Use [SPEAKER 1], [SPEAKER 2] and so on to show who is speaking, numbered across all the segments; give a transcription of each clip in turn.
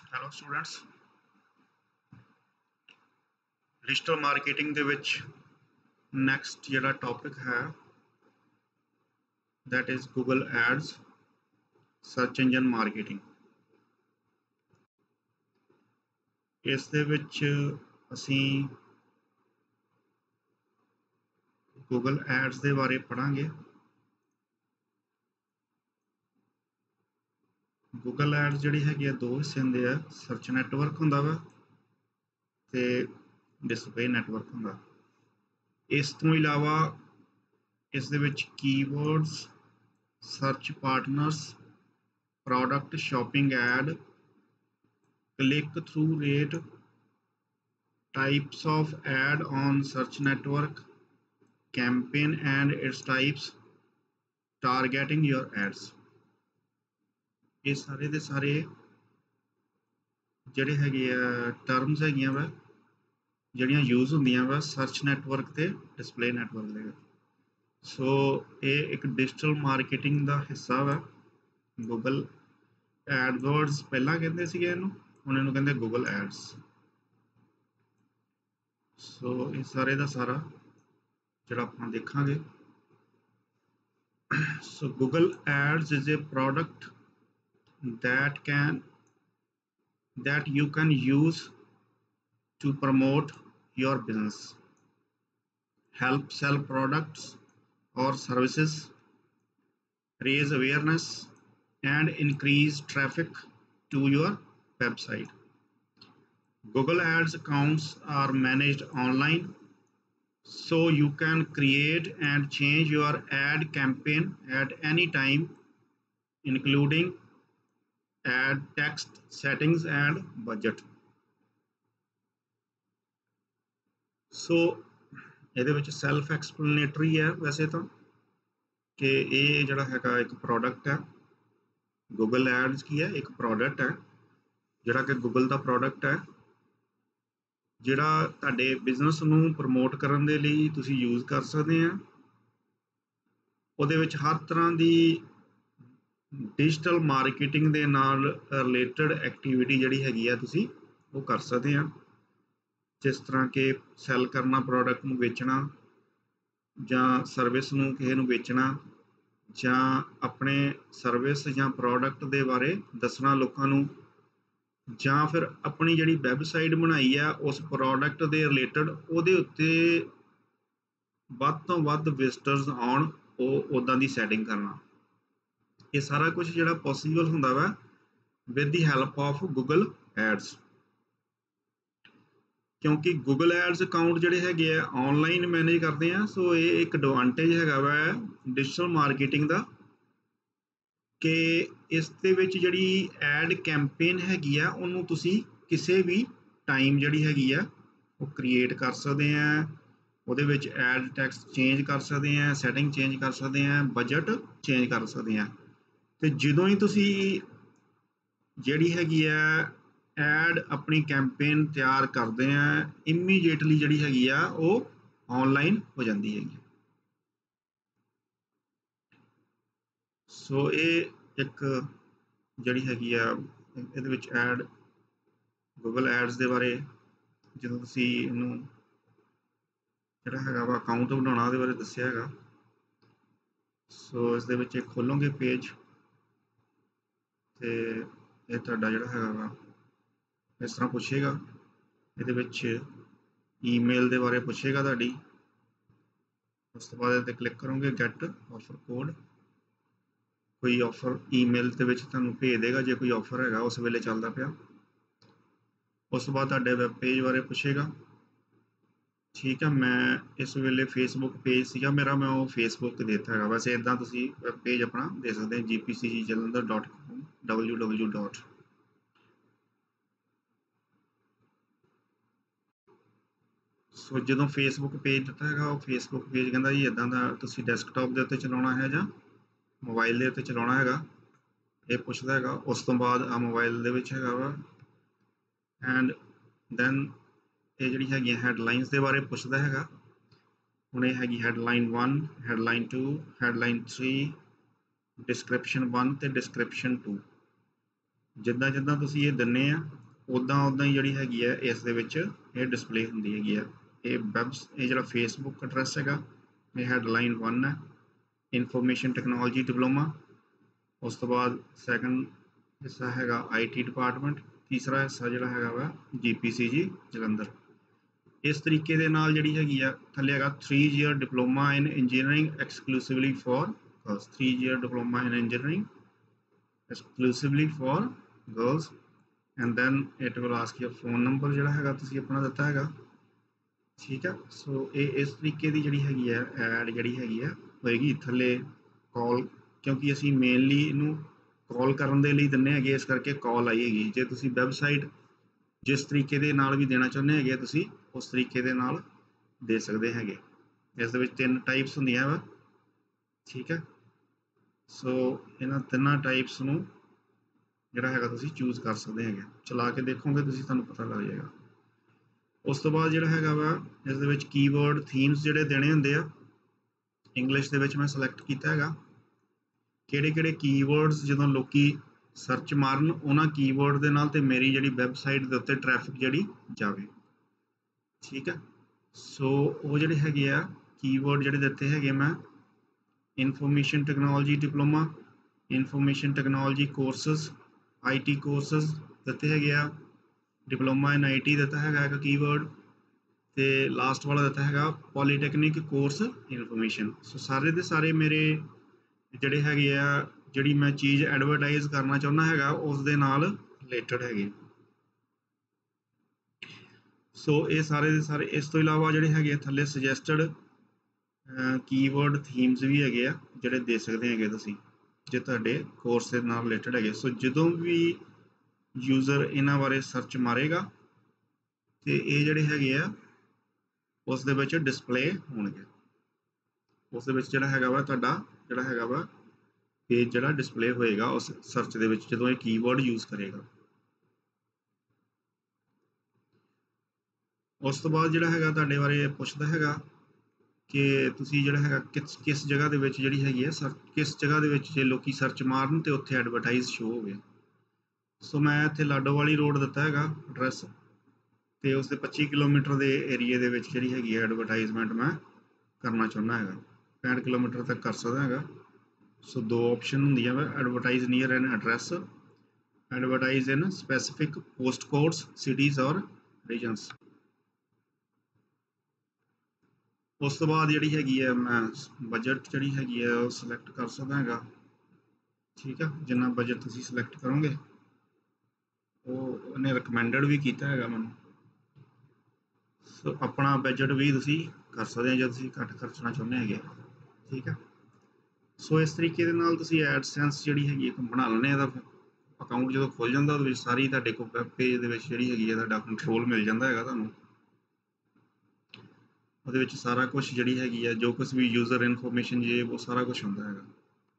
[SPEAKER 1] Hello students, digital marketing ਦੇ ਵਿੱਚ next ਜਿਹੜਾ ਟੌਪਿਕ ਹੈ that is Google Ads search engine marketing. ਇਸ ਦੇ ਵਿੱਚ ਅਸੀਂ Google Ads ਦੇ ਬਾਰੇ ਪੜਾਂਗੇ। Google Ads ਜਿਹੜੀ ਹੈਗੀ ਆ ਦੋ ਹਿੱਸੇ ਹੁੰਦੇ ਆ, ਸਰਚ ਨੈਟਵਰਕ ਹੁੰਦਾ ਵਾ ਤੇ ਡਿਸਪਲੇ ਨੈਟਵਰਕ ਹੁੰਦਾ। ਇਸ ਤੋਂ ਇਲਾਵਾ ਇਸ ਦੇ ਵਿੱਚ keywords, search partners, product shopping ad, click through rate, types of ad on search network, campaign and its types, targeting your ads। ਇਹ ਸਾਰੇ ਦੇ ਸਾਰੇ ਜਿਹੜੇ ਹੈਗੇ ਆ ਟਰਮਸ ਹੈਗੀਆਂ ਵਾ ਜਿਹੜੀਆਂ ਯੂਜ਼ ਹੁੰਦੀਆਂ ਵਾ ਸਰਚ ਨੈਟਵਰਕ ਤੇ ਡਿਸਪਲੇ ਨੈਟਵਰਕ ਦੇ ਵਿੱਚ। ਸੋ ਇਹ ਇੱਕ ਡਿਜੀਟਲ ਮਾਰਕੀਟਿੰਗ ਦਾ ਹਿੱਸਾ ਵਾ। ਗੂਗਲ ਐਡਵਰਡਸ ਪਹਿਲਾਂ ਕਹਿੰਦੇ ਸੀਗੇ ਇਹਨੂੰ, ਹੁਣ ਇਹਨੂੰ ਕਹਿੰਦੇ ਗੂਗਲ ਐਡਸ। ਸੋ ਇਹ ਸਾਰੇ ਦਾ ਸਾਰਾ ਜਿਹੜਾ ਆਪਾਂ ਦੇਖਾਂਗੇ। So Google Ads is a product that you can use to promote your business, help sell products or services, raise awareness and increase traffic to your website. Google Ads accounts are managed online, so you can create and change your ad campaign at any time, including ad text, settings and budget। ਸੋ ਇਹਦੇ ਵਿੱਚ self ਐਕਸਪਲੇਨੇਟਰੀ ਹੈ ਵੈਸੇ ਤਾਂ, ਕਿ ਇਹ ਜਿਹੜਾ ਹੈਗਾ ਇੱਕ ਪ੍ਰੋਡਕਟ ਹੈ। ਗੂਗਲ ਐਡਸ ਕੀ ਹੈ? ਇੱਕ ਪ੍ਰੋਡਕਟ ਹੈ ਜਿਹੜਾ ਕਿ ਗੂਗਲ ਦਾ ਪ੍ਰੋਡਕਟ ਹੈ, ਜਿਹੜਾ ਤੁਹਾਡੇ ਬਿਜ਼ਨਸ ਨੂੰ ਪ੍ਰਮੋਟ ਕਰਨ ਦੇ ਲਈ ਤੁਸੀਂ ਯੂਜ਼ ਕਰ ਸਕਦੇ ਆ। ਉਹਦੇ ਵਿੱਚ ਹਰ ਤਰ੍ਹਾਂ ਦੀ ਡਿਜੀਟਲ ਮਾਰਕੀਟਿੰਗ ਦੇ ਨਾਲ ਰਿਲੇਟਡ ਐਕਟੀਵਿਟੀ ਜਿਹੜੀ ਹੈਗੀ ਆ ਤੁਸੀਂ ਉਹ ਕਰ ਸਕਦੇ ਆ, ਜਿਸ ਤਰ੍ਹਾਂ ਕਿ ਸੈੱਲ ਕਰਨਾ, ਪ੍ਰੋਡਕਟ ਨੂੰ ਵੇਚਣਾ ਜਾਂ ਸਰਵਿਸ ਨੂੰ ਕਿਸੇ ਨੂੰ ਵੇਚਣਾ, ਜਾਂ ਆਪਣੇ ਸਰਵਿਸ ਜਾਂ ਪ੍ਰੋਡਕਟ ਦੇ ਬਾਰੇ ਦੱਸਣਾ ਲੋਕਾਂ ਨੂੰ, ਜਾਂ ਫਿਰ ਆਪਣੀ ਜਿਹੜੀ ਵੈਬਸਾਈਟ ਬਣਾਈ ਆ ਉਸ ਪ੍ਰੋਡਕਟ ਦੇ ਰਿਲੇਟਡ ਉਹਦੇ ਉੱਤੇ ਵੱਧ ਤੋਂ ਵੱਧ ਵਿਜ਼ਟਰਸ ਆਉਣ, ਉਹ ਉੱਦਾਂ ਦੀ ਸੈਟਿੰਗ ਕਰਨਾ। ਇਹ ਸਾਰਾ ਕੁਝ ਜਿਹੜਾ ਪੋਸੀਬਲ ਹੁੰਦਾ ਵਾ with the help of Google ads. ਕਿਉਂਕਿ ਗੂਗਲ ਐਡਸ ਅਕਾਊਂਟ ਜਿਹੜੇ ਹੈਗੇ ਆ ਆਨਲਾਈਨ ਮੈਨੇਜ ਕਰਦੇ ਆ। ਸੋ ਇਹ ਇੱਕ ਐਡਵਾਂਟੇਜ ਹੈਗਾ ਵਾ ਡਿਜੀਟਲ ਮਾਰਕੀਟਿੰਗ ਦਾ, ਕਿ ਇਸ ਦੇ ਵਿੱਚ ਜਿਹੜੀ ਐਡ ਕੈਂਪੇਨ ਹੈਗੀ ਆ ਉਹਨੂੰ ਤੁਸੀਂ ਕਿਸੇ ਵੀ ਟਾਈਮ ਜਿਹੜੀ ਹੈਗੀ ਆ ਉਹ ਕ੍ਰੀਏਟ ਕਰ ਸਕਦੇ ਆ। ਉਹਦੇ ਵਿੱਚ ਐਡ ਟੈਕਸਟ ਚੇਂਜ ਕਰ ਸਕਦੇ ਆ, ਸੈਟਿੰਗ ਚੇਂਜ ਕਰ ਸਕਦੇ ਆ, ਬਜਟ ਚੇਂਜ ਕਰ ਸਕਦੇ ਆ। ਤੇ ਜਦੋਂ ਹੀ ਤੁਸੀਂ ਜਿਹੜੀ ਹੈਗੀ ਆ ਐਡ ਆਪਣੀ ਕੈਂਪੇਨ ਤਿਆਰ ਕਰਦੇ ਆ, ਇਮੀਡੀਏਟਲੀ ਜਿਹੜੀ ਹੈਗੀ ਆ ਉਹ ਆਨਲਾਈਨ ਹੋ ਜਾਂਦੀ ਹੈਗੀ। ਸੋ ਇਹ ਇੱਕ ਜਿਹੜੀ ਹੈਗੀ ਆ ਇਹਦੇ ਵਿੱਚ ਐਡ ਗੂਗਲ ਐਡਸ ਦੇ ਬਾਰੇ ਜਦੋਂ ਤੁਸੀਂ ਇਹਨੂੰ ਜਿਹੜਾ ਹੈਗਾ ਵਾ ਅਕਾਊਂਟ ਬਣਾਉਣਾ ਉਹਦੇ ਬਾਰੇ ਦੱਸਿਆ ਹੈਗਾ। ਸੋ ਇਸ ਦੇ ਵਿੱਚ ਇੱਕ ਖੋਲੋਗੇ ਪੇਜ ਤੇ ਇਹ ਤੁਹਾਡਾ ਜਿਹੜਾ ਹੈਗਾ ਵਾ ਇਸ ਤਰ੍ਹਾਂ ਪੁੱਛੇਗਾ। ਇਹਦੇ ਵਿੱਚ ਈਮੇਲ ਦੇ ਬਾਰੇ ਪੁੱਛੇਗਾ ਤੁਹਾਡੀ। ਉਸ ਤੋਂ ਬਾਅਦ ਇਹਦੇ ਕਲਿੱਕ ਕਰੋਗੇ ਗੈਟ ਆਫਰ ਕੋਡ। ਕੋਈ ਆਫਰ ਈਮੇਲ ਦੇ ਵਿੱਚ ਤੁਹਾਨੂੰ ਭੇਜ ਦੇਗਾ ਜੇ ਕੋਈ ਆਫਰ ਹੈਗਾ ਉਸ ਵੇਲੇ ਚੱਲਦਾ ਪਿਆ। ਉਸ ਤੋਂ ਬਾਅਦ ਤੁਹਾਡੇ ਵੈਬ ਪੇਜ ਬਾਰੇ ਪੁੱਛੇਗਾ। ਠੀਕ ਹੈ, ਮੈਂ ਇਸ ਵੇਲੇ ਫੇਸਬੁੱਕ ਪੇਜ ਸੀਗਾ ਮੇਰਾ, ਮੈਂ ਉਹ ਫੇਸਬੁੱਕ 'ਤੇ ਦਿੱਤਾ ਹੈਗਾ। ਵੈਸੇ ਇੱਦਾਂ ਤੁਸੀਂ ਵੈਬ ਪੇਜ ਆਪਣਾ ਦੇ ਸਕਦੇ gpcgjalandhar.com www. ਸੋ ਜਦੋਂ ਫੇਸਬੁੱਕ ਪੇਜ ਦਿੱਤਾ ਹੈਗਾ, ਉਹ ਫੇਸਬੁੱਕ ਪੇਜ ਕਹਿੰਦਾ ਜੀ ਇੱਦਾਂ ਦਾ ਤੁਸੀਂ ਡੈਸਕਟਾਪ ਦੇ ਉੱਤੇ ਚਲਾਉਣਾ ਹੈ ਜਾਂ ਮੋਬਾਈਲ ਦੇ ਉੱਤੇ ਚਲਾਉਣਾ ਹੈਗਾ, ਇਹ ਪੁੱਛਦਾ ਹੈਗਾ। ਉਸ ਤੋਂ ਬਾਅਦ ਆ ਮੋਬਾਈਲ ਦੇ ਵਿੱਚ ਹੈਗਾ ਵਾ ਐਂਡ ਦੈਨ ਇਹ ਜਿਹੜੀ ਹੈਗੀਆਂ ਹੈਡਲਾਈਨਸ ਦੇ ਬਾਰੇ ਪੁੱਛਦਾ ਹੈਗਾ। ਹੁਣ ਇਹ ਹੈਗੀ ਹੈਡਲਾਈਨ 1, ਹੈਡਲਾਈਨ 2, ਹੈਡਲਾਈਨ 3, ਡਿਸਕ੍ਰਿਪਸ਼ਨ 1 ਤੇ ਡਿਸਕ੍ਰਿਪਸ਼ਨ 2। ਜਿੱਦਾਂ ਜਿੱਦਾਂ ਤੁਸੀਂ ਇਹ ਦਿੰਦੇ ਆ ਉੱਦਾਂ ਉੱਦਾਂ ਹੀ ਜਿਹੜੀ ਹੈਗੀ ਹੈ ਇਸ ਦੇ ਵਿੱਚ ਇਹ ਡਿਸਪਲੇ ਹੁੰਦੀ ਹੈਗੀ ਆ। ਇਹ ਇਹ ਜਿਹੜਾ ਫੇਸਬੁੱਕ ਐਡਰੈਸ ਹੈਗਾ, ਇਹ ਹੈਡਲਾਈਨ 1 ਹੈ, ਇਨਫੋਰਮੇਸ਼ਨ ਟੈਕਨੋਲੋਜੀ ਡਿਪਲੋਮਾ। ਉਸ ਤੋਂ ਬਾਅਦ ਸੈਕੰਡ ਹਿੱਸਾ ਹੈਗਾ IT ਡਿਪਾਰਟਮੈਂਟ, ਤੀਸਰਾ ਹਿੱਸਾ ਜਿਹੜਾ ਹੈਗਾ ਵਾ GPCG ਜਲੰਧਰ। ਇਸ ਤਰੀਕੇ ਦੇ ਨਾਲ ਜਿਹੜੀ ਹੈਗੀ ਆ ਥੱਲੇ ਹੈਗਾ 3 year diploma in engineering exclusively for girls, 3 year diploma in engineering exclusively for girls, and then it will ask your phone number ਜਿਹੜਾ ਹੈਗਾ ਤੁਸੀਂ ਆਪਣਾ ਦਿੱਤਾ ਹੈਗਾ, ਠੀਕ ਹੈ। ਸੋ ਇਹ ਇਸ ਤਰੀਕੇ ਦੀ ਜਿਹੜੀ ਹੈਗੀ ਹੈ ਐਡ ਜਿਹੜੀ ਹੈਗੀ ਹੈ ਹੋਏਗੀ। ਥੱਲੇ ਕਾਲ, ਕਿਉਂਕਿ ਅਸੀਂ ਮੇਨਲੀ ਇਹਨੂੰ ਕਾਲ ਕਰਨ ਦੇ ਲਈ ਦਿੰਦੇ ਹੈਗੇ, ਇਸ ਕਰਕੇ ਕਾਲ ਆਈ ਹੈਗੀ। ਜੇ ਤੁਸੀਂ ਵੈਬਸਾਈਟ ਜਿਸ ਤਰੀਕੇ ਦੇ ਨਾਲ ਵੀ ਦੇਣਾ ਚਾਹੁੰਦੇ ਹੈਗੇ ਤੁਸੀਂ ਉਸ ਤਰੀਕੇ ਦੇ ਨਾਲ ਦੇ ਸਕਦੇ ਹੈਗੇ। ਇਸ ਦੇ ਵਿੱਚ 3 ਟਾਈਪਸ ਹੁੰਦੀਆਂ ਵਾ, ਠੀਕ ਹੈ। ਸੋ ਇਹਨਾਂ ਤਿੰਨਾਂ ਟਾਈਪਸ ਨੂੰ ਜਿਹੜਾ ਹੈਗਾ ਤੁਸੀਂ ਚੂਜ਼ ਕਰ ਸਕਦੇ ਹੈਗੇ। ਚਲਾ ਕੇ ਦੇਖੋਗੇ ਤੁਸੀਂ, ਤੁਹਾਨੂੰ ਪਤਾ ਲੱਗ ਜਾਏਗਾ। ਉਸ ਤੋਂ ਬਾਅਦ ਜਿਹੜਾ ਹੈਗਾ ਵਾ ਇਸ ਦੇ ਵਿੱਚ ਕੀਵਰਡ ਥੀਮਸ ਜਿਹੜੇ ਦੇਣੇ ਹੁੰਦੇ ਆ, ਇੰਗਲਿਸ਼ ਦੇ ਵਿੱਚ ਮੈਂ ਸਿਲੈਕਟ ਕੀਤਾ ਹੈਗਾ ਕਿਹੜੇ ਕਿਹੜੇ ਕੀਵਰਡਸ ਜਦੋਂ ਲੋਕੀ ਸਰਚ ਮਾਰਨ ਉਹਨਾਂ ਕੀਵਰਡ ਦੇ ਨਾਲ ਤੇ ਮੇਰੀ ਜਿਹੜੀ ਵੈਬਸਾਈਟ ਦੇ ਉੱਤੇ ਟ੍ਰੈਫਿਕ ਜਿਹੜੀ ਜਾਵੇ, ਠੀਕ ਹੈ। ਸੋ ਉਹ ਜਿਹੜੇ ਹੈਗੇ ਆ ਕੀਵਰਡ ਜਿਹੜੇ ਦਿੱਤੇ ਹੈਗੇ ਮੈਂ information technology diploma, information technology courses, IT courses ਦਿੱਤੇ ਹੈਗੇ ਆ, ਡਿਪਲੋਮਾ ਇਨ IT ਦਿੱਤਾ ਹੈਗਾ ਇੱਕ ਕੀਵਰਡ, ਤੇ ਲਾਸਟ ਵਾਲਾ ਦਿੱਤਾ ਹੈਗਾ ਪੋਲੀਟੈਕਨਿਕ ਕੋਰਸ ਇਨਫੋਰਮੇਸ਼ਨ। ਸੋ ਸਾਰੇ ਦੇ ਸਾਰੇ ਮੇਰੇ ਜਿਹੜੇ ਹੈਗੇ ਆ ਜਿਹੜੀ ਮੈਂ ਚੀਜ਼ ਐਡਵਰਟਾਈਜ਼ ਕਰਨਾ ਚਾਹੁੰਦਾ ਹੈਗਾ ਉਸ ਦੇ ਨਾਲ ਰਿਲੇਟਡ ਹੈਗੇ। ਸੋ ਇਹ ਸਾਰੇ ਦੇ ਸਾਰੇ। ਇਸ ਤੋਂ ਇਲਾਵਾ ਜਿਹੜੇ ਹੈਗੇ ਥੱਲੇ ਸੁਜੈਸਟਡ ਕੀਵਰਡ ਥੀਮਸ ਵੀ ਹੈਗੇ ਆ ਜਿਹੜੇ ਦੇ ਸਕਦੇ ਹੈਗੇ ਤੁਸੀਂ ਜੇ ਤੁਹਾਡੇ ਕੋਰਸ ਦੇ ਨਾਲ ਰਿਲੇਟਡ ਹੈਗੇ। ਸੋ ਜਦੋਂ ਵੀ ਯੂਜ਼ਰ ਇਹਨਾਂ ਬਾਰੇ ਸਰਚ ਮਾਰੇਗਾ ਤੇ ਇਹ ਜਿਹੜੇ ਹੈਗੇ ਆ ਉਸ ਦੇ ਵਿੱਚ ਡਿਸਪਲੇ ਹੋਣਗੇ। ਉਸ ਦੇ ਵਿੱਚ ਜਿਹੜਾ ਹੈਗਾ ਵਾ ਤੁਹਾਡਾ ਜਿਹੜਾ ਹੈਗਾ ਵਾ ਪੇਜ ਜਿਹੜਾ ਡਿਸਪਲੇ ਹੋਏਗਾ ਉਸ ਸਰਚ ਦੇ ਵਿੱਚ ਜਦੋਂ ਇਹ ਕੀਵਰਡ ਯੂਜ਼ ਕਰੇਗਾ। ਉਸ ਤੋਂ ਬਾਅਦ ਜਿਹੜਾ ਹੈਗਾ ਤੁਹਾਡੇ ਬਾਰੇ ਪੁੱਛਦਾ ਹੈਗਾ ਕਿ ਤੁਸੀਂ ਜਿਹੜਾ ਹੈਗਾ ਕਿਸ ਜਗ੍ਹਾ ਦੇ ਵਿੱਚ ਜਿਹੜੀ ਹੈਗੀ ਹੈ ਕਿਸ ਜਗ੍ਹਾ ਦੇ ਵਿੱਚ ਜੇ ਲੋਕੀ ਸਰਚ ਮਾਰਨ ਤੇ ਉੱਥੇ ਐਡਵਰਟਾਈਜ਼ ਸ਼ੋ ਹੋਵੇ। ਸੋ ਮੈਂ ਇੱਥੇ ਲਾਡੋਵਾਲੀ ਰੋਡ ਦਿੱਤਾ ਹੈਗਾ ਐਡਰੈਸ, ਤੇ ਉਸ ਦੇ 25 ਕਿਲੋਮੀਟਰ ਦੇ ਏਰੀਏ ਦੇ ਵਿੱਚ ਜਿਹੜੀ ਹੈਗੀ ਹੈ ਐਡਵਰਟਾਈਜ਼ਮੈਂਟ ਮੈਂ ਕਰਨਾ ਚਾਹੁੰਦਾ ਹੈਗਾ। 65 ਕਿਲੋਮੀਟਰ ਤੱਕ ਕਰ ਸਕਦਾ ਹੈਗਾ। ਸੋ 2 ਆਪਸ਼ਨ ਹੁੰਦੀਆਂ ਵਾ, advertise near an address, advertise in specific post codes cities or regions. ਉਸ ਤੋਂ ਬਾਅਦ ਜਿਹੜੀ ਹੈਗੀ ਹੈ ਮੈਂ ਬਜਟ ਜਿਹੜੀ ਹੈਗੀ ਹੈ ਉਹ ਸਿਲੈਕਟ ਕਰ ਸਕਦਾ ਹੈਗਾ, ਠੀਕ ਹੈ। ਜਿੰਨਾ ਬਜਟ ਤੁਸੀਂ ਸਿਲੈਕਟ ਕਰੋਗੇ ਉਹ ਉਹਨੇ ਰਿਕਮੈਂਡਡ ਵੀ ਕੀਤਾ ਹੈਗਾ ਮੈਨੂੰ। ਸੋ ਆਪਣਾ ਬਜਟ ਵੀ ਤੁਸੀਂ ਕਰ ਸਕਦੇ ਹੋ ਜੇ ਤੁਸੀਂ ਘੱਟ ਖਰਚਣਾ ਚਾਹੁੰਦੇ ਹੈਗੇ, ਠੀਕ ਹੈ। ਸੋ ਇਸ ਤਰੀਕੇ ਦੇ ਨਾਲ ਤੁਸੀਂ ਐਡਸੈਂਸ ਜਿਹੜੀ ਹੈਗੀ ਇੱਕ ਬਣਾ ਲੈਣੇ। ਇਹਦਾ ਅਕਾਊਂਟ ਜਦੋਂ ਖੁੱਲ ਜਾਂਦਾ ਉਹਦੇ ਵਿੱਚ ਸਾਰੀ ਤੁਹਾਡੇ ਕੋਲ ਵੈਬ ਪੇਜ ਦੇ ਵਿੱਚ ਜਿਹੜੀ ਹੈਗੀ ਹੈ ਤੁਹਾਡਾ ਕੰਟਰੋਲ ਮਿਲ ਜਾਂਦਾ ਹੈਗਾ ਤੁਹਾਨੂੰ। ਉਹਦੇ ਵਿੱਚ ਸਾਰਾ ਕੁਝ ਜਿਹੜੀ ਹੈਗੀ ਹੈ ਜੋ ਕੁਝ ਵੀ ਯੂਜ਼ਰ ਇਨਫੋਰਮੇਸ਼ਨ ਜੇ ਉਹ ਸਾਰਾ ਕੁਝ ਹੁੰਦਾ ਹੈਗਾ।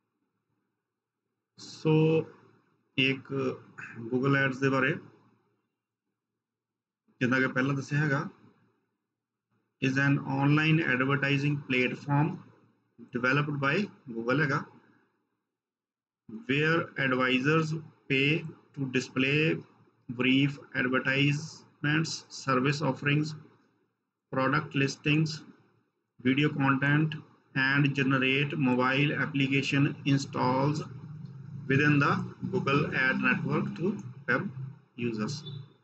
[SPEAKER 1] ਸੋ ਇੱਕ ਗੂਗਲ ਐਡਸ ਦੇ ਬਾਰੇ ਜਿੱਦਾਂ ਕਿ ਪਹਿਲਾਂ ਦੱਸਿਆ ਹੈਗਾ is an online advertising platform developed by Google ਹੈਗਾ where advertisers pay to display brief advertisements, service offerings, product listings, video content, and generate mobile application installs within the Google Ad Network to web users.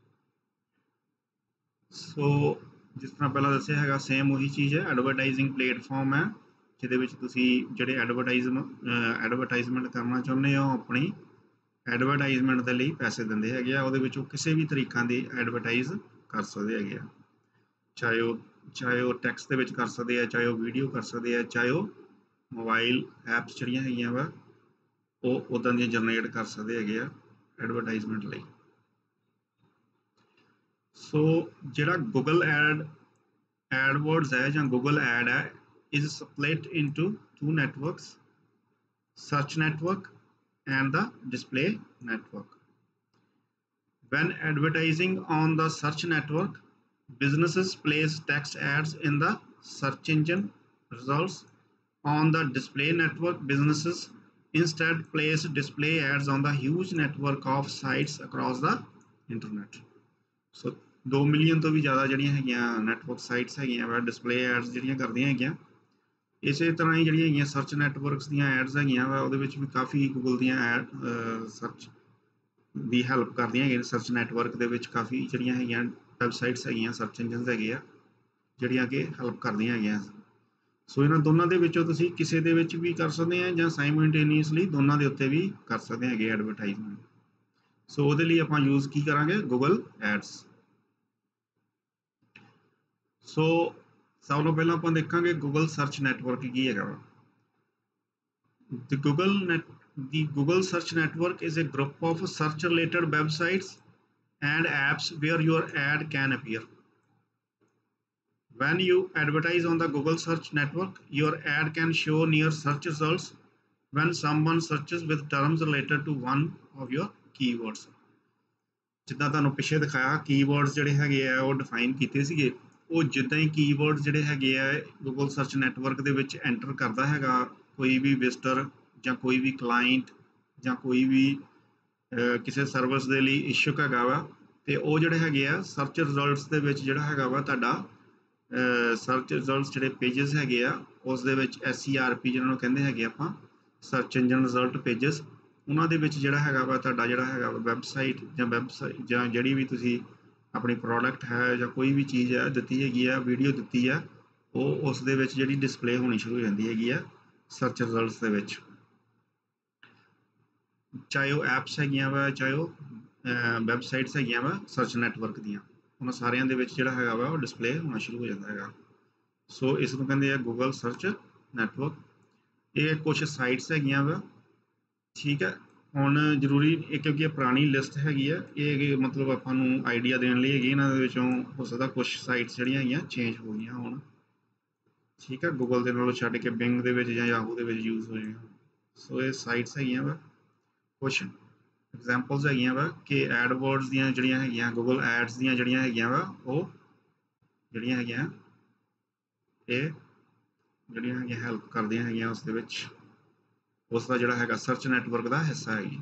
[SPEAKER 1] So ਜਿਸ ਤਰ੍ਹਾਂ ਪਹਿਲਾਂ ਦੱਸਿਆ ਹੈਗਾ same ਉਹੀ ਚੀਜ਼ ਹੈ, advertising platform ਹੈ ਜਿਹਦੇ ਵਿੱਚ ਤੁਸੀਂ ਜਿਹੜੇ ਐਡਵਰਟਾਈਜ਼ਮੈਂਟ ਕਰਨਾ ਚਾਹੁੰਦੇ ਹੋ ਆਪਣੀ ਐਡਵਰਟਾਈਜ਼ਮੈਂਟ ਦੇ ਲਈ ਪੈਸੇ ਦਿੰਦੇ ਹੈਗੇ ਆ। ਉਹਦੇ ਵਿੱਚ ਉਹ ਕਿਸੇ ਵੀ ਤਰੀਕਾਂ ਦੀ ਐਡਵਰਟਾਈਜ਼ ਕਰ ਸਕਦੇ ਹੈਗੇ ਆ, ਚਾਹੇ ਉਹ ਟੈਕਸਟ ਦੇ ਵਿੱਚ ਕਰ ਸਕਦੇ ਆ, ਚਾਹੇ ਉਹ ਵੀਡੀਓ ਕਰ ਸਕਦੇ ਆ, ਚਾਹੇ ਉਹ ਮੋਬਾਈਲ ਐਪਸ ਜਿਹੜੀਆਂ ਹੈਗੀਆਂ ਵਾ ਉਹ ਉੱਦਾਂ ਦੀਆਂ ਜਨਰੇਟ ਕਰ ਸਕਦੇ ਹੈਗੇ ਆ ਐਡਵਰਟਾਈਜ਼ਮੈਂਟ ਲਈ। ਸੋ ਜਿਹੜਾ ਗੂਗਲ ਐਡਵਰਡਸ ਹੈ ਜਾਂ ਗੂਗਲ ਐਡ ਹੈ is split into 2 networks, search network and the display network. When advertising on the search network, businesses place text ads in the search engine results. On the display network, businesses instead place display ads on the huge network of sites across the internet। So 2 million ਤੋਂ ਵੀ ਜ਼ਿਆਦਾ ਜਿਹੜੀਆਂ ਹੈਗੀਆਂ network sites ਹੈਗੀਆਂ ਵਾ display ads ਜਿਹੜੀਆਂ ਕਰਦੀਆਂ ਹੈਗੀਆਂ। ਇਸੇ ਤਰ੍ਹਾਂ ਹੀ ਜਿਹੜੀਆਂ ਹੈਗੀਆਂ ਸਰਚ ਨੈਟਵਰਕਸ ਦੀਆਂ ਐਡਸ ਹੈਗੀਆਂ ਵਾ ਉਹਦੇ ਵਿੱਚ ਵੀ ਕਾਫੀ ਗੂਗਲ ਦੀਆਂ ਐਡ ਸਰਚ ਦੀ ਹੈਲਪ ਕਰਦੀਆਂ ਹੈਗੀਆਂ। ਸਰਚ ਨੈਟਵਰਕ ਦੇ ਵਿੱਚ ਕਾਫੀ ਜਿਹੜੀਆਂ ਹੈਗੀਆਂ ਵੈਬਸਾਈਟਸ ਹੈਗੀਆਂ ਸਰਚ ਇੰਜਨਸ ਹੈਗੇ ਆ ਜਿਹੜੀਆਂ ਕਿ ਹੈਲਪ ਕਰਦੀਆਂ ਹੈਗੀਆਂ। ਸੋ ਇਹਨਾਂ ਦੋਨਾਂ ਦੇ ਵਿੱਚੋਂ ਤੁਸੀਂ ਕਿਸੇ ਦੇ ਵਿੱਚ ਵੀ ਕਰ ਸਕਦੇ ਆ ਜਾਂ ਸਾਈਮਲਟੇਨੀਅਸਲੀ ਦੋਨਾਂ ਦੇ ਉੱਤੇ ਵੀ ਕਰ ਸਕਦੇ ਹੈਗੇ ਐਡਵਰਟਾਈਜ਼ਮੈਂਟ। ਸੋ ਉਹਦੇ ਲਈ ਆਪਾਂ ਯੂਜ਼ ਕੀ ਕਰਾਂਗੇ ਗੂਗਲ ਐਡਸ। ਸੋ ਸਭ ਤੋਂ ਪਹਿਲਾਂ ਆਪਾਂ ਦੇਖਾਂਗੇ ਗੂਗਲ ਸਰਚ ਨੈਟਵਰਕ ਕੀ ਹੈਗਾ ਵਾ। The Google Search Network is a group of search-related websites and apps where your ad can appear. When you advertise on the Google Search Network, your ad can show near search results when someone searches with terms related to one of your keywords। ਜਿੱਦਾਂ ਤੁਹਾਨੂੰ ਪਿੱਛੇ ਦਿਖਾਇਆ keywords ਜਿਹੜੇ ਹੈਗੇ ਆ ਉਹ define ਕੀਤੇ ਸੀਗੇ, ਉਹ ਜਿੱਦਾਂ ਹੀ ਕੀਵਰਡਸ ਜਿਹੜੇ ਹੈਗੇ ਆ ਗੂਗਲ ਸਰਚ ਨੈਟਵਰਕ ਦੇ ਵਿੱਚ ਐਂਟਰ ਕਰਦਾ ਹੈਗਾ ਕੋਈ ਵੀ ਵਿਜ਼ਟਰ ਜਾਂ ਕੋਈ ਵੀ ਕਲਾਇੰਟ ਜਾਂ ਕੋਈ ਵੀ ਕਿਸੇ ਸਰਵਿਸ ਦੇ ਲਈ ਇਸ਼ੂਕ ਹੈਗਾ ਵਾ, ਤੇ ਉਹ ਜਿਹੜੇ ਹੈਗੇ ਆ ਸਰਚ ਰਿਜ਼ਲਟਸ ਦੇ ਵਿੱਚ ਜਿਹੜਾ ਹੈਗਾ ਵਾ ਤੁਹਾਡਾ ਸਰਚ ਰਿਜ਼ਲਟਸ ਜਿਹੜੇ ਪੇਜਸ ਹੈਗੇ ਆ ਉਸ ਦੇ ਵਿੱਚ SERP ਜਿਹਨਾਂ ਨੂੰ ਕਹਿੰਦੇ ਹੈਗੇ ਆਪਾਂ ਸਰਚ ਇੰਜਨ ਰਿਜ਼ਲਟ ਪੇਜਸ, ਉਹਨਾਂ ਦੇ ਵਿੱਚ ਜਿਹੜਾ ਹੈਗਾ ਵਾ ਤੁਹਾਡਾ ਜਿਹੜਾ ਹੈਗਾ ਵਾ ਵੈਬਸਾਈਟ ਜਾਂ ਜਿਹੜੀ ਵੀ ਤੁਸੀਂ ਆਪਣੀ ਪ੍ਰੋਡਕਟ ਹੈ ਜਾਂ ਕੋਈ ਵੀ ਚੀਜ਼ ਹੈ ਦਿੱਤੀ ਹੈਗੀ ਆ ਵੀਡੀਓ ਦਿੱਤੀ ਆ ਉਹ ਉਸ ਦੇ ਵਿੱਚ ਜਿਹੜੀ ਡਿਸਪਲੇ ਹੋਣੀ ਸ਼ੁਰੂ ਹੋ ਜਾਂਦੀ ਹੈਗੀ ਆ ਸਰਚ ਰਿਜ਼ਲਟਸ ਦੇ ਵਿੱਚ। ਚਾਹੇ ਉਹ ਐਪਸ ਹੈਗੀਆਂ ਵਾ ਚਾਹੇ ਉਹ ਵੈਬਸਾਈਟਸ ਹੈਗੀਆਂ ਵਾ ਸਰਚ ਨੈਟਵਰਕ ਦੀਆਂ, ਉਹਨਾਂ ਸਾਰਿਆਂ ਦੇ ਵਿੱਚ ਜਿਹੜਾ ਹੈਗਾ ਵਾ ਉਹ ਡਿਸਪਲੇ ਹੋਣਾ ਸ਼ੁਰੂ ਹੋ ਜਾਂਦਾ ਹੈਗਾ। ਸੋ ਇਸ ਨੂੰ ਕਹਿੰਦੇ ਆ ਗੂਗਲ ਸਰਚ ਨੈਟਵਰਕ। ਇਹ ਕੁਛ ਸਾਈਟਸ ਹੈਗੀਆਂ ਵਾ, ਠੀਕ ਹੈ। ਹੁਣ ਜ਼ਰੂਰੀ ਇਹ ਕਿਉਂਕਿ ਇਹ ਪੁਰਾਣੀ ਲਿਸਟ ਹੈਗੀ ਆ, ਇਹ ਮਤਲਬ ਆਪਾਂ ਨੂੰ ਆਈਡੀਆ ਦੇਣ ਲਈ ਹੈਗੀ, ਇਹਨਾਂ ਦੇ ਵਿੱਚੋਂ ਹੋ ਸਕਦਾ ਕੁਛ ਸਾਈਟਸ ਜਿਹੜੀਆਂ ਹੈਗੀਆਂ ਚੇਂਜ ਹੋ ਗਈਆਂ ਹੁਣ, ਠੀਕ ਹੈ, ਗੂਗਲ ਦੇ ਨਾਲੋਂ ਛੱਡ ਕੇ ਬਿੰਗ ਦੇ ਵਿੱਚ ਜਾਂ ਯਾਹੂ ਦੇ ਵਿੱਚ ਯੂਜ਼ ਹੋ ਜਾਈਆਂ। ਸੋ ਇਹ ਸਾਈਟਸ ਹੈਗੀਆਂ ਵਾ, ਕੁਛ ਐਗਜ਼ਾਮਪਲਸ ਹੈਗੀਆਂ ਵਾ ਕਿ ਐਡਵਰਡਸ ਦੀਆਂ ਜਿਹੜੀਆਂ ਹੈਗੀਆਂ ਗੂਗਲ ਐਡਸ ਦੀਆਂ ਜਿਹੜੀਆਂ ਹੈਗੀਆਂ ਵਾ ਉਹ ਜਿਹੜੀਆਂ ਹੈਗੀਆਂ ਇਹ ਜਿਹੜੀਆਂ ਹੈਗੀਆਂ ਹੈਲਪ ਕਰਦੀਆਂ ਹੈਗੀਆਂ ਉਸ ਦੇ ਵਿੱਚ, ਉਸ ਦਾ ਜਿਹੜਾ ਹੈਗਾ ਸਰਚ ਨੈਟਵਰਕ ਦਾ ਹਿੱਸਾ ਹੈਗੀ।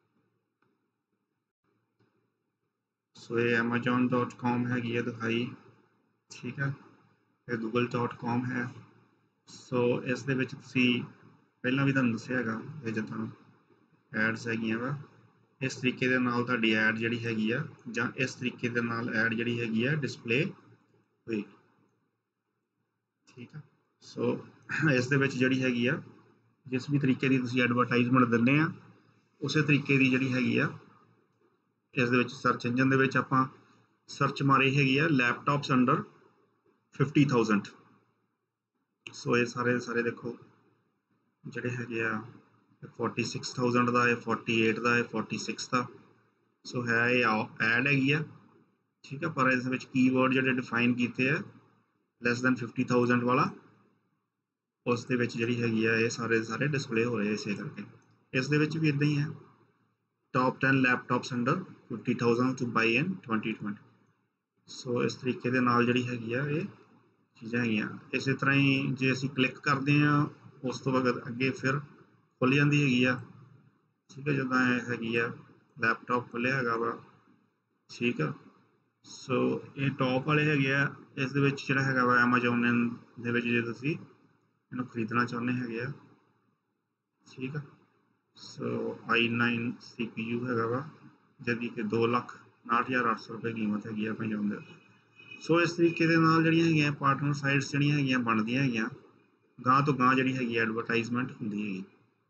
[SPEAKER 1] ਸੋ ਇਹ amazon.com ਹੈਗੀ ਹੈ ਦਿਖਾਈ, ਠੀਕ ਹੈ, ਇਹ google.com ਹੈ। ਸੋ ਇਸ ਦੇ ਵਿੱਚ ਤੁਸੀਂ ਪਹਿਲਾਂ ਵੀ ਤੁਹਾਨੂੰ ਦੱਸਿਆ ਹੈਗਾ ਇਹ ਜਿੱਦਾਂ ਐਡਸ ਹੈਗੀਆਂ ਵਾ ਇਸ ਤਰੀਕੇ ਦੇ ਨਾਲ ਤੁਹਾਡੀ ਐਡ ਜਿਹੜੀ ਹੈਗੀ ਆ ਜਾਂ ਇਸ ਤਰੀਕੇ ਦੇ ਨਾਲ ਐਡ ਜਿਹੜੀ ਹੈਗੀ ਆ ਡਿਸਪਲੇ ਹੋਏਗੀ, ਠੀਕ ਆ। ਸੋ ਇਸ ਦੇ ਵਿੱਚ ਜਿਹੜੀ ਹੈਗੀ ਆ ਜਿਸ ਵੀ ਤਰੀਕੇ ਦੀ ਤੁਸੀਂ ਐਡਵਰਟਾਈਜ਼ਮੈਂਟ ਦਿੰਦੇ ਆ ਉਸੇ ਤਰੀਕੇ ਦੀ ਜਿਹੜੀ ਹੈਗੀ ਆ ਇਸ ਦੇ ਵਿੱਚ ਸਰਚ ਇੰਜਨ ਦੇ ਵਿੱਚ ਆਪਾਂ ਸਰਚ ਮਾਰੀ ਹੈਗੀ ਆ ਲੈਪਟਾਪਸ ਅੰਡਰ 50,000। ਸੋ ਇਹ ਸਾਰੇ ਦੇ ਸਾਰੇ ਦੇਖੋ ਜਿਹੜੇ ਹੈਗੇ ਆ 46,000 ਦਾ, ਇਹ 48 ਦਾ, ਇਹ 46 ਦਾ। ਸੋ ਹੈ ਇਹ ਐਡ ਹੈਗੀ ਆ, ਠੀਕ ਆ, ਪਰ ਇਸ ਵਿੱਚ ਕੀਵਰਡ ਜਿਹੜੇ ਡਿਫਾਈਨ ਕੀਤੇ ਆ ਲੈਸ ਦੈਨ 50,000 ਵਾਲਾ, ਉਸ ਦੇ ਵਿੱਚ ਜਿਹੜੀ ਹੈਗੀ ਆ ਇਹ ਸਾਰੇ ਸਾਰੇ ਡਿਸਪਲੇ ਹੋ ਰਹੇ ਇਸੇ ਕਰਕੇ। ਇਸ ਦੇ ਵਿੱਚ ਵੀ ਇੱਦਾਂ ਹੀ ਹੈ top 10 laptops under 50,000 to buy in 2020। So ਇਸ ਤਰੀਕੇ ਦੇ ਨਾਲ ਜਿਹੜੀ ਹੈਗੀ ਆ ਇਹ ਚੀਜ਼ਾਂ ਹੈਗੀਆਂ। ਇਸੇ ਤਰ੍ਹਾਂ ਹੀ ਜੇ ਅਸੀਂ ਕਲਿੱਕ ਕਰਦੇ ਹਾਂ ਉਸ ਤੋਂ ਬਾਅਦ ਅੱਗੇ ਫਿਰ ਖੁੱਲ੍ਹ ਜਾਂਦੀ ਹੈਗੀ ਆ, ਠੀਕ ਹੈ, ਜਿੱਦਾਂ ਇਹ ਹੈਗੀ ਆ ਲੈਪਟਾਪ ਖੁੱਲ੍ਹਿਆ ਹੈਗਾ ਵਾ, ਠੀਕ ਆ। ਸੋ ਇਹ ਟੌਪ ਵਾਲੇ ਹੈਗੇ ਆ, ਇਸ ਦੇ ਵਿੱਚ ਜਿਹੜਾ ਹੈਗਾ ਵਾ ਐਮਾਜ਼ੋਨ ਦੇ ਵਿੱਚ ਜੇ ਤੁਸੀਂ ਇਹਨੂੰ ਖਰੀਦਣਾ ਚਾਹੁੰਦੇ ਹੈਗੇ ਆ, ਠੀਕ ਆ। ਸੋ i9 CPU ਹੈਗਾ ਵਾ ਜਿਹਦੀ ਕਿ 2,59,800 ਰੁਪਏ ਕੀਮਤ ਹੈਗੀ ਆ ਐਮਾਜ਼ੋਨ ਦੇ। ਸੋ ਇਸ ਤਰੀਕੇ ਦੇ ਨਾਲ ਜਿਹੜੀਆਂ ਹੈਗੀਆਂ ਪਾਰਟਨਰ ਸਾਈਟਸ ਜਿਹੜੀਆਂ ਹੈਗੀਆਂ ਬਣਦੀਆਂ ਹੈਗੀਆਂ, ਗਾਂ ਤੋਂ ਗਾਂ ਜਿਹੜੀ ਹੈਗੀ ਐਡਵਰਟਾਈਜ਼ਮੈਂਟ ਹੁੰਦੀ ਹੈਗੀ।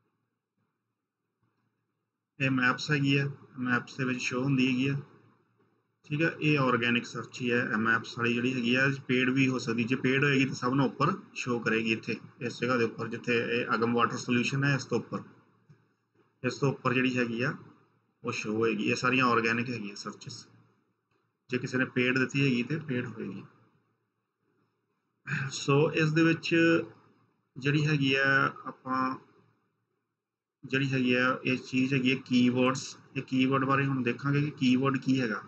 [SPEAKER 1] ਇਹ ਮੈਪਸ ਹੈਗੀ ਆ, ਮੈਪਸ ਦੇ ਵਿੱਚ ਸ਼ੋ ਹੁੰਦੀ ਹੈਗੀ ਆ, ਠੀਕ ਹੈ। ਇਹ ਆਰਗੈਨਿਕ ਸਰਚ ਹੀ ਹੈ ਮੈਪਸ ਵਾਲੀ ਜਿਹੜੀ ਹੈਗੀ ਆ, ਪੇਡ ਵੀ ਹੋ ਸਕਦੀ, ਜੇ ਪੇਡ ਹੋਏਗੀ ਤਾਂ ਸਭ ਨੂੰ ਉੱਪਰ ਸ਼ੋ ਕਰੇਗੀ ਇੱਥੇ ਇਸ ਜਗ੍ਹਾ ਦੇ ਉੱਪਰ ਜਿੱਥੇ ਇਹ ਅਗਮ ਵਾਟਰ ਸੋਲਿਊਸ਼ਨ ਹੈ, ਇਸ ਤੋਂ ਉੱਪਰ ਜਿਹੜੀ ਹੈਗੀ ਆ ਉਹ ਸ਼ੋ ਹੋਏਗੀ। ਇਹ ਸਾਰੀਆਂ ਆਰਗੈਨਿਕ ਹੈਗੀਆਂ ਸਰਚਸ, ਜੇ ਕਿਸੇ ਨੇ ਪੇਡ ਦਿੱਤੀ ਹੈਗੀ ਤੇ ਪੇਡ ਹੋਏਗੀ। ਸੋ ਇਸ ਦੇ ਵਿੱਚ ਜਿਹੜੀ ਹੈਗੀ ਆ ਆਪਾਂ ਜਿਹੜੀ ਹੈਗੀ ਆ ਇਹ ਚੀਜ਼ ਹੈਗੀ ਹੈ ਕੀਵਰਡਸ। ਇਹ ਕੀਵਰਡ ਬਾਰੇ ਹੁਣ ਦੇਖਾਂਗੇ ਕਿ ਕੀਵਰਡ ਕੀ ਹੈਗਾ।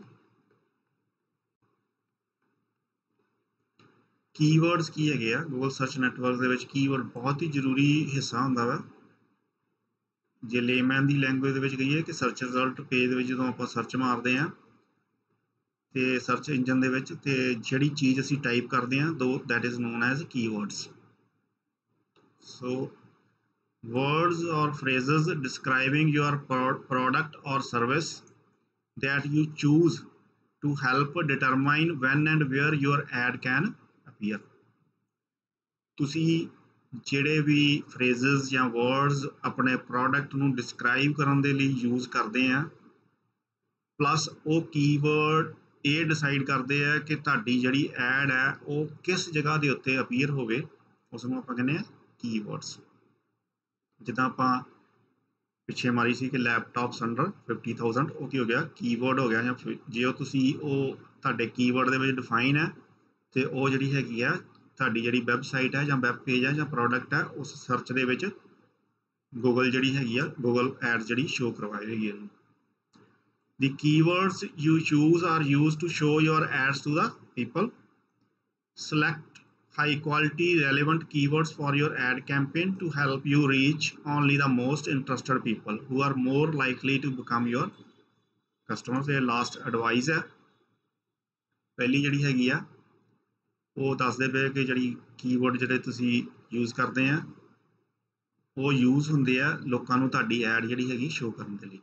[SPEAKER 1] ਕੀਵਰਡਸ ਕੀ ਹੈਗੇ ਆ ਗੂਗਲ ਸਰਚ ਨੈਟਵਰਕ ਦੇ ਵਿੱਚ, ਕੀਵਰਡ ਬਹੁਤ ਹੀ ਜ਼ਰੂਰੀ ਹਿੱਸਾ ਹੁੰਦਾ ਵਾ। जे लेमैन की लैंगुएज दे विच कहिए कि सर्च रिजल्ट पेज दे विच जदों आपां सर्च मारते हैं तो सर्च इंजन दे विच ते जिहड़ी चीज़ असीं टाइप करते हैं दो that is known as keywords. So words or phrases describing your product or service that you choose to help determine when and where your ad can appear। ਤੁਸੀਂ ਜਿਹੜੇ ਵੀ phrases ਜਾਂ words ਆਪਣੇ product ਨੂੰ describe ਕਰਨ ਦੇ ਲਈ use ਕਰਦੇ ਆ ਪਲੱਸ ਉਹ ਕੀਵਰਡ ਇਹ ਡਿਸਾਈਡ ਕਰਦੇ ਆ ਕਿ ਤੁਹਾਡੀ ਜਿਹੜੀ ਐਡ ਹੈ ਉਹ ਕਿਸ ਜਗ੍ਹਾ ਦੇ ਉੱਤੇ ਅਪੀਅਰ ਹੋਵੇ, ਉਸ ਨੂੰ ਆਪਾਂ ਕਹਿੰਦੇ ਆ ਕੀਵਰਡਸ। ਜਿੱਦਾਂ ਆਪਾਂ ਪਿੱਛੇ ਮਾਰੀ ਸੀ ਕਿ ਲੈਪਟਾਪਸ ਅੰਡਰ 50,000, ਉਹ ਕੀ ਹੋ ਗਿਆ ਕੀਵਰਡ ਹੋ ਗਿਆ। ਜਾਂ ਜੇ ਉਹ ਤੁਸੀਂ ਉਹ ਤੁਹਾਡੇ ਕੀਵਰਡ ਦੇ ਵਿੱਚ ਡਿਫਾਈਨ ਹੈ ਤੇ ਉਹ ਜਿਹੜੀ ਹੈਗੀ ਆ ਤੁਹਾਡੀ ਜਿਹੜੀ ਵੈਬਸਾਈਟ ਹੈ ਜਾਂ ਵੈਬ ਪੇਜ ਹੈ ਜਾਂ ਪ੍ਰੋਡਕਟ ਹੈ ਉਸ ਸਰਚ ਦੇ ਵਿੱਚ ਗੂਗਲ ਜਿਹੜੀ ਹੈਗੀ ਆ ਗੂਗਲ ਐਡਸ ਜਿਹੜੀ ਸ਼ੋ ਕਰਵਾਏਗੀ ਇਹਨੂੰ। The keywords you choose are used to show your ads to the people. Select high quality relevant keywords for your ad campaign to help you reach only the most interested people who are more likely to become your customers। ਇਹ last advice ਹੈ। ਪਹਿਲੀ ਜਿਹੜੀ ਹੈਗੀ ਆ ਉਹ ਦੱਸਦੇ ਪਏ ਕਿ ਜਿਹੜੀ ਕੀਵਰਡ ਜਿਹੜੇ ਤੁਸੀਂ ਯੂਜ਼ ਕਰਦੇ ਆ ਉਹ ਯੂਜ਼ ਹੁੰਦੇ ਆ ਲੋਕਾਂ ਨੂੰ ਤੁਹਾਡੀ ਐਡ ਜਿਹੜੀ ਹੈਗੀ ਸ਼ੋ ਕਰਨ ਦੇ ਲਈ।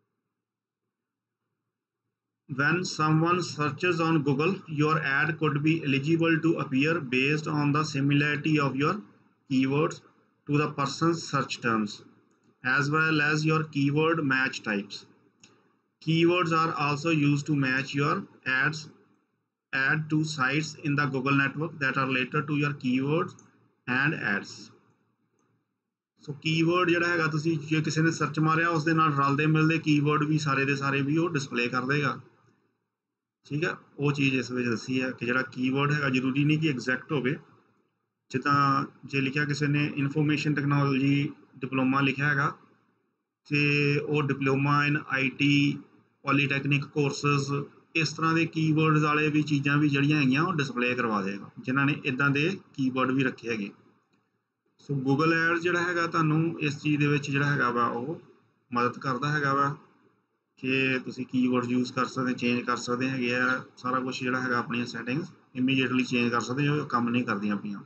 [SPEAKER 1] When someone searches on Google, your ad could be eligible to appear based on the similarity of your keywords to the person's search terms, as well as your keyword match types. Keywords are also used to match your ad to sites in the Google network that are related to your keywords and ads. So keyword ਜਿਹੜਾ ਹੈਗਾ ਤੁਸੀਂ ਜੇ ਕਿਸੇ ਨੇ search ਮਾਰਿਆ ਉਸ ਦੇ ਨਾਲ ਰਲਦੇ ਮਿਲਦੇ ਕੀਵਰਡ ਵੀ ਸਾਰੇ ਦੇ ਸਾਰੇ ਵੀ ਉਹ ਡਿਸਪਲੇ ਕਰ ਦੇਗਾ। ਠੀਕ ਹੈ, ਉਹ ਚੀਜ਼ ਇਸ ਵਿੱਚ ਦੱਸੀ ਹੈ ਕਿ ਜਿਹੜਾ ਕੀਵਰਡ ਹੈਗਾ ਜ਼ਰੂਰੀ ਨਹੀਂ ਕਿ ਐਗਜ਼ੈਕਟ ਹੋਵੇ। ਜਿੱਦਾਂ ਜੇ ਲਿਖਿਆ ਕਿਸੇ ਨੇ ਇਨਫੋਰਮੇਸ਼ਨ ਟੈਕਨੋਲੋਜੀ ਡਿਪਲੋਮਾ ਲਿਖਿਆ ਹੈਗਾ ਤੇ ਉਹ diploma in IT polytechnic courses ਇਸ ਤਰ੍ਹਾਂ ਦੇ ਕੀਵਰਡਸ ਵਾਲੇ ਵੀ ਚੀਜ਼ਾਂ ਵੀ ਜਿਹੜੀਆਂ ਹੈਗੀਆਂ ਉਹ ਡਿਸਪਲੇ ਕਰਵਾ ਦੇਗਾ ਜਿਨ੍ਹਾਂ ਨੇ ਇੱਦਾਂ ਦੇ ਕੀਵਰਡ ਵੀ ਰੱਖੇ ਹੈਗੇ। ਸੋ ਗੂਗਲ ਐਡਸ ਜਿਹੜਾ ਹੈਗਾ ਤੁਹਾਨੂੰ ਇਸ ਚੀਜ਼ ਦੇ ਵਿੱਚ ਜਿਹੜਾ ਹੈਗਾ ਵਾ ਉਹ ਮਦਦ ਕਰਦਾ ਹੈਗਾ ਵਾ ਕਿ ਤੁਸੀਂ ਕੀਵਰਡ ਯੂਜ਼ ਕਰ ਸਕਦੇ, ਚੇਂਜ ਕਰ ਸਕਦੇ ਹੈਗੇ ਆ ਸਾਰਾ ਕੁਝ ਜਿਹੜਾ ਹੈਗਾ ਆਪਣੀਆਂ ਸੈਟਿੰਗਸ ਇਮੀਡੀਏਟਲੀ ਚੇਂਜ ਕਰ ਸਕਦੇ ਜੋ ਕੰਮ ਨਹੀਂ ਕਰਦੀਆਂ ਆਪਣੀਆਂ।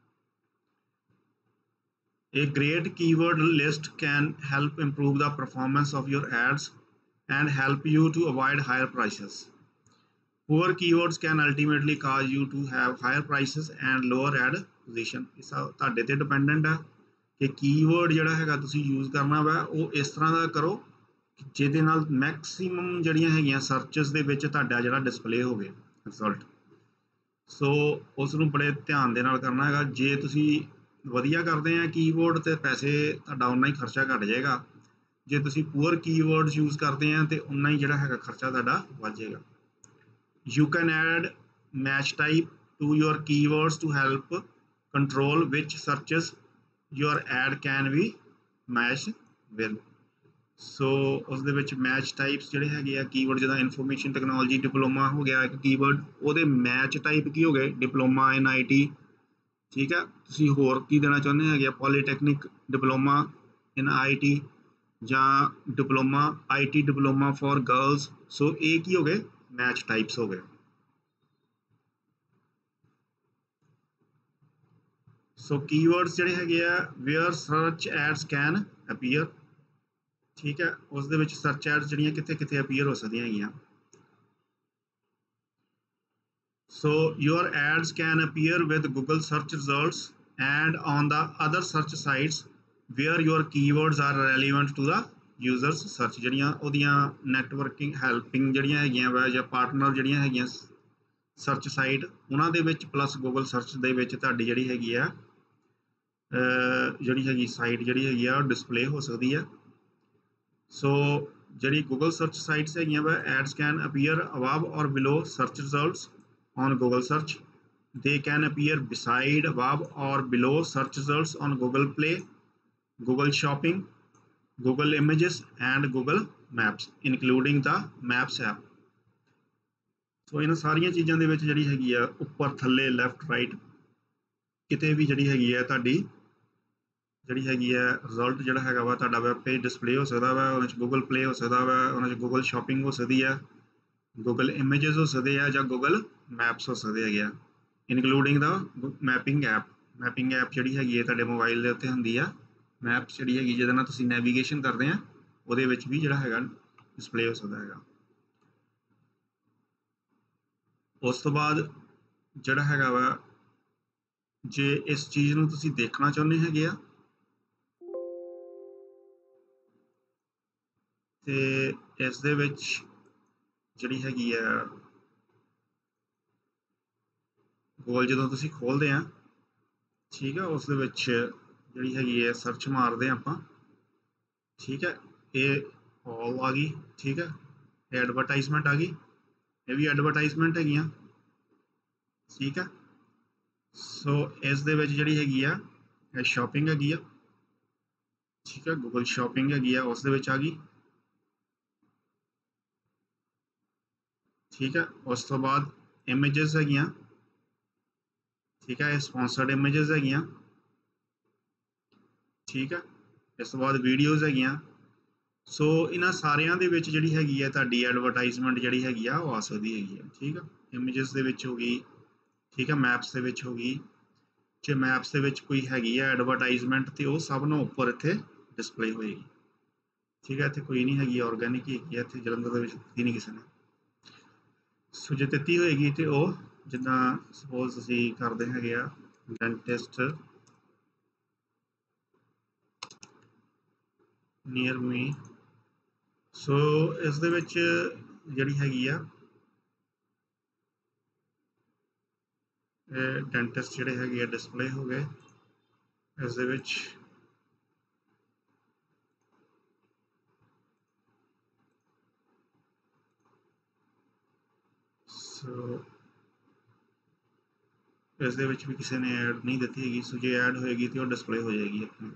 [SPEAKER 1] A great keyword list can help improve the performance of your ads and help you to avoid higher prices. Poor keywords can ultimately cause you to have higher prices and lower ad position। ਇਸ ਤੁਹਾਡੇ ਤੇ dependent ਹੈ ਕਿ keyword ਜਿਹੜਾ ਹੈਗਾ ਤੁਸੀਂ use ਕਰਨਾ ਵਾ ਉਹ ਇਸ ਤਰ੍ਹਾਂ ਦਾ ਕਰੋ ਜਿਹਦੇ ਨਾਲ ਮੈਕਸੀਮਮ ਜਿਹੜੀਆਂ ਹੈਗੀਆਂ ਸਰਚਸ ਦੇ ਵਿੱਚ ਤੁਹਾਡਾ ਜਿਹੜਾ ਡਿਸਪਲੇ ਹੋਵੇ ਰਿਜ਼ਲਟ। ਸੋ ਉਸ ਨੂੰ ਬੜੇ ਧਿਆਨ ਦੇ ਨਾਲ ਕਰਨਾ ਹੈਗਾ। ਜੇ ਤੁਸੀਂ ਵਧੀਆ ਕਰਦੇ ਆ ਕੀਵਰਡ ਤੇ ਪੈਸੇ ਤੁਹਾਡਾ ਉਨਾ ਹੀ ਖਰਚਾ ਘੱਟ ਜਾਏਗਾ। ਜੇ ਤੁਸੀਂ ਪੂਅਰ ਕੀਵਰਡਸ ਯੂਜ਼ ਕਰਦੇ ਆ ਤੇ ਉਨਾ ਹੀ ਜਿਹੜਾ ਹੈਗਾ ਖਰਚਾ ਤੁਹਾਡਾ ਵੱਧ ਜਾਏਗਾ। You can add match type to your keywords to help control which searches your ad can be matched with। ਸੋ ਉਸ ਦੇ ਵਿੱਚ ਮੈਚ ਟਾਈਪਸ ਜਿਹੜੇ ਹੈਗੇ ਆ ਕੀਵਰਡ ਜਿੱਦਾਂ ਇਨਫੋਰਮੇਸ਼ਨ ਟੈਕਨੋਲੋਜੀ ਡਿਪਲੋਮਾ ਹੋ ਗਿਆ ਇੱਕ ਕੀਵਰਡ ਉਹਦੇ ਮੈਚ ਟਾਈਪ ਕੀ ਹੋ ਗਏ ਡਿਪਲੋਮਾ ਇਨ IT। ਠੀਕ ਹੈ, ਤੁਸੀਂ ਹੋਰ ਕੀ ਦੇਣਾ ਚਾਹੁੰਦੇ ਹੈਗੇ ਆ ਪੋਲੀਟੈਕਨਿਕ ਡਿਪਲੋਮਾ ਇਨ IT ਜਾਂ diploma IT diploma for girls. So ਇਹ ਕੀ ਹੋ ਗਏ ਮੈਚ ਟਾਈਪਸ ਹੋ ਗਏ। ਸੋ ਕੀਵਰਡਸ ਜਿਹੜੇ ਹੈਗੇ ਆ where search ads can appear. ਠੀਕ ਹੈ, ਉਸ ਦੇ ਵਿੱਚ ਸਰਚ ਐਡਸ ਜਿਹੜੀਆਂ ਕਿੱਥੇ ਕਿੱਥੇ ਅਪੀਅਰ ਹੋ ਸਕਦੀਆਂ ਹੈਗੀਆਂ। So your ads can appear with Google search results and on the other search sites where your keywords are relevant to the users search। ਜਿਹੜੀਆਂ ਉਹਦੀਆਂ ਨੈਟਵਰਕਿੰਗ ਹੈਲਪਿੰਗ ਜਿਹੜੀਆਂ ਹੈਗੀਆਂ ਵਾ ਜਾਂ ਪਾਰਟਨਰ ਜਿਹੜੀਆਂ ਹੈਗੀਆਂ ਸਰਚ ਸਾਈਟ ਉਹਨਾਂ ਦੇ ਵਿੱਚ ਪਲੱਸ ਗੂਗਲ ਸਰਚ ਦੇ ਵਿੱਚ ਤੁਹਾਡੀ ਜਿਹੜੀ ਹੈਗੀ ਆ ਜਿਹੜੀ ਹੈਗੀ ਸਾਈਟ ਜਿਹੜੀ ਹੈਗੀ ਆ ਉਹ ਡਿਸਪਲੇ ਹੋ ਸਕਦੀ ਹੈ। ਸੋ ਜਿਹੜੀ ਗੂਗਲ ਸਰਚ ਸਾਈਟਸ ਹੈਗੀਆਂ ਵਾ ads can appear above or below search results on Google search। They can appear beside, above or below search results on Google Play, Google Shopping, Google Images and Google Maps including the Maps app। So ਇਹਨਾਂ ਸਾਰੀਆਂ ਚੀਜ਼ਾਂ ਦੇ ਵਿੱਚ ਜਿਹੜੀ ਹੈਗੀ ਆ ਉੱਪਰ ਥੱਲੇ ਲੈਫਟ ਰਾਈਟ ਕਿਤੇ ਵੀ ਜਿਹੜੀ ਹੈਗੀ ਆ ਤੁਹਾਡੀ ਜਿਹੜੀ ਹੈਗੀ ਹੈ ਰਿਜ਼ਲਟ ਜਿਹੜਾ ਹੈਗਾ ਵਾ ਤੁਹਾਡਾ ਵੈਬ ਪੇਜ ਡਿਸਪਲੇ ਹੋ ਸਕਦਾ ਵਾ, ਉਹਦੇ 'ਚ ਗੂਗਲ ਪਲੇ ਹੋ ਸਕਦਾ ਵਾ, ਉਹਨਾਂ 'ਚ ਗੂਗਲ ਸ਼ਾਪਿੰਗ ਹੋ ਸਕਦੀ ਆ, ਗੂਗਲ ਇਮੇਜਸ ਹੋ ਸਕਦੇ ਆ, ਜਾਂ ਗੂਗਲ ਮੈਪਸ ਹੋ ਸਕਦੇ ਹੈਗੇ ਆ, ਇਨਕਲੂਡਿੰਗ ਦਾ ਮੈਪਿੰਗ ਐਪ ਜਿਹੜੀ ਹੈਗੀ ਹੈ ਤੁਹਾਡੇ ਮੋਬਾਈਲ ਦੇ ਉੱਤੇ ਹੁੰਦੀ ਆ। ਮੈਪਸ ਜਿਹੜੀ ਹੈਗੀ ਜਿਹਦੇ ਨਾਲ ਤੁਸੀਂ ਨੈਵੀਗੇਸ਼ਨ ਕਰਦੇ ਆ, ਉਹਦੇ ਵਿੱਚ ਵੀ ਜਿਹੜਾ ਹੈਗਾ ਡਿਸਪਲੇ ਹੋ ਸਕਦਾ ਹੈਗਾ। ਉਸ ਤੋਂ ਬਾਅਦ ਜਿਹੜਾ ਹੈਗਾ ਵਾ, ਜੇ ਇਸ ਚੀਜ਼ ਨੂੰ ਤੁਸੀਂ ਦੇਖਣਾ ਚਾਹੁੰਦੇ ਹੈਗੇ ਆ ਤੇ ਇਸ ਦੇ ਵਿੱਚ ਜਿਹੜੀ ਹੈਗੀ ਆ ਗੂਗਲ ਜਦੋਂ ਤੁਸੀਂ ਖੋਲਦੇ ਆ, ਠੀਕ ਹੈ, ਉਸ ਦੇ ਵਿੱਚ ਜਿਹੜੀ ਹੈਗੀ ਹੈ ਸਰਚ ਮਾਰਦੇ ਆਪਾਂ, ਠੀਕ ਹੈ, ਇਹ ਆਲ ਆ ਗਈ, ਠੀਕ ਹੈ, ਇਹ ਐਡਵਰਟਾਈਜ਼ਮੈਂਟ ਆ ਗਈ, ਇਹ ਵੀ ਐਡਵਰਟਾਈਜ਼ਮੈਂਟ ਹੈਗੀਆਂ, ਠੀਕ ਹੈ। ਸੋ ਇਸ ਦੇ ਵਿੱਚ ਜਿਹੜੀ ਹੈਗੀ ਆ ਇਹ ਸ਼ਾਪਿੰਗ ਹੈਗੀ ਆ, ਠੀਕ ਹੈ, ਗੂਗਲ ਸ਼ਾਪਿੰਗ ਹੈਗੀ ਆ, ਉਸ ਦੇ ਵਿੱਚ ਆ ਗਈ, ਠੀਕ ਹੈ। ਉਸ ਤੋਂ ਬਾਅਦ ਇਮੇਜਸ ਹੈਗੀਆਂ, ਠੀਕ ਹੈ, ਇਹ ਸਪੋਂਸਰਡ ਇਮੇਜਸ ਹੈਗੀਆਂ, ਠੀਕ ਹੈ। ਇਸ ਤੋਂ ਬਾਅਦ ਵੀਡੀਓਜ਼ ਹੈਗੀਆਂ। ਸੋ ਇਹਨਾਂ ਸਾਰਿਆਂ ਦੇ ਵਿੱਚ ਜਿਹੜੀ ਹੈਗੀ ਹੈ ਤੁਹਾਡੀ ਐਡਵਰਟਾਈਜ਼ਮੈਂਟ ਜਿਹੜੀ ਹੈਗੀ ਆ ਉਹ ਆ ਸਕਦੀ ਹੈਗੀ ਆ, ਠੀਕ ਆ। ਇਮੇਜਸ ਦੇ ਵਿੱਚ ਹੋ ਗਈ, ਠੀਕ ਹੈ, ਮੈਪਸ ਦੇ ਵਿੱਚ ਹੋ ਗਈ। ਜੇ ਮੈਪਸ ਦੇ ਵਿੱਚ ਕੋਈ ਹੈਗੀ ਆ ਐਡਵਰਟਾਈਜ਼ਮੈਂਟ ਤੇ ਉਹ ਸਭ ਨੂੰ ਉੱਪਰ ਇੱਥੇ ਡਿਸਪਲੇ ਹੋਏਗੀ, ਠੀਕ ਹੈ। ਇੱਥੇ ਕੋਈ ਨਹੀਂ ਹੈਗੀ, ਆਰਗੈਨਿਕ ਹੀ ਹੈਗੀ ਆ, ਇੱਥੇ ਜਲੰਧਰ ਦੇ ਵਿੱਚ ਦਿੱਤੀ ਨਹੀਂ ਕਿਸੇ ਨੇ। ਸੋ ਜੇ ਦਿੱਤੀ ਹੋਏਗੀ ਤੇ ਉਹ ਜਿੱਦਾਂ ਸਪੋਜ਼ ਅਸੀਂ ਕਰਦੇ ਹੈਗੇ ਆ ਡੈਂਟਿਸਟ ਨੀਅਰ ਮੀ, ਸੋ ਇਸ ਦੇ ਵਿੱਚ ਜਿਹੜੀ ਹੈਗੀ ਆ ਇਹ ਡੈਂਟਿਸਟ ਜਿਹੜੇ ਹੈਗੇ ਆ ਡਿਸਪਲੇ ਹੋ ਗਏ ਇਸ ਦੇ ਵਿੱਚ। ਸੋ ਇਸ ਦੇ ਵਿੱਚ ਵੀ ਕਿਸੇ ਨੇ ਐਡ ਨਹੀਂ ਦਿੱਤੀ ਹੈਗੀ, ਸੋ ਜੇ ਐਡ ਹੋਏਗੀ ਤੇ ਉਹ ਡਿਸਪਲੇ ਹੋ ਜਾਏਗੀ ਆਪਣੀ।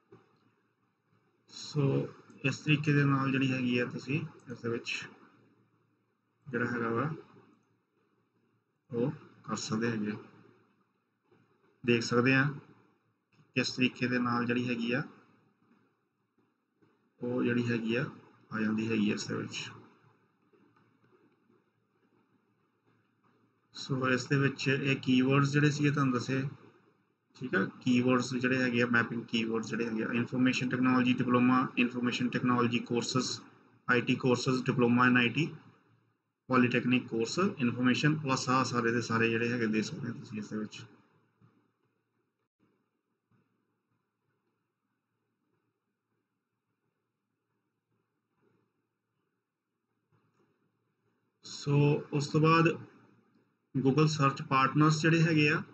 [SPEAKER 1] ਸੋ ਇਸ ਤਰੀਕੇ ਦੇ ਨਾਲ ਜਿਹੜੀ ਹੈਗੀ ਆ ਤੁਸੀਂ ਇਸ ਦੇ ਵਿੱਚ ਜਿਹੜਾ ਹੈਗਾ ਵਾ ਉਹ ਕਰ ਸਕਦੇ ਹੈਗੇ, ਦੇਖ ਸਕਦੇ ਆ ਕਿਸ ਤਰੀਕੇ ਦੇ ਨਾਲ ਜਿਹੜੀ ਹੈਗੀ ਆ ਉਹ ਜਿਹੜੀ ਹੈਗੀ ਆ ਜਾਂਦੀ ਹੈਗੀ ਇਸ ਦੇ ਵਿੱਚ। ਸੋ ਇਸ ਦੇ ਵਿੱਚ ਇਹ ਕੀਵਰਡਸ ਜਿਹੜੇ ਸੀਗੇ ਤੁਹਾਨੂੰ ਦੱਸੇ, ਠੀਕ ਹੈ, ਕੀਵਰਡਸ ਜਿਹੜੇ ਹੈਗੇ ਆ ਮੈਪਿੰਗ ਕੀਵਰਡਸ ਜਿਹੜੇ ਹੈਗੇ ਆ information technology diploma, information technology courses, IT courses, diploma in IT, polytechnic course, information plus ਆ ਸਾਰੇ ਦੇ ਸਾਰੇ ਜਿਹੜੇ ਹੈਗੇ ਦੇ ਸਕਦੇ ਹੋ ਤੁਸੀਂ ਇਸ ਦੇ ਵਿੱਚ। ਸੋ ਉਸ ਤੋਂ ਬਾਅਦ ਗੂਗਲ ਸਰਚ ਪਾਰਟਨਰਸ ਜਿਹੜੇ ਹੈਗੇ ਆ,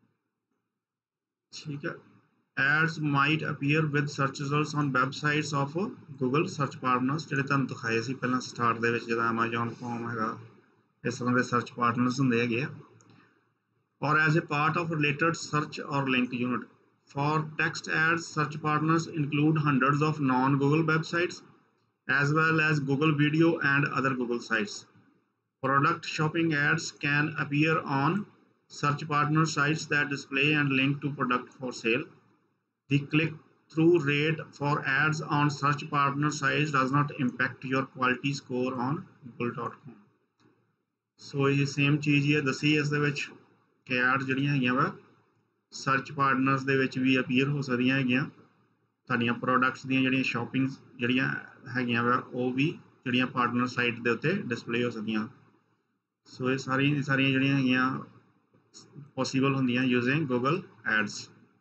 [SPEAKER 1] ਠੀਕ ਹੈ, ads might appear with search results on websites of Google search partners, ਜਿਹੜੇ ਤੁਹਾਨੂੰ ਦਿਖਾਏ ਸੀ ਪਹਿਲਾਂ ਸਟਾਰਟ ਦੇ ਵਿੱਚ, ਜਿੱਦਾਂ Amazon ਫੋਰਮ ਹੈਗਾ, ਇਸ ਤਰ੍ਹਾਂ ਦੇ ਸਰਚ ਪਾਰਟਨਰਸ ਹੁੰਦੇ ਹੈਗੇ ਆ। or as a part of related search or link unit. For text ads, search partners include hundreds of non-Google websites as well as Google Video and other Google sites. Product shopping ads can appear on search partner sites that display and link to product for sale. The click-through rate for ads on search partner sites does not impact your quality score on google.com. ਸੋ ਇਹ same ਚੀਜ਼ ਹੀ ਹੈ ਦੱਸੀ ਇਸ ਦੇ ਵਿੱਚ ਕਿ add ਜਿਹੜੀਆਂ ਹੈਗੀਆਂ ਵਾ ਸਰਚ ਪਾਰਟਨਰਸ ਦੇ ਵਿੱਚ ਵੀ ਅਪੀਅਰ ਹੋ ਸਕਦੀਆਂ ਹੈਗੀਆਂ, ਤੁਹਾਡੀਆਂ ਪ੍ਰੋਡਕਟਸ ਦੀਆਂ ਜਿਹੜੀਆਂ ਸ਼ਾਪਿੰਗ ਜਿਹੜੀਆਂ ਹੈਗੀਆਂ ਵਾ ਉਹ ਵੀ ਜਿਹੜੀਆਂ ਪਾਰਟਨਰ ਸਾਈਟ ਦੇ ਉੱਤੇ ਡਿਸਪਲੇ ਹੋ ਸਕਦੀਆਂ। ਸੋ ਇਹ ਸਾਰੀਆਂ ਜਿਹੜੀਆਂ ਹੈਗੀਆਂ ਪੋਸੀਬਲ ਹੁੰਦੀਆਂ using Google ads.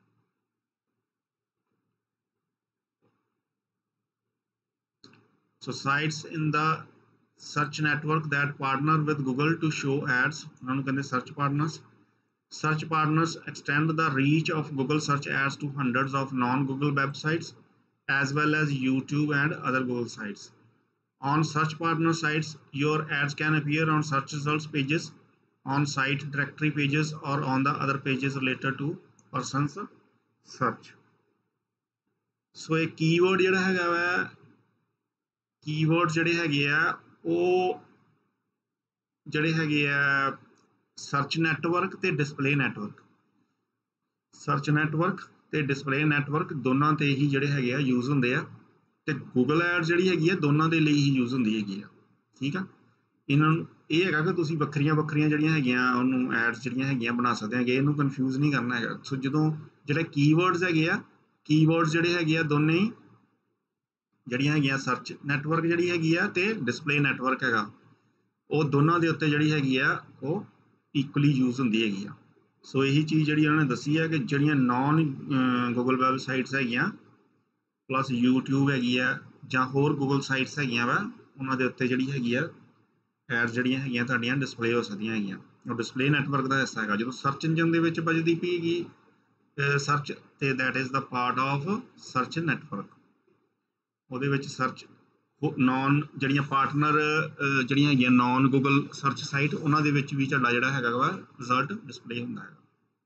[SPEAKER 1] So sites in the search network that partner with Google to show ads, ਉਹਨਾਂ ਨੂੰ ਕਹਿੰਦੇ search partners. Search partners extend the reach of Google search ads to hundreds of non-Google websites as well as YouTube and other Google sites. On search partner sites, your ads can appear on search results pages, on site directory pages, or on the other pages related to person's search. So a keyword ਜਿਹੜਾ ਹੈਗਾ ਵਾ keyword ਜਿਹੜੇ ਹੈਗੇ ਆ ਉਹ ਜਿਹੜੇ ਹੈਗੇ ਆ ਸਰਚ ਨੈਟਵਰਕ ਤੇ ਡਿਸਪਲੇ ਨੈਟਵਰਕ। ਸਰਚ ਨੈਟਵਰਕ ਤੇ ਡਿਸਪਲੇ ਨੈਟਵਰਕ ਦੋਨਾਂ ਤੇ ਹੀ ਜਿਹੜੇ ਹੈਗੇ ਆ ਯੂਜ਼ ਹੁੰਦੇ ਆ ਤੇ ਗੂਗਲ ਐਡ ਜਿਹੜੀ ਹੈਗੀ ਆ ਦੋਨਾਂ ਦੇ ਲਈ ਹੀ ਯੂਜ਼ ਹੁੰਦੀ ਹੈਗੀ ਆ। ਠੀਕ ਆ, ਇਹਨਾਂ ਨੂੰ ਇਹ ਹੈਗਾ ਕਿ ਤੁਸੀਂ ਵੱਖਰੀਆਂ ਵੱਖਰੀਆਂ ਜਿਹੜੀਆਂ ਹੈਗੀਆਂ ਉਹਨੂੰ ਐਡਸ ਜਿਹੜੀਆਂ ਹੈਗੀਆਂ ਬਣਾ ਸਕਦੇ ਹੈਗੇ, ਇਹਨੂੰ ਕਨਫਿਊਜ਼ ਨਹੀਂ ਕਰਨਾ ਹੈਗਾ। ਸੋ ਜਦੋਂ ਜਿਹੜੇ ਕੀਵਰਡਸ ਹੈਗੇ ਆ, ਕੀਵਰਡਸ ਜਿਹੜੇ ਹੈਗੇ ਆ ਦੋਨੇ ਹੀ ਜਿਹੜੀਆਂ ਹੈਗੀਆਂ ਸਰਚ ਨੈਟਵਰਕ ਜਿਹੜੀ ਹੈਗੀ ਆ ਤੇ ਡਿਸਪਲੇ ਨੈਟਵਰਕ ਹੈਗਾ, ਉਹ ਦੋਨਾਂ ਦੇ ਉੱਤੇ ਜਿਹੜੀ ਹੈਗੀ ਆ ਉਹ ਇਕੁਅਲੀ ਯੂਜ਼ ਹੁੰਦੀ ਹੈਗੀ ਆ। ਸੋ ਇਹੀ ਚੀਜ਼ ਜਿਹੜੀ ਉਹਨਾਂ ਨੇ ਦੱਸੀ ਹੈ ਕਿ ਜਿਹੜੀਆਂ ਨੌਨ ਗੂਗਲ ਵੈਬਸਾਈਟਸ ਹੈਗੀਆਂ ਪਲੱਸ YouTube ਹੈਗੀ ਆ ਜਾਂ ਹੋਰ ਗੂਗਲ ਸਾਈਟਸ ਹੈਗੀਆਂ ਵਾ, ਉਹਨਾਂ ਦੇ ਉੱਤੇ ਜਿਹੜੀ ਹੈਗੀ ਆ ਐਡਸ ਜਿਹੜੀਆਂ ਹੈਗੀਆਂ ਤੁਹਾਡੀਆਂ ਡਿਸਪਲੇ ਹੋ ਸਕਦੀਆਂ ਹੈਗੀਆਂ। ਉਹ ਡਿਸਪਲੇ ਨੈਟਵਰਕ ਦਾ ਹਿੱਸਾ ਹੈਗਾ। ਜਦੋਂ ਸਰਚ ਇੰਜਨ ਦੇ ਵਿੱਚ ਵੱਜਦੀ ਪਈਗੀ ਸਰਚ ਤੇ that is the part of search network. ਉਹਦੇ ਵਿੱਚ ਸਰਚ ਨੌਨ ਜਿਹੜੀਆਂ ਪਾਰਟਨਰ ਜਿਹੜੀਆਂ ਹੈਗੀਆਂ ਨੌਨ ਗੂਗਲ ਸਰਚ ਸਾਈਟ, ਉਹਨਾਂ ਦੇ ਵਿੱਚ ਵੀ ਤੁਹਾਡਾ ਜਿਹੜਾ ਹੈਗਾ ਵਾ ਰਿਜ਼ਲਟ ਡਿਸਪਲੇ ਹੁੰਦਾ ਹੈਗਾ।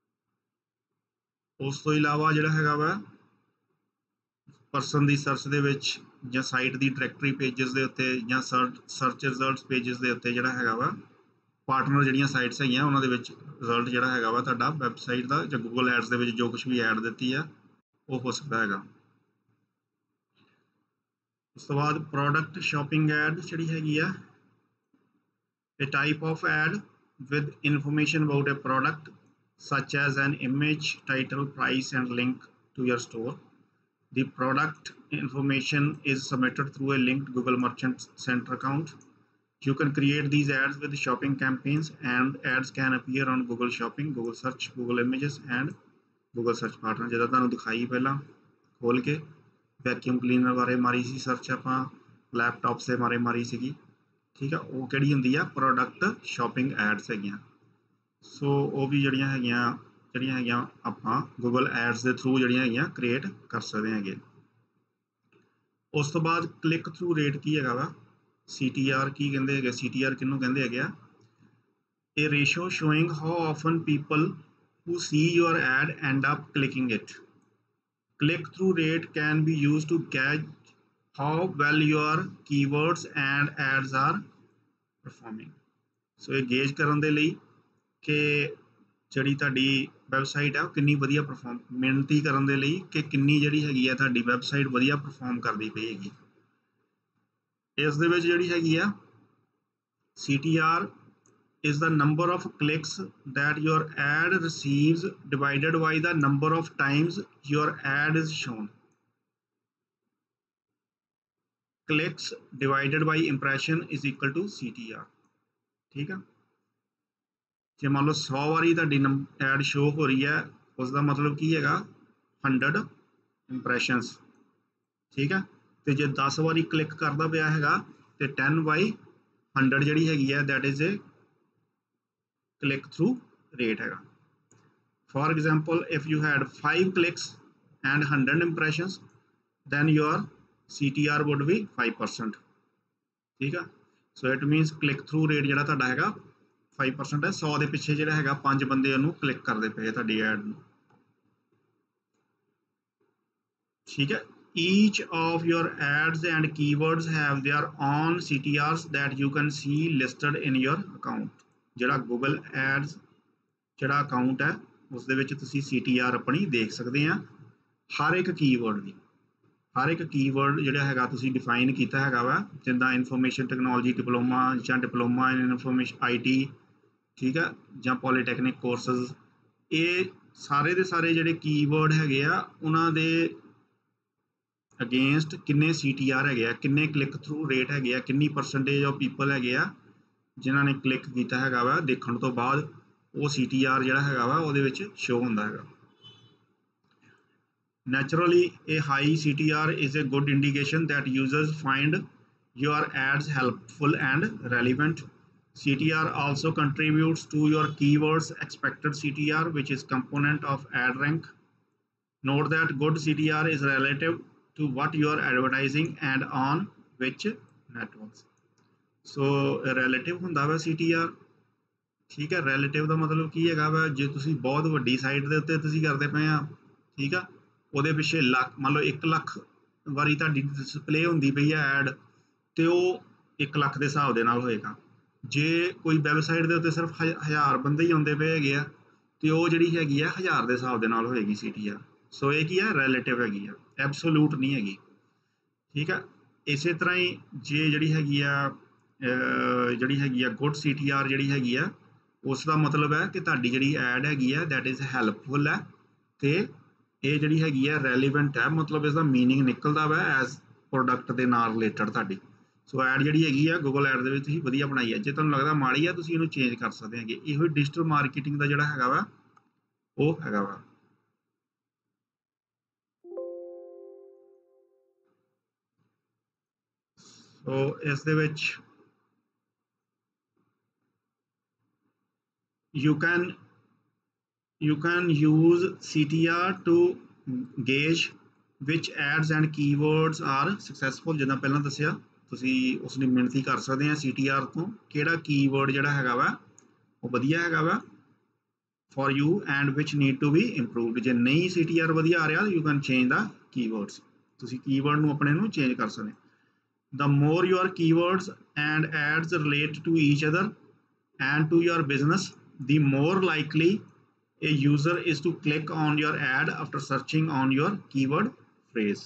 [SPEAKER 1] ਉਸ ਤੋਂ ਇਲਾਵਾ ਜਿਹੜਾ ਹੈਗਾ ਵਾ ਪਰਸਨ ਦੀ ਸਰਚ ਦੇ ਵਿੱਚ ਜਾਂ ਸਾਈਟ ਦੀ ਡਾਇਰੈਕਟਰੀ ਪੇਜਸ ਦੇ ਉੱਤੇ ਜਾਂ ਸਰਚ ਰਿਜ਼ਲਟਸ ਪੇਜਸ ਦੇ ਉੱਤੇ ਜਿਹੜਾ ਹੈਗਾ ਵਾ ਪਾਰਟਨਰ ਜਿਹੜੀਆਂ ਸਾਈਟਸ ਹੈਗੀਆਂ ਉਹਨਾਂ ਦੇ ਵਿੱਚ ਰਿਜ਼ਲਟ ਜਿਹੜਾ ਹੈਗਾ ਵਾ ਤੁਹਾਡਾ ਵੈਬਸਾਈਟ ਦਾ ਜਾਂ ਗੂਗਲ ਐਡਸ ਦੇ ਵਿੱਚ ਜੋ ਕੁਝ ਵੀ ਐਡ ਦਿੱਤੀ ਆ ਉਹ ਹੋ ਸਕਦਾ ਹੈਗਾ। ਉਸ ਤੋਂ ਬਾਅਦ ਪ੍ਰੋਡਕਟ ਸ਼ਾਪਿੰਗ ਐਡ ਜਿਹੜੀ ਹੈਗੀ ਆ, a type of ad with information about a product such as an image, title, price and link to your store. The product information is submitted through a linked Google Merchant Center account. You can create these ads with shopping campaigns and ads can appear on Google Shopping, Google Search, Google Images and Google Search Partner। ਜਿੱਦਾਂ ਤੁਹਾਨੂੰ ਦਿਖਾਈ ਪਹਿਲਾਂ ਖੋਲ ਕੇ vacuum cleaner ਬਾਰੇ ਮਾਰੀ ਸੀ search ਆਪਾਂ, laptop ਦੇ ਬਾਰੇ ਮਾਰੀ ਸੀਗੀ। ਠੀਕ ਆ, ਉਹ ਕਿਹੜੀ ਹੁੰਦੀ ਆ ਪ੍ਰੋਡਕਟ ਸ਼ਾਪਿੰਗ ਐਡਸ ਹੈਗੀਆਂ। ਸੋ ਉਹ ਵੀ ਜਿਹੜੀਆਂ ਹੈਗੀਆਂ ਆਪਾਂ ਗੂਗਲ ਐਡਸ ਦੇ ਥਰੂ ਜਿਹੜੀਆਂ ਹੈਗੀਆਂ ਕ੍ਰੀਏਟ ਕਰ ਸਕਦੇ ਹੈਗੇ। ਉਸ ਤੋਂ ਬਾਅਦ ਕਲਿੱਕ ਥਰੂ ਰੇਟ ਕੀ ਹੈਗਾ ਵਾ, CTR ਕੀ ਕਹਿੰਦੇ ਹੈਗੇ, CTR ਕਿਹਨੂੰ ਕਹਿੰਦੇ ਹੈਗੇ ਆ, a ratio showing how often people who see your ad end up clicking it. Click through rate can be used to gauge how well your keywords and ads are performing. ਸੋ ਇਹ gauge ਕਰਨ ਦੇ ਲਈ ਕਿ ਜਿਹੜੀ ਤੁਹਾਡੀ website ਆ ਉਹ ਕਿੰਨੀ ਵਧੀਆ ਪਰਫਾਰਮ, ਮਿਹਨਤੀ ਕਰਨ ਦੇ ਲਈ ਕਿ ਕਿੰਨੀ ਜਿਹੜੀ ਹੈਗੀ ਆ ਤੁਹਾਡੀ ਵੈਬਸਾਈਟ ਵਧੀਆ ਪਰਫਾਰਮ ਕਰਦੀ ਪਈ ਹੈਗੀ। ਇਸ ਦੇ ਵਿੱਚ ਜਿਹੜੀ ਹੈਗੀ ਆ CTR is the number of clicks that your ad receives divided by the number of times your ad is shown. Clicks divided by impression is equal to CTR। ਠੀਕ ਆ, ਜੇ ਮੰਨ ਲਓ 100 ਵਾਰੀ ਤੁਹਾਡੀ ਐਡ ਸ਼ੋ ਹੋ ਰਹੀ ਹੈ, ਉਸ ਦਾ ਮਤਲਬ ਕੀ ਹੈਗਾ 100 ਇੰਪ੍ਰੈਸ਼ਨਸ। ਠੀਕ ਆ, ਤੇ ਜੇ 10 ਵਾਰੀ ਕਲਿੱਕ ਕਰਦਾ ਪਿਆ ਹੈਗਾ ਤੇ 10/100 ਜਿਹੜੀ ਹੈਗੀ ਹੈ that is a click through rate ਹੈਗਾ। For example, if you had 5 clicks and 100 impressions, then your CTR would be 5%। ਠੀਕ ਆ, so it means click through rate ਜਿਹੜਾ ਤੁਹਾਡਾ ਹੈਗਾ 5% ਹੈ। 100 ਦੇ ਪਿੱਛੇ ਜਿਹੜਾ ਹੈਗਾ 5 ਬੰਦੇ ਉਹਨੂੰ ਕਲਿੱਕ ਕਰਦੇ ਪਏ ਤੁਹਾਡੀ ਐਡ ਨੂੰ। ਠੀਕ ਹੈ, each of your ads and keywords have their own CTRs that you can see listed in your account। ਜਿਹੜਾ ਗੂਗਲ ਐਡਸ ਜਿਹੜਾ ਅਕਾਊਂਟ ਹੈ ਉਸ ਦੇ ਵਿੱਚ ਤੁਸੀਂ CTR ਆਪਣੀ ਦੇਖ ਸਕਦੇ ਆ ਹਰ ਇੱਕ ਕੀਵਰਡ ਦੀ। ਹਰ ਇੱਕ ਕੀਵਰਡ ਜਿਹੜਾ ਹੈਗਾ ਤੁਸੀਂ ਡਿਫਾਈਨ ਕੀਤਾ ਹੈਗਾ ਵਾ, ਜਿੱਦਾਂ ਇਨਫੋਰਮੇਸ਼ਨ ਟੈਕਨੋਲੋਜੀ ਡਿਪਲੋਮਾ ਜਾਂ ਡਿਪਲੋਮਾ ਇਨ ਇਨਫੋਰਮੇਸ਼ਨ IT, ਠੀਕ ਆ, ਜਾਂ ਪੋਲੀਟੈਕਨਿਕ ਕੋਰਸਿਸ, ਇਹ ਸਾਰੇ ਦੇ ਸਾਰੇ ਜਿਹੜੇ ਕੀਵਰਡ ਹੈਗੇ ਆ ਉਹਨਾਂ ਦੇ ਅਗੇਂਸਟ ਕਿੰਨੇ CTR ਹੈਗੇ ਆ, ਕਿੰਨੇ ਕਲਿੱਕ ਥਰੂ ਰੇਟ ਹੈਗੇ ਆ, ਕਿੰਨੀ ਪਰਸੈਂਟੇਜ ਆਫ ਪੀਪਲ ਹੈਗੇ ਆ ਜਿਨ੍ਹਾਂ ਨੇ ਕਲਿੱਕ ਕੀਤਾ ਹੈਗਾ ਵਾ, ਦੇਖਣ ਤੋਂ ਬਾਅਦ ਉਹ CTR ਜਿਹੜਾ ਹੈਗਾ ਵਾ ਉਹਦੇ ਵਿੱਚ ਸ਼ੋ ਹੁੰਦਾ ਹੈਗਾ। Naturally, a high CTR is a good indication that users find your ads helpful and relevant. CTR also contributes to your keywords expected CTR, which is component of ad rank. Note that good CTR is relative to what you are advertising and on which networks. So relative ਹੁੰਦਾ ਵਾ CTR। ਠੀਕ ਹੈ, relative ਦਾ ਮਤਲਬ ਕੀ ਹੈਗਾ ਵਾ, ਜੇ ਤੁਸੀਂ ਬਹੁਤ ਵੱਡੀ ਸਾਈਟ ਦੇ ਉੱਤੇ ਤੁਸੀਂ ਕਰਦੇ ਪਏ ਆ, ਠੀਕ ਆ, ਉਹਦੇ ਪਿੱਛੇ ਲੱਖ ਮੰਨ ਲਓ 1 ਲੱਖ ਵਾਰੀ ਤੁਹਾਡੀ ਡਿਸਪਲੇ ਹੁੰਦੀ ਪਈ ਹੈ ਐਡ, ਤੇ ਉਹ 1 ਲੱਖ ਦੇ ਹਿਸਾਬ ਦੇ ਨਾਲ ਹੋਏਗਾ। ਜੇ ਕੋਈ ਵੈਬਸਾਈਟ ਦੇ ਉੱਤੇ ਸਿਰਫ 1000 ਬੰਦੇ ਹੀ ਆਉਂਦੇ ਪਏ ਹੈਗੇ ਆ ਤੇ ਉਹ ਜਿਹੜੀ ਹੈਗੀ ਆ 1000 ਦੇ ਹਿਸਾਬ ਦੇ ਨਾਲ ਹੋਏਗੀ CTR। ਸੋ ਇਹ ਕੀ ਹੈ, ਰਿਲੇਟਿਵ ਹੈਗੀ ਆ, ਐਬਸੋਲੂਟ ਨਹੀਂ ਹੈਗੀ। ਠੀਕ ਆ। ਇਸੇ ਤਰ੍ਹਾਂ ਹੀ ਜੇ ਜਿਹੜੀ ਹੈਗੀ ਆ ਗੁੱਡ CTR ਜਿਹੜੀ ਹੈਗੀ ਆ, ਉਸ ਦਾ ਮਤਲਬ ਹੈ ਕਿ ਤੁਹਾਡੀ ਜਿਹੜੀ ਐਡ ਹੈਗੀ ਆ ਦੈਟ ਇਜ਼ ਹੈਲਪਫੁਲ ਹੈ, ਤੇ ਇਹ ਜਿਹੜੀ ਹੈਗੀ ਆ ਰੈਲੀਵੈਂਟ ਹੈ, ਮਤਲਬ ਇਸਦਾ ਮੀਨਿੰਗ ਨਿਕਲਦਾ ਵਾ ਐਜ਼ ਪ੍ਰੋਡਕਟ ਦੇ ਨਾਲ ਰਿਲੇਟਡ ਤੁਹਾਡੀ। ਸੋ ਐਡ ਜਿਹੜੀ ਹੈਗੀ ਆ ਗੂਗਲ ਐਡ ਦੇ ਵਿੱਚ ਤੁਸੀਂ ਵਧੀਆ ਬਣਾਈ ਹੈ। ਜੇ ਤੁਹਾਨੂੰ ਲੱਗਦਾ ਮਾੜੀ ਆ, ਤੁਸੀਂ ਇਹਨੂੰ ਚੇਂਜ ਕਰ ਸਕਦੇ ਹੈਗੇ। ਇਹੋ ਹੀ ਡਿਜੀਟਲ ਮਾਰਕੀਟਿੰਗ ਦਾ ਜਿਹੜਾ ਹੈਗਾ ਵਾ ਉਹ ਹੈਗਾ ਵਾ। ਸੋ ਇਸ ਦੇ ਵਿੱਚ you can use CTR to gauge which ads and keywords are successful। ਜਿੱਦਾਂ ਪਹਿਲਾਂ ਦੱਸਿਆ, ਤੁਸੀਂ ਉਸ ਦੀ ਮਿਣਤੀ ਕਰ ਸਕਦੇ ਆ CTR ਤੋਂ ਕਿਹੜਾ ਕੀਵਰਡ ਜਿਹੜਾ ਹੈਗਾ ਵਾ ਉਹ ਵਧੀਆ ਹੈਗਾ ਵਾ for you and which need to be improved। ਜੇ ਨਹੀਂ CTR ਵਧੀਆ ਆ ਰਿਹਾ, you can change the keywords। ਤੁਸੀਂ ਕੀਵਰਡ ਨੂੰ ਆਪਣੇ ਨੂੰ ਚੇਂਜ ਕਰ ਸਕਦੇ। The more your keywords and ads relate to each other and to your business, the more likely a user is to click on your ad after searching on your keyword phrase।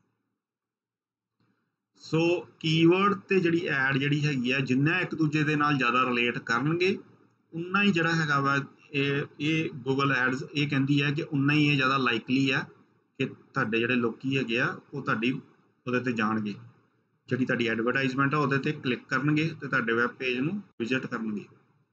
[SPEAKER 1] So keyword ਤੇ ਜਿਹੜੀ add ਜਿਹੜੀ ਹੈਗੀ ਆ, ਜਿੰਨਾ ਇੱਕ ਦੂਜੇ ਦੇ ਨਾਲ ਜ਼ਿਆਦਾ ਰਿਲੇਟ ਕਰਨਗੇ, ਉਨਾ ਹੀ ਜਿਹੜਾ ਹੈਗਾ ਵਾ ਇਹ ਗੂਗਲ ਐਡਸ ਇਹ ਕਹਿੰਦੀ ਹੈ ਕਿ ਉਨਾ ਹੀ ਇਹ ਜ਼ਿਆਦਾ ਲਾਈਕਲੀ ਆ ਕਿ ਤੁਹਾਡੇ ਜਿਹੜੇ ਲੋਕੀ ਹੈਗੇ ਆ ਉਹ ਤੁਹਾਡੀ ਉਹਦੇ ਤੇ ਜਾਣਗੇ। ਜਿਹੜੀ ਤੁਹਾਡੀ ਐਡਵਰਟਾਈਜ਼ਮੈਂਟ ਆ ਉਹਦੇ ਤੇ ਕਲਿੱਕ ਕਰਨਗੇ ਤੇ ਤੁਹਾਡੇ ਵੈਬ ਪੇਜ ਨੂੰ ਵਿਜ਼ਿਟ ਕਰਨਗੇ।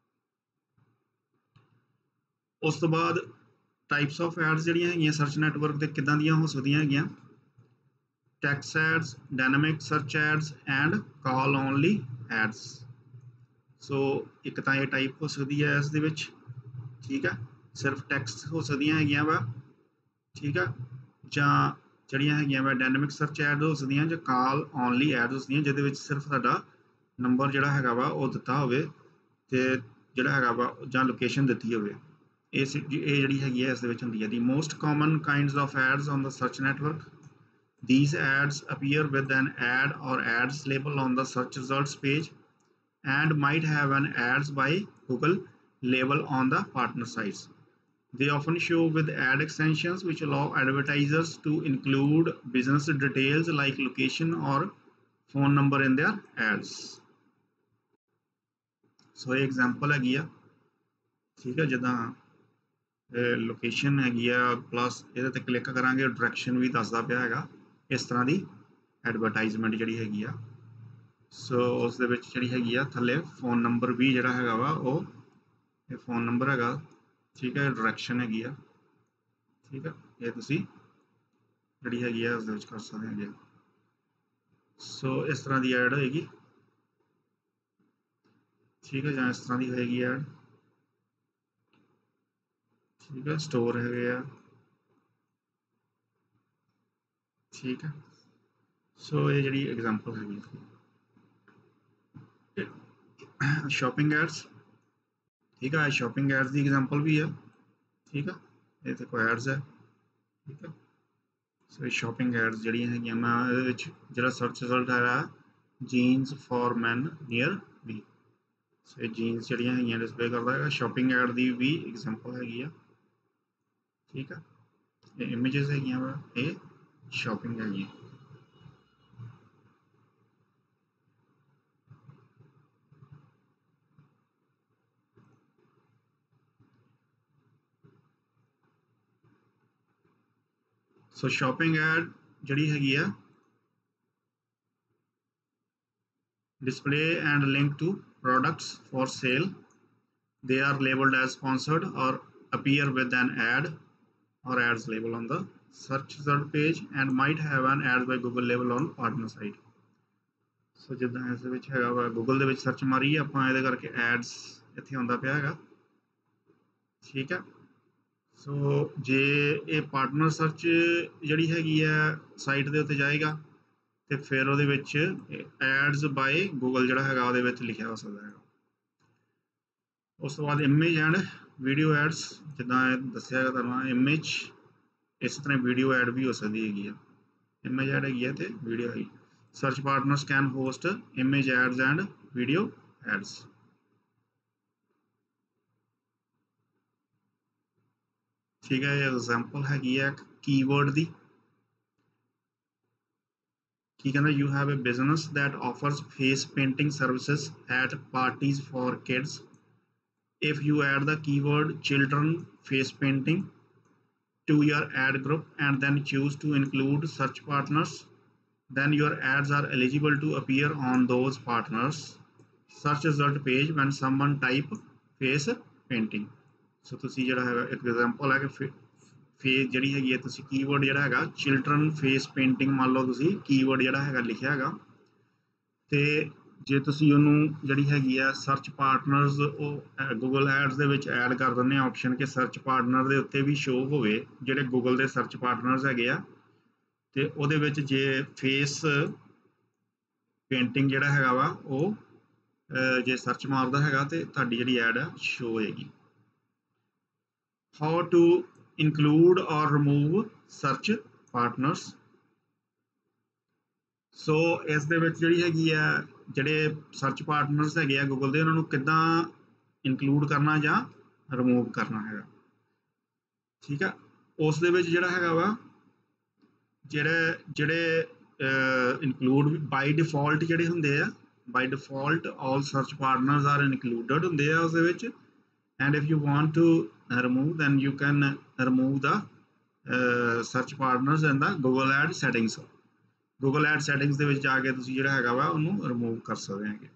[SPEAKER 1] ਉਸ ਤੋਂ ਬਾਅਦ ਟਾਈਪਸ ਆਫ ਐਡਸ ਜਿਹੜੀਆਂ ਹੈਗੀਆਂ ਸਰਚ ਨੈਟਵਰਕ ਤੇ ਕਿੱਦਾਂ ਦੀਆਂ ਹੋ ਸਕਦੀਆਂ ਹੈਗੀਆਂ, text ads, dynamic search ads and call only ads. So ਇੱਕ ਤਾਂ ਇਹ ਟਾਈਪ ਹੋ ਸਕਦੀ ਹੈ ਇਸ ਦੇ ਵਿੱਚ, ਠੀਕ ਆ, ਸਿਰਫ ਟੈਕਸਟ ਹੋ ਸਕਦੀਆਂ ਹੈਗੀਆਂ ਵਾ, ਠੀਕ ਆ, ਜਾਂ ਜਿਹੜੀਆਂ ਹੈਗੀਆਂ ਵਾ ਡਾਇਨਾਮਿਕ ਸਰਚ ਐਡ ਹੋ ਸਕਦੀਆਂ, ਜਾਂ ਕਾਲ ਓਨਲੀ ਐਡ ਹੋ ਸਕਦੀਆਂ, ਜਿਹਦੇ ਵਿੱਚ ਸਿਰਫ ਤੁਹਾਡਾ ਨੰਬਰ ਜਿਹੜਾ ਹੈਗਾ ਵਾ ਉਹ ਦਿੱਤਾ ਹੋਵੇ ਤੇ ਜਿਹੜਾ ਹੈਗਾ ਵਾ ਜਾਂ ਲੋਕੇਸ਼ਨ ਦਿੱਤੀ ਹੋਵੇ। ਇਹ ਜਿਹੜੀ ਹੈਗੀ ਹੈ ਇਸ ਦੇ ਵਿੱਚ ਹੁੰਦੀ ਹੈ। The most common kinds of ads on the search network, these ads appear with an ad or ads label on the search results page and might have an ads by Google label on the partner sites. They often show with ad extensions which allow advertisers to include business details like location or phone number in their ads। So ਇਹ example ਹੈਗੀ ਆ, ਠੀਕ ਹੈ, ਜਿੱਦਾਂ location ਹੈਗੀ ਆ plus ਇਹਦੇ ਤੇ ਕਲਿੱਕ ਕਰਾਂਗੇ ਡਾਇਰੈਕਸ਼ਨ ਵੀ ਦੱਸਦਾ ਪਿਆ ਹੈਗਾ, ਇਸ ਤਰ੍ਹਾਂ ਦੀ ਐਡਵਰਟਾਈਜ਼ਮੈਂਟ ਜਿਹੜੀ ਹੈਗੀ ਆ। ਸੋ ਉਸ ਦੇ ਵਿੱਚ ਜਿਹੜੀ ਹੈਗੀ ਆ ਥੱਲੇ ਫੋਨ ਨੰਬਰ ਵੀ ਜਿਹੜਾ ਹੈਗਾ ਵਾ ਉਹ ਇਹ ਫੋਨ ਨੰਬਰ ਹੈਗਾ, ਠੀਕ ਹੈ, ਡਾਇਰੈਕਸ਼ਨ ਹੈਗੀ ਆ, ਠੀਕ ਆ, ਇਹ ਤੁਸੀਂ ਜਿਹੜੀ ਹੈਗੀ ਆ ਉਸ ਦੇ ਵਿੱਚ ਕਰ ਸਕਦੇ ਹੈਗੇ। ਸੋ ਇਸ ਤਰ੍ਹਾਂ ਦੀ ਐਡ ਹੋਏਗੀ, ਠੀਕ ਹੈ, ਜਾਂ ਇਸ ਤਰ੍ਹਾਂ ਦੀ ਹੋਏਗੀ ਐਡ, ਠੀਕ ਹੈ, ਸਟੋਰ ਹੈਗੇ ਆ, ਠੀਕ ਹੈ। ਸੋ ਇਹ ਜਿਹੜੀ ਐਗਜ਼ਾਮਪਲ ਹੈਗੀ ਸ਼ਾਪਿੰਗ ਐਡਸ, ਠੀਕ ਹੈ, ਸ਼ਾਪਿੰਗ ਐਡਸ ਦੀ ਐਗਜ਼ਾਮਪਲ ਵੀ ਆ, ਠੀਕ ਆ, ਇਹ ਤੇ ਕੋਈ ਐਡਸ ਹੈ, ਠੀਕ ਹੈ। ਸੋ ਸ਼ਾਪਿੰਗ ਐਡਸ ਜਿਹੜੀਆਂ ਹੈਗੀਆਂ, ਮੈਂ ਇਹਦੇ ਵਿੱਚ ਜਿਹੜਾ ਸਰਚ ਰਿਜ਼ਲਟ ਆਇਆ jeans for men near me, so ਇਹ ਜੀਨਸ ਜਿਹੜੀਆਂ ਹੈਗੀਆਂ ਡਿਸਪਲੇ ਕਰਦਾ ਹੈਗਾ। ਸ਼ਾਪਿੰਗ ਐਡ ਦੀ ਵੀ ਐਗਜ਼ਾਮਪਲ ਹੈਗੀ ਆ, ਠੀਕ ਆ, ਇਹ ਇਮੇਜਸ ਹੈਗੀਆਂ ਵਾ, ਇਹ ਸ਼ਾਪਿੰਗ ਹੈਗੀ ਆ। ਸੋ ਸ਼ਾਪਿੰਗ ਐਡ ਜਿਹੜੀ ਹੈਗੀ ਆ display and link to products for sale, they are labeled as sponsored or appear with an ad or ads label on the search result page and might have an ads by Google label on partner site। ਸੋ ਜਿੱਦਾਂ ਇਸ ਦੇ ਵਿੱਚ ਹੈਗਾ ਵਾ Google ਦੇ ਵਿੱਚ search ਮਾਰੀ ਆਪਾਂ, ਇਹਦੇ ਕਰਕੇ ਐਡਸ ਇੱਥੇ ਆਉਂਦਾ ਪਿਆ ਹੈਗਾ, ਠੀਕ ਹੈ। ਸੋ ਜੇ ਇਹ ਪਾਰਟਨਰ ਸਰਚ ਜਿਹੜੀ ਹੈਗੀ ਆ ਸਾਈਟ ਦੇ ਉੱਤੇ ਜਾਏਗਾ ਤੇ ਫਿਰ ਉਹਦੇ ਵਿੱਚ ਐਡਸ ਬਾਏ ਗੂਗਲ ਜਿਹੜਾ ਹੈਗਾ ਉਹਦੇ ਵਿੱਚ ਲਿਖਿਆ ਹੋ ਸਕਦਾ ਹੈਗਾ। ਉਸ ਤੋਂ ਬਾਅਦ ਇਮੇਜ ਐਂਡ ਵੀਡੀਓ ਐਡਸ, ਜਿੱਦਾਂ ਦੱਸਿਆ ਹੈਗਾ ਤੁਹਾਨੂੰ, ਇਮੇਜ ਇਸ ਤਰ੍ਹਾਂ ਵੀਡੀਓ ਐਡ ਵੀ ਹੋ ਸਕਦੀ ਹੈਗੀ ਆ, ਇਮੇਜ ਐਡ ਹੈਗੀ ਆ ਤੇ ਵੀਡੀਓ ਹੈਗੀ। Search partners can host image ads and video ads, ਠੀਕ ਹੈ। ਇਹ ਐਗਜ਼ਾਮਪਲ ਹੈਗੀ ਆ कीवर्ड दी की कहना you have a business that offers face painting services at parties for kids. If you add the keyword children face painting to your ad group and then choose to include search partners, then your ads are eligible to appear on those partners search result page when someone type face painting. So ਤੁਸੀਂ ਜਿਹੜਾ ਹੈਗਾ ਇੱਕ example ਹੈ ਕਿ face ਜਿਹੜੀ ਹੈਗੀ ਹੈ ਤੁਸੀਂ ਕੀਵਰਡ ਜਿਹੜਾ ਹੈਗਾ ਚਿਲਡਰਨ ਫੇਸ ਪੇਂਟਿੰਗ ਮੰਨ ਲਓ ਤੁਸੀਂ ਕੀਵਰਡ ਜਿਹੜਾ ਹੈਗਾ ਲਿਖਿਆ ਹੈਗਾ ਤੇ ਜੇ ਤੁਸੀਂ ਉਹਨੂੰ ਜਿਹੜੀ ਹੈਗੀ ਆ ਸਰਚ ਪਾਰਟਨਰਸ ਉਹ ਗੂਗਲ ਐਡਸ ਦੇ ਵਿੱਚ ਐਡ ਕਰ ਦਿੰਦੇ ਆ ਆਪਸ਼ਨ ਕਿ ਸਰਚ ਪਾਰਟਨਰ ਦੇ ਉੱਤੇ ਵੀ ਸ਼ੋ ਹੋਵੇ ਜਿਹੜੇ ਗੂਗਲ ਦੇ ਸਰਚ ਪਾਰਟਨਰਸ ਹੈਗੇ ਆ ਤੇ ਉਹਦੇ ਵਿੱਚ ਜੇ ਫੇਸ ਪੇਂਟਿੰਗ ਜਿਹੜਾ ਹੈਗਾ ਵਾ ਉਹ ਜੇ ਸਰਚ ਮਾਰਦਾ ਹੈਗਾ ਤੇ ਤੁਹਾਡੀ ਜਿਹੜੀ ਐਡ ਆ ਸ਼ੋ ਹੋਏਗੀ। How to include or remove search partners। So ਇਸ ਦੇ ਵਿੱਚ ਜਿਹੜੀ ਹੈਗੀ ਆ ਜਿਹੜੇ ਸਰਚ ਪਾਰਟਨਰਸ ਹੈਗੇ ਆ ਗੂਗਲ ਦੇ ਉਹਨਾਂ ਨੂੰ ਕਿੱਦਾਂ ਇਨਕਲੂਡ ਕਰਨਾ ਜਾਂ ਰਿਮੂਵ ਕਰਨਾ ਹੈਗਾ ਠੀਕ ਆ। ਉਸ ਦੇ ਵਿੱਚ ਜਿਹੜਾ ਹੈਗਾ ਵਾ ਜਿਹੜੇ ਇਨਕਲੂਡ ਬਾਈ ਡਿਫਾਲਟ ਜਿਹੜੇ ਹੁੰਦੇ ਆ by default all search partners are included ਹੁੰਦੇ ਆ ਉਸ ਦੇ ਵਿੱਚ and if you want to remove then you can remove the search partners in the Google Ad settings। Google Ad settings ਦੇ ਵਿੱਚ ਜਾ ਕੇ ਤੁਸੀਂ ਜਿਹੜਾ ਹੈਗਾ ਵਾ ਉਹਨੂੰ ਰਿਮੂਵ ਕਰ ਸਕਦੇ ਹੈਗੇ।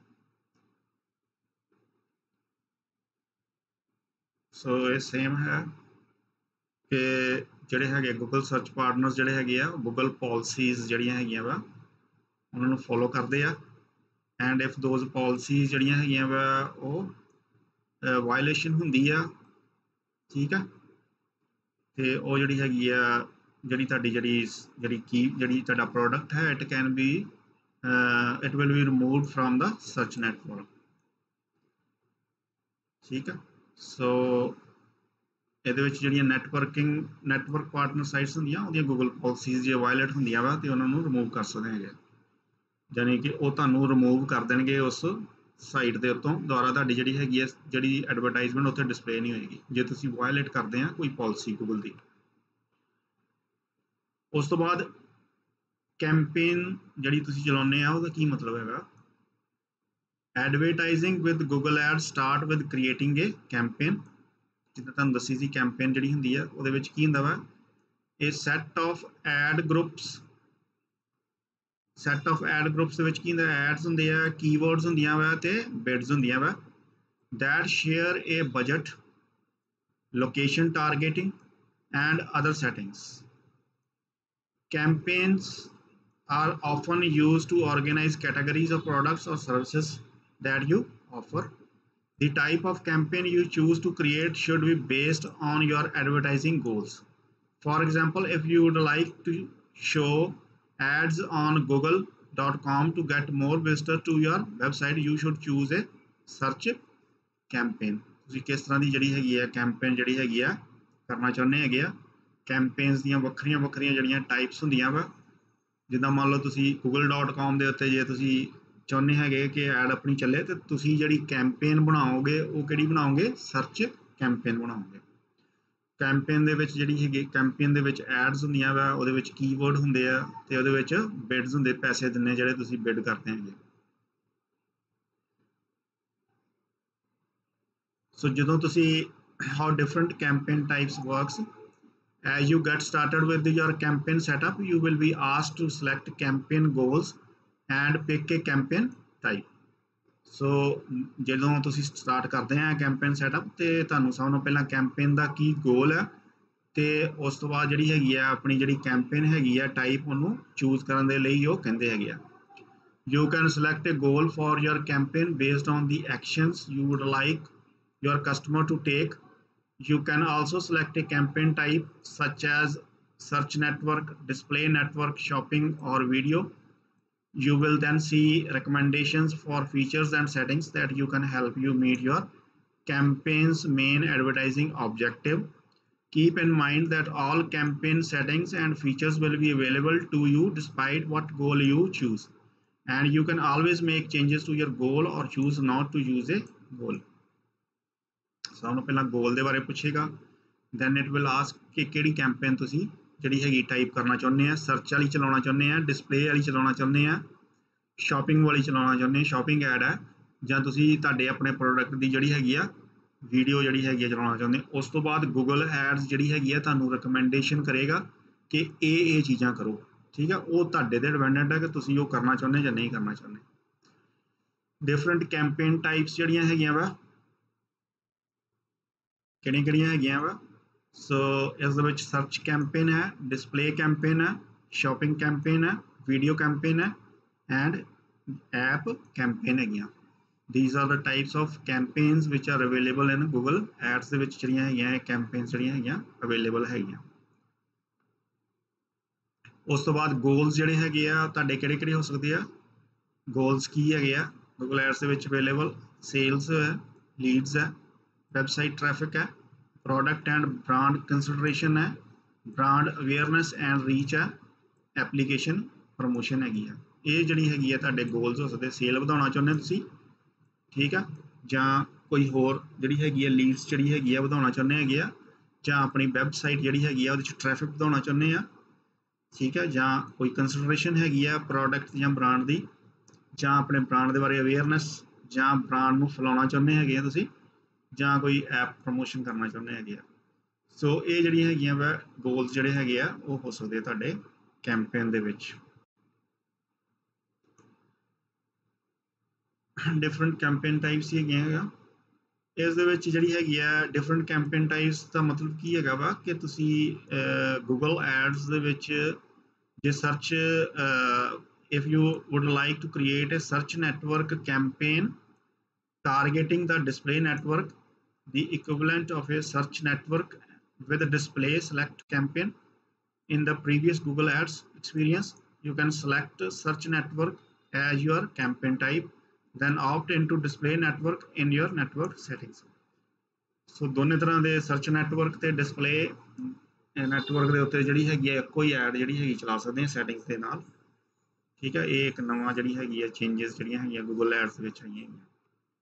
[SPEAKER 1] ਸੋ ਇਹ ਸੇਮ ਹੈ ਕਿ ਜਿਹੜੇ ਹੈਗੇ Google search partners ਜਿਹੜੇ ਹੈਗੇ ਆ Google policies ਜਿਹੜੀਆਂ ਹੈਗੀਆਂ ਵਾ ਉਹਨਾਂ ਨੂੰ ਫੋਲੋ ਕਰਦੇ ਆ and if those policies ਜਿਹੜੀਆਂ ਹੈਗੀਆਂ ਵਾ ਉਹ ਵਾਇਲੇਸ਼ਨ ਹੁੰਦੀ ਆ ਠੀਕ ਆ ਤੇ ਉਹ ਜਿਹੜੀ ਹੈਗੀ ਆ ਜਿਹੜੀ ਤੁਹਾਡੀ ਜਿਹੜੀ ਤੁਹਾਡਾ ਪ੍ਰੋਡਕਟ ਹੈ it can be it will be removed from the search network ਠੀਕ ਆ। ਸੋ ਇਹਦੇ ਵਿੱਚ ਜਿਹੜੀਆਂ ਨੈਟਵਰਕ ਪਾਰਟਨਰ ਸਾਈਟਸ ਹੁੰਦੀਆਂ ਉਹਦੀਆਂ ਗੂਗਲ ਪਾਲਿਸੀਜ਼ ਜੇ ਵਾਇਲੇਟ ਹੁੰਦੀਆਂ ਵਾ ਤੇ ਉਹਨਾਂ ਨੂੰ ਰਿਮੂਵ ਕਰ ਸਕਦੇ ਹੈਗੇ ਯਾਨੀ ਕਿ ਉਹ ਤੁਹਾਨੂੰ ਰਿਮੂਵ ਕਰ ਦੇਣਗੇ ਉਸ ਸਾਈਟ ਦੇ ਉੱਤੋਂ ਦੁਆਰਾ ਤੁਹਾਡੀ ਜਿਹੜੀ ਹੈਗੀ ਹੈ ਜਿਹੜੀ ਐਡਵਰਟਾਈਜ਼ਮੈਂਟ ਉੱਥੇ ਡਿਸਪਲੇ ਨਹੀਂ ਹੋਏਗੀ ਜੇ ਤੁਸੀਂ ਵਾਇਲੇਟ ਕਰਦੇ ਆ ਕੋਈ ਪਾਲਿਸੀ ਗੂਗਲ ਦੀ। ਉਸ ਤੋਂ ਬਾਅਦ ਕੈਂਪੇਨ ਜਿਹੜੀ ਤੁਸੀਂ ਚਲਾਉਂਦੇ ਆ ਉਹਦਾ ਕੀ ਮਤਲਬ ਹੈਗਾ advertising with Google ad start with creating a campaign ਜਿੱਦਾਂ ਤੁਹਾਨੂੰ ਦੱਸੀ ਸੀ ਕੈਂਪੇਨ ਜਿਹੜੀ ਹੁੰਦੀ ਆ ਉਹਦੇ ਵਿੱਚ ਕੀ ਹੁੰਦਾ ਵਾ ਇਹ set of ad groups set of ad groups ਦੇ ਵਿੱਚ ਕੀ ਹੁੰਦਾ ਐਡਸ ਹੁੰਦੇ ਆ ਕੀਵਰਡਸ ਹੁੰਦੀਆਂ ਵਾ ਤੇ ਬਿਡਸ ਹੁੰਦੀਆਂ ਵਾ that share a budget location targeting and other settings। campaigns are often used to organize categories of products or services that you offer। the type of campaign you choose to create should be based on your advertising goals। for example if you would like to show ads on google.com to get more visitors to your website you should choose a search campaign। ਤੁਸੀਂ ਕਿਸ ਤਰ੍ਹਾਂ ਦੀ ਜਿਹੜੀ ਹੈਗੀ ਆ campaign ਜਿਹੜੀ ਹੈਗੀ ਆ ਕਰਨਾ ਚਾਹੁੰਦੇ ਹੈਗੇ ਆ ਕੈਂਪੇਨਸ ਦੀਆਂ ਵੱਖਰੀਆਂ ਜਿਹੜੀਆਂ ਟਾਈਪਸ ਹੁੰਦੀਆਂ ਵਾ ਜਿੱਦਾਂ ਮੰਨ ਲਓ ਤੁਸੀਂ google.com ਦੇ ਉੱਤੇ ਜੇ ਤੁਸੀਂ ਚਾਹੁੰਦੇ ਹੈਗੇ ਕਿ ਐਡ ਆਪਣੀ ਚੱਲੇ ਤੇ ਤੁਸੀਂ ਜਿਹੜੀ ਕੈਂਪੇਨ ਬਣਾਓਗੇ ਉਹ ਕਿਹੜੀ ਬਣਾਓਗੇ ਸਰਚ ਕੈਂਪੇਨ ਬਣਾਓਗੇ। ਕੈਂਪੇਨ ਦੇ ਵਿੱਚ ਜਿਹੜੀ ਹੈਗੀ ਕੈਂਪੇਨ ਦੇ ਵਿੱਚ ਐਡਸ ਹੁੰਦੀਆਂ ਵਾ ਉਹਦੇ ਵਿੱਚ ਕੀਵਰਡ ਹੁੰਦੇ ਆ ਤੇ ਉਹਦੇ ਵਿੱਚ ਬਿਡਸ ਹੁੰਦੇ ਪੈਸੇ ਦਿੰਨੇ ਜਿਹੜੇ ਤੁਸੀਂ ਬਿਡ ਕਰਦੇ ਹੈਗੇ। ਸੋ ਜਦੋਂ ਤੁਸੀਂ how different campaign types works as you get started with your campaign setup you will be asked to select campaign goals and pick a campaign type। ਸੋ ਜਦੋਂ ਤੁਸੀਂ ਸਟਾਰਟ ਕਰਦੇ ਆ ਕੈਂਪੇਨ ਸੈਟਅਪ ਤੇ ਤੁਹਾਨੂੰ ਸਭ ਤੋਂ ਪਹਿਲਾਂ ਕੈਂਪੇਨ ਦਾ ਕੀ ਗੋਲ ਹੈ ਤੇ ਉਸ ਤੋਂ ਬਾਅਦ ਜਿਹੜੀ ਹੈਗੀ ਆ ਆਪਣੀ ਜਿਹੜੀ ਕੈਂਪੇਨ ਹੈਗੀ ਆ ਟਾਈਪ ਉਹਨੂੰ ਚੂਜ਼ ਕਰਨ ਦੇ ਲਈ ਉਹ ਕਹਿੰਦੇ ਹੈਗੇ ਆ। You can select a goal for your campaign based on the actions you would like your customer to take। You can also select a campaign type such as search network, display network, shopping or video। You will then see recommendations for features and settings that you can help you meet your campaign's main advertising objective। Keep in mind that all campaign settings and features will be available to you despite what goal you choose and you can always make changes to your goal or choose not to use a goal। ਸਭ ਤੋਂ ਪਹਿਲਾਂ ਗੋਲ ਦੇ ਬਾਰੇ ਪੁੱਛੇਗਾ then it will ask ਕਿ ਕਿਹੜੀ campaign ਤੁਸੀਂ ਜਿਹੜੀ ਹੈਗੀ ਟਾਈਪ ਕਰਨਾ ਚਾਹੁੰਦੇ ਆ, ਸਰਚ ਵਾਲੀ ਚਲਾਉਣਾ ਚਾਹੁੰਦੇ ਆ, ਡਿਸਪਲੇ ਵਾਲੀ ਚਲਾਉਣਾ ਚਾਹੁੰਦੇ ਆ, ਸ਼ਾਪਿੰਗ ਵਾਲੀ ਚਲਾਉਣਾ ਚਾਹੁੰਦੇ ਆ, ਸ਼ਾਪਿੰਗ ਐਡ ਹੈ, ਜਾਂ ਤੁਸੀਂ ਤੁਹਾਡੇ ਆਪਣੇ ਪ੍ਰੋਡਕਟ ਦੀ ਜਿਹੜੀ ਹੈਗੀ ਆ ਵੀਡੀਓ ਜਿਹੜੀ ਹੈਗੀ ਆ ਚਲਾਉਣਾ ਚਾਹੁੰਦੇ, ਉਸ ਤੋਂ ਬਾਅਦ ਗੂਗਲ ਐਡਸ ਜਿਹੜੀ ਹੈਗੀ ਆ ਤੁਹਾਨੂੰ ਰਿਕਮੈਂਡੇਸ਼ਨ ਕਰੇਗਾ ਕਿ ਇਹ ਚੀਜ਼ਾਂ ਕਰੋ। ਠੀਕ ਆ, ਉਹ ਤੁਹਾਡੇ ਤੇ ਡਿਪੈਂਡੈਂਟ ਹੈ ਕਿ ਤੁਸੀਂ ਉਹ ਕਰਨਾ ਚਾਹੁੰਦੇ ਜਾਂ ਨਹੀਂ ਕਰਨਾ ਚਾਹੁੰਦੇ। ਡਿਫਰੈਂਟ ਕੈਂਪੇਨ ਟਾਈਪਸ ਜਿਹੜੀਆਂ ਹੈਗੀਆਂ ਵਾ, ਕਿਹੜੀਆਂ ਹੈਗੀਆਂ ਵਾ? ਸੋ ਇਸ ਦੇ ਵਿੱਚ ਸਰਚ ਕੈਂਪੇਨ ਹੈ, ਡਿਸਪਲੇ ਕੈਂਪੇਨ ਹੈ, ਸ਼ਾਪਿੰਗ ਕੈਂਪੇਨ ਹੈ, ਵੀਡੀਓ ਕੈਂਪੇਨ ਹੈ ਐਂਡ ਐਪ ਕੈਂਪੇਨ ਹੈਗੀਆਂ। These are the types of campaigns which are available in Google Ads ਦੇ ਵਿੱਚ ਜਿਹੜੀਆਂ ਹੈਗੀਆਂ campaigns ਜਿਹੜੀਆਂ ਹੈਗੀਆਂ available ਹੈਗੀਆਂ। ਉਸ ਤੋਂ ਬਾਅਦ ਗੋਲਸ ਜਿਹੜੇ ਹੈਗੇ ਆ ਤੁਹਾਡੇ ਕਿਹੜੇ ਹੋ ਸਕਦੇ ਆ? ਗੋਲਸ ਕੀ ਹੈਗੇ ਆ Google Ads ਦੇ ਵਿੱਚ available? ਸੇਲਸ ਹੈ, ਲੀਡਸ ਹੈ, ਵੈਬਸਾਈਟ ਟ੍ਰੈਫਿਕ ਹੈ, ਪ੍ਰੋਡਕਟ ਐਂਡ ਬ੍ਰਾਂਡ ਕੰਸੀਡਰੇਸ਼ਨ ਹੈ, ਬ੍ਰਾਂਡ ਅਵੇਅਰਨੈਸ ਐਂਡ ਰੀਚ ਹੈ, ਐਪਲੀਕੇਸ਼ਨ ਪ੍ਰਮੋਸ਼ਨ ਹੈਗੀ ਆ। ਇਹ ਜਿਹੜੀ ਹੈਗੀ ਆ ਤੁਹਾਡੇ ਗੋਲਸ ਹੋ ਸਕਦੇ। ਸੇਲ ਵਧਾਉਣਾ ਚਾਹੁੰਦੇ ਤੁਸੀਂ, ਠੀਕ ਆ, ਜਾਂ ਕੋਈ ਹੋਰ ਜਿਹੜੀ ਹੈਗੀ ਆ ਲੀਡਸ ਜਿਹੜੀ ਹੈਗੀ ਆ ਵਧਾਉਣਾ ਚਾਹੁੰਦੇ ਹੈਗੇ ਆ, ਜਾਂ ਆਪਣੀ ਵੈਬਸਾਈਟ ਜਿਹੜੀ ਹੈਗੀ ਆ ਉਹਦੇ 'ਚ ਟ੍ਰੈਫਿਕ ਵਧਾਉਣਾ ਚਾਹੁੰਦੇ ਆ, ਠੀਕ ਹੈ, ਜਾਂ ਕੋਈ ਕੰਸੀਡਰੇਸ਼ਨ ਹੈਗੀ ਆ ਪ੍ਰੋਡਕਟ ਜਾਂ ਬ੍ਰਾਂਡ ਦੀ, ਜਾਂ ਆਪਣੇ ਬ੍ਰਾਂਡ ਦੇ ਬਾਰੇ ਅਵੇਅਰਨੈਸ, ਜਾਂ ਬ੍ਰਾਂਡ ਨੂੰ ਫੈਲਾਉਣਾ ਚਾਹੁੰਦੇ ਹੈਗੇ ਆ ਤੁਸੀਂ, ਜਾਂ ਕੋਈ ਐਪ ਪ੍ਰਮੋਸ਼ਨ ਕਰਨਾ ਚਾਹੁੰਦੇ ਹੈਗੇ ਆ। ਸੋ ਇਹ ਜਿਹੜੀਆਂ ਹੈਗੀਆਂ ਵਾ ਗੋਲਸ ਜਿਹੜੇ ਹੈਗੇ ਆ ਉਹ ਹੋ ਸਕਦੇ ਆ ਤੁਹਾਡੇ ਕੈਂਪੇਨ ਦੇ ਵਿੱਚ। ਡਿਫਰੈਂਟ ਕੈਂਪੇਨ ਟਾਈਪਸ ਹੈਗੀਆਂ ਹੈਗਾ। ਇਸ ਦੇ ਵਿੱਚ ਜਿਹੜੀ ਹੈਗੀ ਆ ਡਿਫਰੈਂਟ ਕੈਂਪੇਨ ਟਾਈਪਸ ਦਾ ਮਤਲਬ ਕੀ ਹੈਗਾ ਵਾ ਕਿ ਤੁਸੀਂ ਗੂਗਲ ਐਡਸ ਦੇ ਵਿੱਚ ਜੇ search if you would like to create a search network campaign targeting the display network, the equivalent of a search network with a display select campaign in the previous Google Ads experience, you can select search network as your campaign type, then opt into display network in your network settings. So ਦੋਨੇ ਤਰ੍ਹਾਂ ਦੇ search network ਤੇ display network ਦੇ ਉੱਤੇ ਜਿਹੜੀ ਹੈਗੀ ਹੈ ਇੱਕੋ ਹੀ ਐਡ ਜਿਹੜੀ ਹੈਗੀ ਚਲਾ ਸਕਦੇ ਹਾਂ ਸੈਟਿੰਗਸ ਦੇ ਨਾਲ। ਠੀਕ ਹੈ, ਇਹ ਇੱਕ ਨਵਾਂ ਜਿਹੜੀ ਹੈਗੀ ਹੈ ਚੇਂਜਸ ਜਿਹੜੀਆਂ ਹੈਗੀਆਂ ਗੂਗਲ ਐਡਸ ਦੇ ਵਿੱਚ ਆਈਆਂ ਹੈਗੀਆਂ।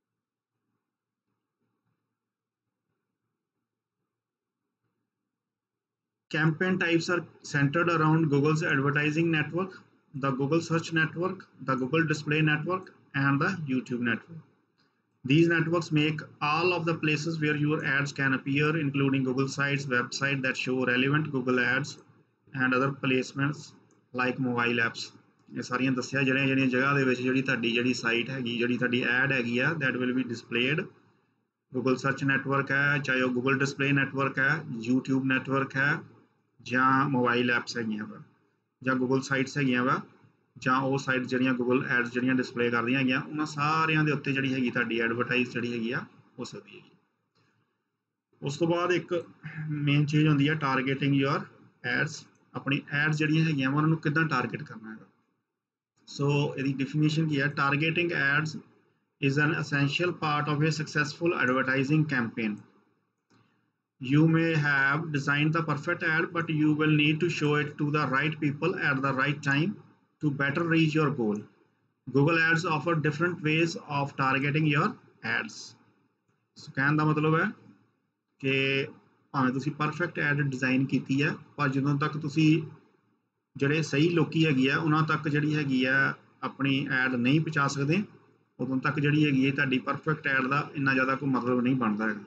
[SPEAKER 1] Campaign types are centered around Google's advertising network, the Google search network, the Google display network, and the YouTube network. These networks make all of the places where your ads can appear, including Google sites, websites that show relevant Google ads, and other placements like mobile apps. ਇਹ ਸਾਰੀਆਂ ਦੱਸਿਆ ਜਿਹੜੀਆਂ ਜਗ੍ਹਾ ਦੇ ਵਿੱਚ ਜਿਹੜੀ ਤੁਹਾਡੀ ਜਿਹੜੀ ਸਾਈਟ ਹੈਗੀ, ਜਿਹੜੀ ਤੁਹਾਡੀ ਐਡ ਹੈਗੀ ਆ, that will be displayed. Google search network ਹੈ, ਚਾਹੇ ਉਹ Google display network ਹੈ, YouTube network ਹੈ, ਜਾਂ ਮੋਬਾਈਲ ਐਪਸ ਹੈਗੀਆਂ ਵਾ, ਜਾਂ ਗੂਗਲ ਸਾਈਟਸ ਹੈਗੀਆਂ ਵਾ, ਜਾਂ ਉਹ ਸਾਈਟ ਜਿਹੜੀਆਂ ਗੂਗਲ ਐਡਸ ਜਿਹੜੀਆਂ ਡਿਸਪਲੇ ਕਰਦੀਆਂ ਹੈਗੀਆਂ, ਉਹਨਾਂ ਸਾਰਿਆਂ ਦੇ ਉੱਤੇ ਜਿਹੜੀ ਹੈਗੀ ਤੁਹਾਡੀ ਐਡਵਰਟਾਈਜ਼ ਜਿਹੜੀ ਹੈਗੀ ਆ ਹੋ ਸਕਦੀ ਹੈਗੀ। ਉਸ ਤੋਂ ਬਾਅਦ ਇੱਕ ਮੇਨ ਚੀਜ਼ ਹੁੰਦੀ ਹੈ ਟਾਰਗੇਟਿੰਗ ਯੂਅਰ ਐਡਸ। ਆਪਣੀ ਐਡਸ ਜਿਹੜੀਆਂ ਹੈਗੀਆਂ ਵਾ ਉਹਨਾਂ ਨੂੰ ਕਿੱਦਾਂ ਟਾਰਗੇਟ ਕਰਨਾ ਹੈਗਾ। ਸੋ ਇਹਦੀ ਡੈਫੀਨੇਸ਼ਨ ਕੀ ਹੈ? Targeting ads is an essential part of a successful advertising campaign. You may have designed the perfect ad, but you will need to show it to the right people at the right time to better reach your goal. Google Ads offer different ways of targeting your ads. So ਕਹਿਣ ਦਾ ਮਤਲਬ ਹੈ ਕਿ ਭਾਵੇਂ ਤੁਸੀਂ perfect add design ਕੀਤੀ ਹੈ, ਪਰ ਜਦੋਂ ਤੱਕ ਤੁਸੀਂ ਜਿਹੜੇ ਸਹੀ ਲੋਕੀ ਹੈਗੀ ਆ ਉਹਨਾਂ ਤੱਕ ਜਿਹੜੀ ਹੈਗੀ ਆ ਆਪਣੀ ਐਡ ਨਹੀਂ ਪਹੁੰਚਾ ਸਕਦੇ, ਉਦੋਂ ਤੱਕ ਜਿਹੜੀ ਹੈਗੀ ਹੈ ਤੁਹਾਡੀ ਪਰਫੈਕਟ ਐਡ ਦਾ ਇੰਨਾ ਜ਼ਿਆਦਾ ਕੋਈ ਮਤਲਬ ਨਹੀਂ ਬਣਦਾ ਹੈਗਾ।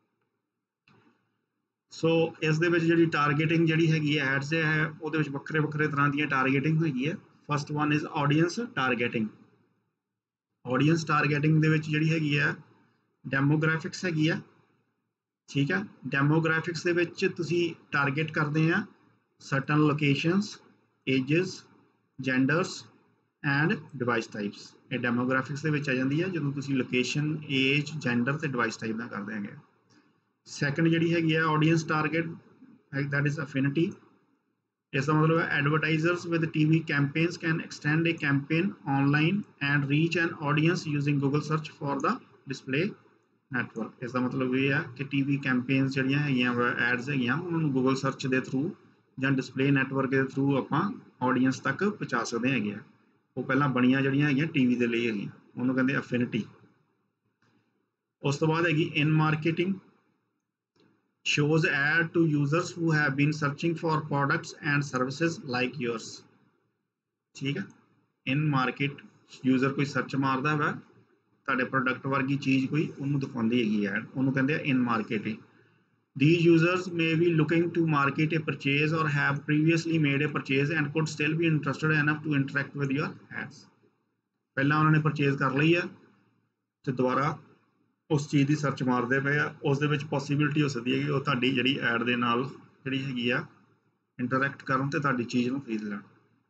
[SPEAKER 1] ਸੋ ਇਸ ਦੇ ਵਿੱਚ ਜਿਹੜੀ ਟਾਰਗੇਟਿੰਗ ਜਿਹੜੀ ਹੈਗੀ ਹੈ ਐਡਸ ਹੈ ਉਹਦੇ ਵਿੱਚ ਵੱਖਰੇ ਤਰ੍ਹਾਂ ਦੀਆਂ ਟਾਰਗੇਟਿੰਗ ਹੈਗੀ ਹੈ। First one is audience targeting. Audience targeting ਦੇ ਵਿੱਚ ਜਿਹੜੀ ਹੈਗੀ ਆ ਡੈਮੋਗ੍ਰਾਫਿਕਸ ਹੈਗੀ ਆ, ਠੀਕ ਹੈ। ਡੈਮੋਗ੍ਰਾਫਿਕਸ ਦੇ ਵਿੱਚ ਤੁਸੀਂ ਟਾਰਗੇਟ ਕਰਦੇ ਆ certain locations, ages, genders and device types. ਇਹ ਡੈਮੋਗ੍ਰਾਫਿਕਸ ਦੇ ਵਿੱਚ ਆ ਜਾਂਦੀ ਹੈ ਜਦੋਂ ਤੁਸੀਂ ਲੋਕੇਸ਼ਨ, ਏਜ, ਜੈਂਡਰ ਤੇ ਡਿਵਾਈਸ ਟਾਈਪ ਦਾ ਕਰਦੇ ਹੈਗੇ। ਸੈਕੰਡ ਜਿਹੜੀ ਹੈਗੀ ਆ audience target that is affinity. ਇਸ ਦਾ ਮਤਲਬ ਹੈ advertisers with TV campaigns can extend a campaign online and reach an audience using Google search for the display network. ਇਸ ਦਾ ਮਤਲਬ ਇਹ ਹੈ ਕਿ TV campaigns ਜਿਹੜੀਆਂ ਹੈਗੀਆਂ ਐਡਸ ਹੈਗੀਆਂ ਉਹਨਾਂ ਨੂੰ Google search ਦੇ ਥਰੂ ਜਾਂ ਡਿਸਪਲੇ ਨੈਟਵਰਕ ਦੇ ਥਰੂ ਆਪਾਂ ਆਡੀਅੰਸ ਤੱਕ ਪਹੁੰਚਾ ਸਕਦੇ ਹੈਗੇ ਆ। ਉਹ ਪਹਿਲਾਂ ਬਣੀਆਂ ਜਿਹੜੀਆਂ ਹੈਗੀਆਂ TV ਦੇ ਲਈ ਹੈਗੀਆਂ, ਉਹਨੂੰ ਕਹਿੰਦੇ affinity। ਉਸ ਤੋਂ ਬਾਅਦ ਹੈਗੀ in marketing. shows ad to users who have been searching for products and services like yours। ठीक है, in market यूजर कोई सर्च मारदा वा ਤੁਹਾਡੇ ਪ੍ਰੋਡਕਟ ਵਰਗੀ ਚੀਜ਼ ਕੋਈ ਉਹਨੂੰ ਦਿਖਾਉਂਦੀ ਹੈਗੀ ਐਡ, ਉਹਨੂੰ ਕਹਿੰਦੇ ਆ in marketing. These users may be looking to market a purchase or have previously made a purchase and could still be interested enough to interact with your ads। ਪਹਿਲਾਂ ਉਹਨਾਂ ਨੇ ਪਰਚੇਜ਼ ਕਰ ਲਈ ਹੈ ਤੇ ਦੁਬਾਰਾ ਉਸ ਚੀਜ਼ ਦੀ ਸਰਚ ਮਾਰਦੇ ਪਏ ਆ, ਉਸ ਦੇ ਵਿੱਚ ਪੋਸੀਬਿਲਿਟੀ ਹੋ ਸਕਦੀ ਹੈ ਕਿ ਉਹ ਤੁਹਾਡੀ ਜਿਹੜੀ ਐਡ ਦੇ ਨਾਲ ਜਿਹੜੀ ਹੈਗੀ ਆ ਇੰਟਰੈਕਟ ਕਰਨ ਤੇ ਤੁਹਾਡੀ ਚੀਜ਼ ਨੂੰ ਖਰੀਦ ਲੈਣ।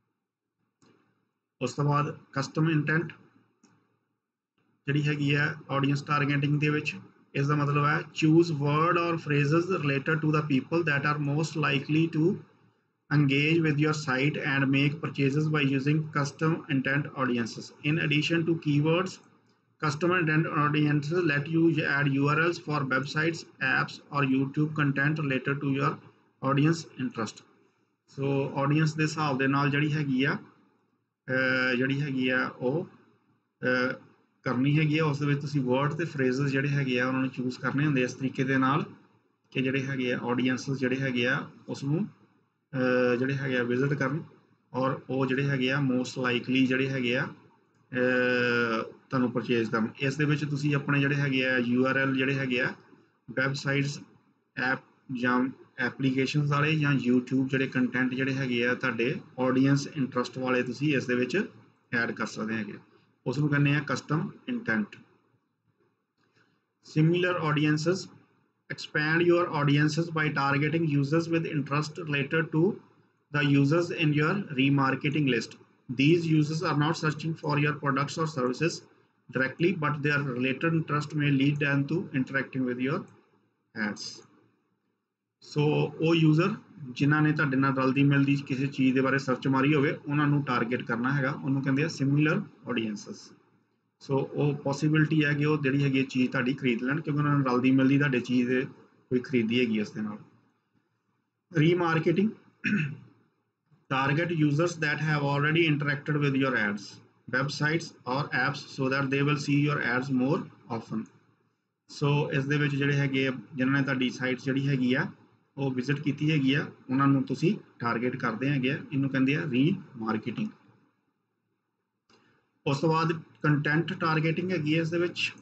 [SPEAKER 1] ਉਸ ਤੋਂ ਬਾਅਦ ਕਸਟਮ ਇੰਟੈਂਟ ਜਿਹੜੀ ਹੈਗੀ ਆ ਆਡੀਅੰਸ ਟਾਰਗੇਟਿੰਗ ਦੇ ਵਿੱਚ, ਇਸ ਦਾ ਮਤਲਬ ਹੈ choose word or phrases related to the people that are most likely to engage with your site and make purchases by using custom intent audiences। In addition to keywords, custom intent audiences let you add URLs for websites, apps or YouTube content related to your audience interest। so audience ਦੇ ਹਿਸਾਬ ਦੇ ਨਾਲ ਜਿਹੜੀ ਹੈਗੀ ਆ ਉਹ ਕਰਨੀ ਹੈਗੀ ਆ, ਉਸ ਦੇ ਵਿੱਚ ਤੁਸੀਂ ਵਰਡ ਤੇ ਫਰੇਜ਼ਸ ਜਿਹੜੇ ਹੈਗੇ ਆ ਉਹਨਾਂ ਨੂੰ ਚੂਜ਼ ਕਰਨੇ ਹੁੰਦੇ ਇਸ ਤਰੀਕੇ ਦੇ ਨਾਲ ਕਿ ਜਿਹੜੇ ਹੈਗੇ ਆ ਆਡੀਅੰਸਸ ਜਿਹੜੇ ਹੈਗੇ ਆ ਉਸ ਨੂੰ ਜਿਹੜੇ ਹੈਗੇ ਆ ਵਿਜ਼ਿਟ ਕਰਨ ਔਰ ਉਹ ਜਿਹੜੇ ਹੈਗੇ ਆ ਮੋਸਟ ਲਾਈਕਲੀ ਜਿਹੜੇ ਹੈਗੇ ਆ ਤੁਹਾਨੂੰ ਪਰਚੇਜ਼ ਕਰਨ। ਇਸ ਦੇ ਵਿੱਚ ਤੁਸੀਂ ਆਪਣੇ ਜਿਹੜੇ ਹੈਗੇ ਆ URL ਜਿਹੜੇ ਹੈਗੇ ਆ ਵੈਬਸਾਈਟਸ, ਐਪ ਜਾਂ ਐਪਲੀਕੇਸ਼ਨਸ ਵਾਲੇ ਜਾਂ YouTube ਜਿਹੜੇ ਕੰਟੈਂਟ ਜਿਹੜੇ ਹੈਗੇ ਆ ਤੁਹਾਡੇ ਆਡੀਅੰਸ ਇੰਟਰਸਟ ਵਾਲੇ ਤੁਸੀਂ ਇਸ ਦੇ ਵਿੱਚ ਐਡ ਕਰ ਸਕਦੇ ਹੈਗੇ, ਉਸ ਨੂੰ ਕਹਿੰਦੇ ਆ custom intent. Similar audiences expand your audiences by targeting users with interest related to the users in your remarketing list। These users are not searching for your products or services directly, but their related interest may lead them to interacting with your ads। so ਉਹ user ਜਿਨ੍ਹਾਂ ਨੇ ਤੁਹਾਡੇ ਨਾਲ ਰਲਦੀ ਮਿਲਦੀ ਕਿਸੇ ਚੀਜ਼ ਦੇ ਬਾਰੇ ਸਰਚ ਮਾਰੀ ਹੋਵੇ ਉਹਨਾਂ ਨੂੰ ਟਾਰਗੇਟ ਕਰਨਾ ਹੈਗਾ, ਉਹਨੂੰ ਕਹਿੰਦੇ ਆ ਸਿਮਿਲਰ ਆਡੀਅੰਸਸ। ਸੋ ਉਹ ਪੋਸੀਬਿਲਿਟੀ ਹੈ ਕਿ ਉਹ ਜਿਹੜੀ ਹੈਗੀ ਚੀਜ਼ ਤੁਹਾਡੀ ਖਰੀਦ ਲੈਣ ਕਿਉਂਕਿ ਉਹਨਾਂ ਨੂੰ ਰਲਦੀ ਮਿਲਦੀ ਤੁਹਾਡੇ ਚੀਜ਼ ਦੇ ਕੋਈ ਖਰੀਦੀ ਹੈਗੀ ਉਸ ਦੇ ਨਾਲ। ਰੀਮਾਰਕੀਟਿੰਗ target users that have already interacted with your ads, websites or apps so that they will see your ads more often। ਸੋ ਇਸ ਦੇ ਵਿੱਚ ਜਿਹੜੇ ਹੈਗੇ ਜਿਨ੍ਹਾਂ ਨੇ ਤੁਹਾਡੀ ਸਾਈਟ ਜਿਹੜੀ ਹੈਗੀ ਆ ਉਹ ਵਿਜ਼ਿਟ ਕੀਤੀ ਹੈਗੀ ਆ ਉਹਨਾਂ ਨੂੰ ਤੁਸੀਂ ਟਾਰਗੇਟ ਕਰਦੇ ਹੈਗੇ ਆ, ਇਹਨੂੰ ਕਹਿੰਦੇ ਆ ਰੀਮਾਰਕੀਟਿੰਗ। ਉਸ ਤੋਂ ਬਾਅਦ ਕੰਟੈਂਟ ਟਾਰਗੇਟਿੰਗ ਹੈਗੀ ਹੈ, ਇਸ ਦੇ ਵਿੱਚ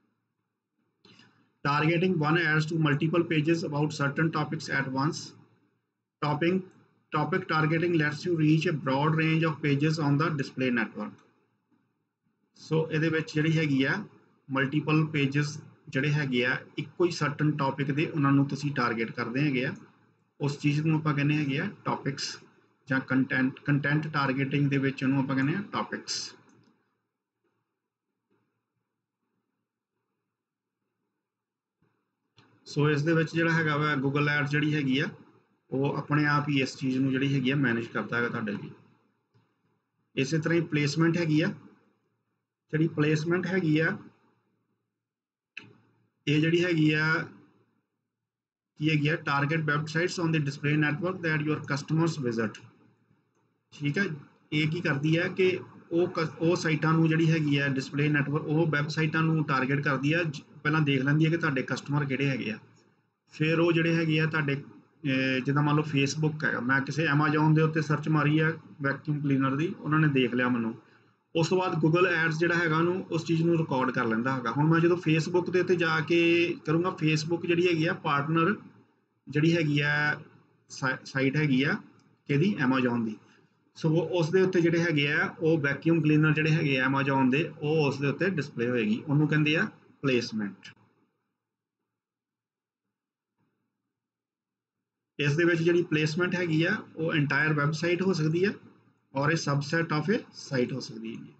[SPEAKER 1] targeting one ads to multiple pages about certain topics at once। topic targeting lets you reach a broad range of pages on the display network। ਸੋ ਇਹਦੇ ਵਿੱਚ ਜਿਹੜੀ ਹੈਗੀ ਆ ਮਲਟੀਪਲ ਪੇजेस ਜਿਹੜੇ ਹੈਗੇ ਆ ਇੱਕੋ ਹੀ ਸਰਟਨ ਟੌਪਿਕ ਦੇ ਉਹਨਾਂ ਨੂੰ ਤੁਸੀਂ ਟਾਰਗੇਟ ਕਰਦੇ ਹੈਗੇ ਆ, ਉਸ ਚੀਜ਼ ਨੂੰ ਆਪਾਂ ਕਹਿੰਦੇ ਹੈਗੇ ਆ ਟੌਪਿਕਸ ਜਾਂ ਕੰਟੈਂਟ ਟਾਰਗੇਟਿੰਗ ਦੇ ਵਿੱਚ ਉਹਨੂੰ ਆਪਾਂ ਕਹਿੰਦੇ ਆ ਟੌਪਿਕਸ। ਸੋ ਇਸ ਦੇ ਵਿੱਚ ਜਿਹੜਾ ਹੈਗਾ ਵਾ ਗੂਗਲ ਐਡਸ ਜਿਹੜੀ ਹੈਗੀ ਆ ਉਹ ਆਪਣੇ ਆਪ ਹੀ ਇਸ ਚੀਜ਼ ਨੂੰ ਜਿਹੜੀ ਹੈਗੀ ਆ ਮੈਨੇਜ ਕਰਦਾ ਹੈਗਾ ਤੁਹਾਡੇ ਲਈ। ਇਸੇ ਤਰ੍ਹਾਂ ਹੀ ਪਲੇਸਮੈਂਟ ਹੈਗੀ ਆ, ਜਿਹੜੀ ਪਲੇਸਮੈਂਟ ਹੈਗੀ ਆ ਇਹ ਜਿਹੜੀ ਹੈਗੀ ਆ ਕੀ ਹੈਗੀ ਆ target websites on the display network that your customers visit. ਠੀਕ ਹੈ, ਇਹ ਕੀ ਕਰਦੀ ਹੈ ਕਿ ਉਹ ਸਾਈਟਾਂ ਨੂੰ ਜਿਹੜੀ ਹੈਗੀ ਆ ਡਿਸਪਲੇ ਨੈਟਵਰਕ ਉਹ ਵੈਬਸਾਈਟਾਂ ਨੂੰ ਟਾਰਗੇਟ ਕਰਦੀ ਆ, ਪਹਿਲਾਂ ਦੇਖ ਲੈਂਦੀ ਹੈ ਕਿ ਤੁਹਾਡੇ ਕਸਟਮਰ ਕਿਹੜੇ ਹੈਗੇ ਆ, ਫਿਰ ਉਹ ਜਿਹੜੇ ਹੈਗੇ ਆ ਤੁਹਾਡੇ ਜਿੱਦਾਂ ਮੰਨ ਲਓ ਫੇਸਬੁੱਕ ਹੈਗਾ, ਮੈਂ ਕਿਸੇ ਐਮਾਜ਼ੋਨ ਦੇ ਉੱਤੇ ਸਰਚ ਮਾਰੀ ਆ ਵੈਕਿਊਮ ਕਲੀਨਰ ਦੀ, ਉਹਨਾਂ ਨੇ ਦੇਖ ਲਿਆ ਮੈਨੂੰ, ਉਸ ਤੋਂ ਬਾਅਦ ਗੂਗਲ ਐਡਸ ਜਿਹੜਾ ਹੈਗਾ ਉਹਨੂੰ ਉਸ ਚੀਜ਼ ਨੂੰ ਰਿਕਾਰਡ ਕਰ ਲੈਂਦਾ ਹੈਗਾ। ਹੁਣ ਮੈਂ ਜਦੋਂ ਫੇਸਬੁੱਕ ਦੇ ਉੱਤੇ ਜਾ ਕੇ ਕਰੂੰਗਾ, ਫੇਸਬੁੱਕ ਜਿਹੜੀ ਹੈਗੀ ਆ ਪਾਰਟਨਰ ਜਿਹੜੀ ਹੈਗੀ ਆ ਸਾਈਟ ਹੈਗੀ ਆ ਕਿਹਦੀ ਐਮਾਜ਼ੋਨ ਦੀ। ਸੋ ਉਸ ਦੇ ਉੱਤੇ ਜਿਹੜੇ ਹੈਗੇ ਆ ਉਹ ਵੈਕਿਊਮ ਕਲੀਨਰ ਜਿਹੜੇ ਹੈਗੇ ਆ ਐਮਾਜ਼ੋਨ ਦੇ ਉਹ ਉਸ ਦੇ ਉੱਤੇ ਡਿਸਪਲੇ ਹੋਏਗੀ, ਉਹਨੂੰ ਕਹਿੰਦੇ ਆ ਪਲੇਸਮੈਂਟ। ਇਸ ਦੇ ਵਿੱਚ ਜਿਹੜੀ ਪਲੇਸਮੈਂਟ ਹੈਗੀ ਆ ਉਹ ਇੰਟਾਇਰ ਵੈਬਸਾਈਟ ਹੋ ਸਕਦੀ ਹੈ ਔਰ ਇਹ ਸਬਸੈਟ ਆਫ ਏ ਸਾਈਟ ਹੋ ਸਕਦੀ ਹੈ।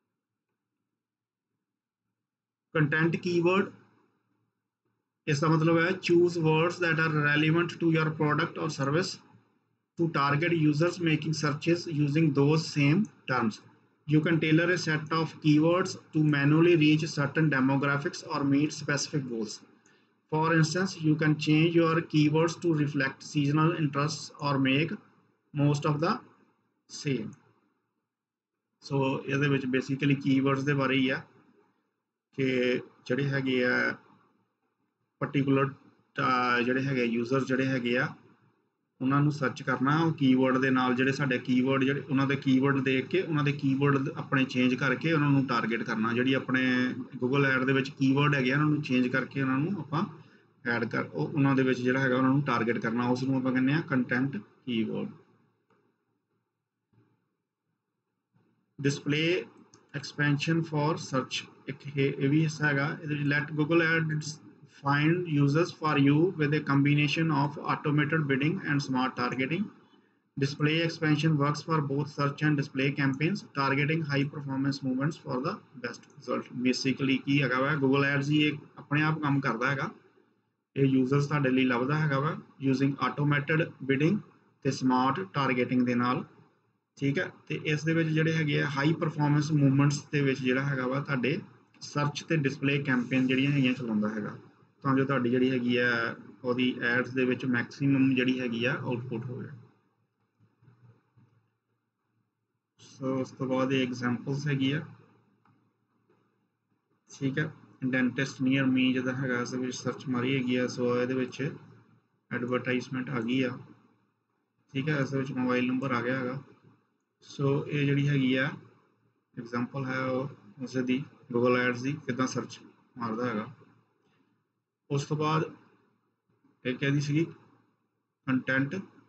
[SPEAKER 1] ਕੰਟੈਂਟ ਕੀਵਰਡ, ਇਸ ਦਾ ਮਤਲਬ ਹੈ choose words that are relevant to your product or service to target users making searches using those same terms। You can tailor a set of keywords to manually reach certain demographics or meet specific goals। For instance, you can change your keywords to reflect seasonal interests or make most of the same। So ਇਹਦੇ ਵਿੱਚ basically keywords ਦੇ ਬਾਰੇ ਹੀ ਆ ਕਿ ਜਿਹੜੇ ਹੈਗੇ ਆ particular ਜਿਹੜੇ ਹੈਗੇ ਯੂਜ਼ਰ ਜਿਹੜੇ ਹੈਗੇ ਆ ਉਹਨਾਂ ਨੂੰ ਸਰਚ ਕਰਨਾ ਉਹ ਕੀਵਰਡ ਦੇ ਨਾਲ ਜਿਹੜੇ ਸਾਡੇ ਕੀਵਰਡ ਜਿਹੜੇ ਉਹਨਾਂ ਦੇ ਕੀਵਰਡ ਦੇਖ ਕੇ ਉਹਨਾਂ ਦੇ ਕੀਵਰਡ ਆਪਣੇ ਚੇਂਜ ਕਰਕੇ ਉਹਨਾਂ ਨੂੰ ਟਾਰਗੇਟ ਕਰਨਾ। ਜਿਹੜੀ ਆਪਣੇ ਗੂਗਲ ਐਡ ਦੇ ਵਿੱਚ ਕੀਵਰਡ ਹੈਗੇ ਆ ਉਹਨਾਂ ਨੂੰ ਚੇਂਜ ਕਰਕੇ ਉਹਨਾਂ ਨੂੰ ਆਪਾਂ ਐਡ ਕਰ ਉਹਨਾਂ ਦੇ ਵਿੱਚ ਜਿਹੜਾ ਹੈਗਾ ਉਹਨਾਂ ਨੂੰ ਟਾਰਗੇਟ ਕਰਨਾ। ਉਸ ਨੂੰ ਆਪਾਂ ਕਹਿੰਦੇ ਆ content keyword. Display expansion for search ਇੱਕ ਇਹ ਵੀ ਹਿੱਸਾ ਹੈਗਾ ਇਹਦੇ ਵਿੱਚ। Let Google ads find users for you with a combination of automated bidding and smart targeting. Display expansion works for both search and display campaigns, targeting high performance movements for the best result. Basically ਕੀ ਹੈਗਾ ਵਾ Google Ads ਹੀ ਇਹ ਆਪਣੇ ਆਪ ਕੰਮ ਕਰਦਾ ਹੈਗਾ। ਇਹ ਯੂਜ਼ਰਸ ਤੁਹਾਡੇ ਲਈ ਲੱਭਦਾ ਹੈਗਾ ਵਾ ਯੂਜ਼ਿੰਗ ਆਟੋਮੈਟਿਡ ਬਿਡਿੰਗ ਤੇ ਸਮਾਰਟ ਟਾਰਗੇਟਿੰਗ ਦੇ ਨਾਲ। ਠੀਕ ਹੈ, ਤੇ ਇਸ ਦੇ ਵਿੱਚ ਜਿਹੜੇ ਹੈਗੇ ਆ ਹਾਈ ਪਰਫਾਰਮੈਂਸ ਮੂਵਮੈਂਟਸ ਦੇ ਵਿੱਚ ਜਿਹੜਾ ਹੈਗਾ ਵਾ ਤੁਹਾਡੇ ਸਰਚ ਤੇ ਡਿਸਪਲੇ ਕੈਂਪੇਨ ਜਿਹੜੀਆਂ ਹੈਗੀਆਂ ਚਲਾਉਂਦਾ ਹੈਗਾ ਤਾਂ ਜੋ ਤੁਹਾਡੀ ਜਿਹੜੀ ਹੈਗੀ ਆ ਉਹਦੀ ਐਡਸ ਦੇ ਵਿੱਚ ਮੈਕਸਿਮਮ ਜਿਹੜੀ ਹੈਗੀ ਆ ਆਊਟਪੁੱਟ ਹੋਵੇ। ਸੋ ਉਸ ਤੋਂ ਬਾਅਦ ਇਹ ਐਗਜ਼ਾਮਪਲਸ ਹੈਗੀ ਆ। ਠੀਕ ਹੈ, ਡੈਂਟਿਸਟ ਨੀਅਰ ਮੀ ਜਿਹਦਾ ਹੈਗਾ ਇਸ ਵਿੱਚ ਸਰਚ ਮਾਰੀ ਹੈਗੀ ਆ। ਸੋ ਇਹਦੇ ਵਿੱਚ ਐਡਵਰਟਾਈਜ਼ਮੈਂਟ ਆ ਗਈ ਆ। ਠੀਕ ਹੈ, ਇਸ ਵਿੱਚ ਮੋਬਾਈਲ ਨੰਬਰ ਆ ਗਿਆ ਹੈਗਾ। ਸੋ ਇਹ ਜਿਹੜੀ ਹੈਗੀ ਆ ਐਗਜ਼ਾਮਪਲ ਹੈ ਉਹ ਉਸ ਦੀ ਗੂਗਲ ਐਡਸ ਦੀ ਕਿੱਦਾਂ ਸਰਚ ਮਾਰਦਾ ਹੈਗਾ। ਉਸ ਤੋਂ ਬਾਅਦ ਇਹ ਕਹਿੰਦੀ ਸੀਗੀ ਕੰਟੈਂਟ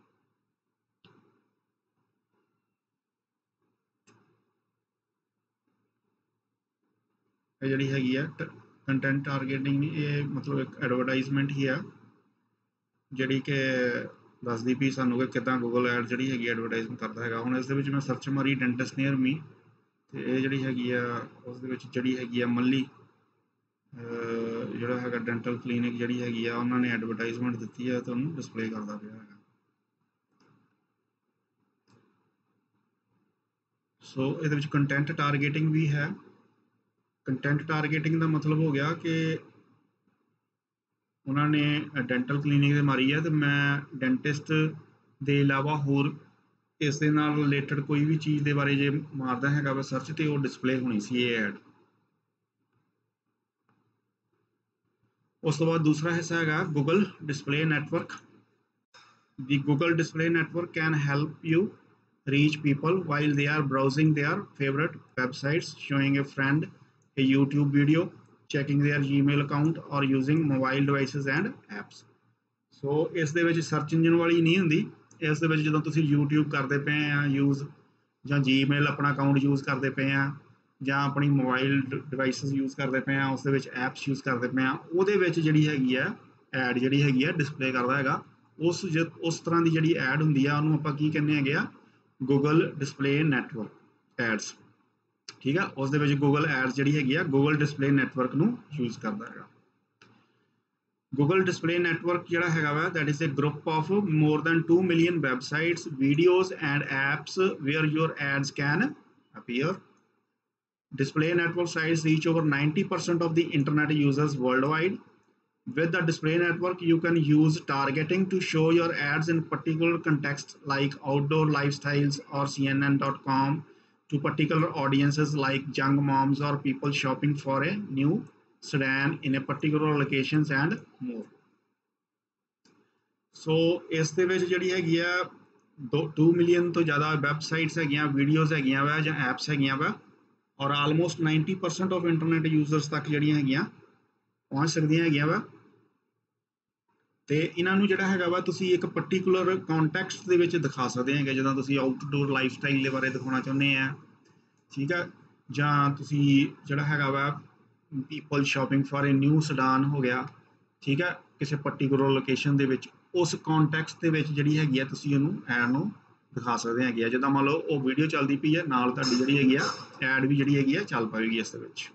[SPEAKER 1] ਇਹ ਜਿਹੜੀ ਹੈਗੀ ਆ ਕੰਟੈਂਟ ਟਾਰਗੇਟਿੰਗ ਇਹ ਮਤਲਬ ਇੱਕ ਐਡਵਰਟਾਈਜ਼ਮੈਂਟ ਹੀ ਆ ਜਿਹੜੀ ਕਿ ਦੱਸਦੀ ਵੀ ਸਾਨੂੰ ਕਿ ਕਿੱਦਾਂ ਗੂਗਲ ਐਡ ਜਿਹੜੀ ਹੈਗੀ ਐਡਵਰਟਾਈਜ਼ਮੈਂਟ ਕਰਦਾ ਹੈਗਾ। ਹੁਣ ਇਸ ਦੇ ਵਿੱਚ ਮੈਂ ਸਰਚ ਮਾਰੀ ਡੈਂਟਿਸਟ ਨੀਅਰ ਮੀ ਤੇ ਇਹ ਜਿਹੜੀ ਹੈਗੀ ਆ ਉਸ ਦੇ ਵਿੱਚ ਜਿਹੜੀ ਹੈਗੀ ਆ ਮੱਲੀ ਜਿਹੜਾ ਹੈਗਾ ਡੈਂਟਲ ਕਲੀਨਿਕ ਜਿਹੜੀ ਹੈਗੀ ਆ ਉਹਨਾਂ ਨੇ ਐਡਵਰਟਾਈਜ਼ਮੈਂਟ ਦਿੱਤੀ ਹੈ ਤੇ ਉਹਨੂੰ ਡਿਸਪਲੇ ਕਰਦਾ ਪਿਆ ਹੈਗਾ। ਸੋ ਇਹਦੇ ਵਿੱਚ ਕੰਟੈਂਟ ਟਾਰਗੇਟਿੰਗ ਵੀ ਹੈ। ਕੰਟੈਂਟ ਟਾਰਗੇਟਿੰਗ ਦਾ ਮਤਲਬ ਹੋ ਗਿਆ ਕਿ ਉਹਨਾਂ ਨੇ ਡੈਂਟਲ ਕਲੀਨਿਕ ਦੇ ਮਾਰੀ ਹੈ ਤੇ ਮੈਂ ਡੈਂਟਿਸਟ ਦੇ ਇਲਾਵਾ ਹੋਰ ਇਸ ਦੇ ਨਾਲ ਰਿਲੇਟਡ ਕੋਈ ਵੀ ਚੀਜ਼ ਦੇ ਬਾਰੇ ਜੇ ਮਾਰਦਾ ਹੈਗਾ ਵਾ ਸਰਚ ਤੇ ਉਹ ਡਿਸਪਲੇ ਹੋਣੀ ਸੀ ਇਹ ਐਡ। ਉਸ ਤੋਂ ਬਾਅਦ ਦੂਸਰਾ ਹਿੱਸਾ ਹੈਗਾ Google display network. The Google Display Network can help you reach people while they are browsing their favorite websites, showing a friend a YouTube video, checking their Gmail account, or using mobile devices and apps. So ਇਸ ਦੇ ਵਿੱਚ search engine ਵਾਲੀ ਨਹੀਂ ਹੁੰਦੀ। ਇਸ ਦੇ ਵਿੱਚ ਜਦੋਂ ਤੁਸੀਂ YouTube ਕਰਦੇ ਪਏ ਆ ਯੂਜ਼ ਜਾਂ Gmail ਆਪਣਾ ਅਕਾਊਂਟ ਯੂਜ਼ ਕਰਦੇ ਪਏ ਆ ਜਾਂ ਆਪਣੀ ਮੋਬਾਈਲ ਡਿਵਾਈਸਿਸ ਯੂਜ਼ ਕਰਦੇ ਪਏ ਆ ਉਸ ਦੇ ਵਿੱਚ ਐਪਸ ਯੂਜ਼ ਕਰਦੇ ਪਏ ਆ ਉਹਦੇ ਵਿੱਚ ਜਿਹੜੀ ਹੈਗੀ ਆ ਐਡ ਜਿਹੜੀ ਹੈਗੀ ਆ ਡਿਸਪਲੇ ਕਰਦਾ ਹੈਗਾ। ਉਸ ਤਰ੍ਹਾਂ ਦੀ ਜਿਹੜੀ ਐਡ ਹੁੰਦੀ ਆ ਉਹਨੂੰ ਆਪਾਂ ਕੀ ਕਹਿੰਦੇ ਹੈਗੇ ਆ ਗੂਗਲ ਡਿਸਪਲੇ ਨੈਟਵਰਕ ਐਡਸ। ਠੀਕ ਆ, ਉਸ ਦੇ ਵਿੱਚ ਗੂਗਲ ਐਡਸ ਜਿਹੜੀ ਹੈਗੀ ਆ ਗੂਗਲ ਡਿਸਪਲੇ ਨੈਟਵਰਕ ਨੂੰ ਯੂਜ਼ ਕਰਦਾ ਹੈਗਾ। Google Display Network ਜਿਹੜਾ ਹੈਗਾ ਵਾ that is a group of more than 2 million websites, videos and apps where your ads can appear. Display network sites reach over 90% of the internet users worldwide. With the display network, you can use targeting to show your ads in particular contexts like outdoor lifestyles or CNN.com to particular audiences like young moms or people shopping for a new sedan in a particular locations and more. So ਇਸ ਦੇ ਵਿੱਚ ਜਿਹੜੀ ਹੈਗੀ ਆ 2 million ਤੋਂ ਜ਼ਿਆਦਾ websites ਹੈਗੀਆਂ videos ਹੈਗੀਆਂ ਵਾ ਜਾਂ ਐਪਸ ਹੈਗੀਆਂ ਵਾ ਔਰ ਆਲਮੋਸਟ 90% ਆਫ ਇੰਟਰਨੈਟ ਯੂਜ਼ਰਸ ਤੱਕ ਜਿਹੜੀਆਂ ਹੈਗੀਆਂ ਪਹੁੰਚ ਸਕਦੀਆਂ ਹੈਗੀਆਂ ਵਾ ਤੇ ਇਹਨਾਂ ਨੂੰ ਜਿਹੜਾ ਹੈਗਾ ਵਾ ਤੁਸੀਂ ਇੱਕ ਪਾਰਟਿਕੂਲਰ ਕੰਟੈਕਸਟ ਦੇ ਵਿੱਚ ਦਿਖਾ ਸਕਦੇ ਹੈਗੇ ਜਦੋਂ ਤੁਸੀਂ ਆਊਟਡੋਰ ਲਾਈਫ ਸਟਾਈਲ ਦੇ ਬਾਰੇ ਦਿਖਾਉਣਾ ਚਾਹੁੰਦੇ ਆ। ਠੀਕ ਆ, ਜਾਂ ਤੁਸੀਂ ਜਿਹੜਾ ਹੈਗਾ ਵਾ people shopping for a new sedan ਹੋ ਗਿਆ। ਠੀਕ ਹੈ, ਕਿਸੇ ਪਾਰਟਿਕੂਲਰ ਲੋਕੇਸ਼ਨ ਦੇ ਵਿੱਚ ਉਸ ਕੰਟੈਕਸਟ ਦੇ ਵਿੱਚ ਜਿਹੜੀ ਹੈਗੀ ਆ ਤੁਸੀਂ ਉਹਨੂੰ ਐਡ ਨੂੰ ਦਿਖਾ ਸਕਦੇ ਹੈਗੇ ਆ। ਜਿੱਦਾਂ ਮੰਨ ਲਓ ਉਹ ਵੀਡੀਓ ਚੱਲਦੀ ਪਈ ਹੈ ਨਾਲ ਤੁਹਾਡੀ ਜਿਹੜੀ ਹੈਗੀ ਆ ਐਡ ਵੀ ਜਿਹੜੀ ਹੈਗੀ ਆ ਚੱਲ ਪਵੇਗੀ ਇਸ ਦੇ ਵਿੱਚ।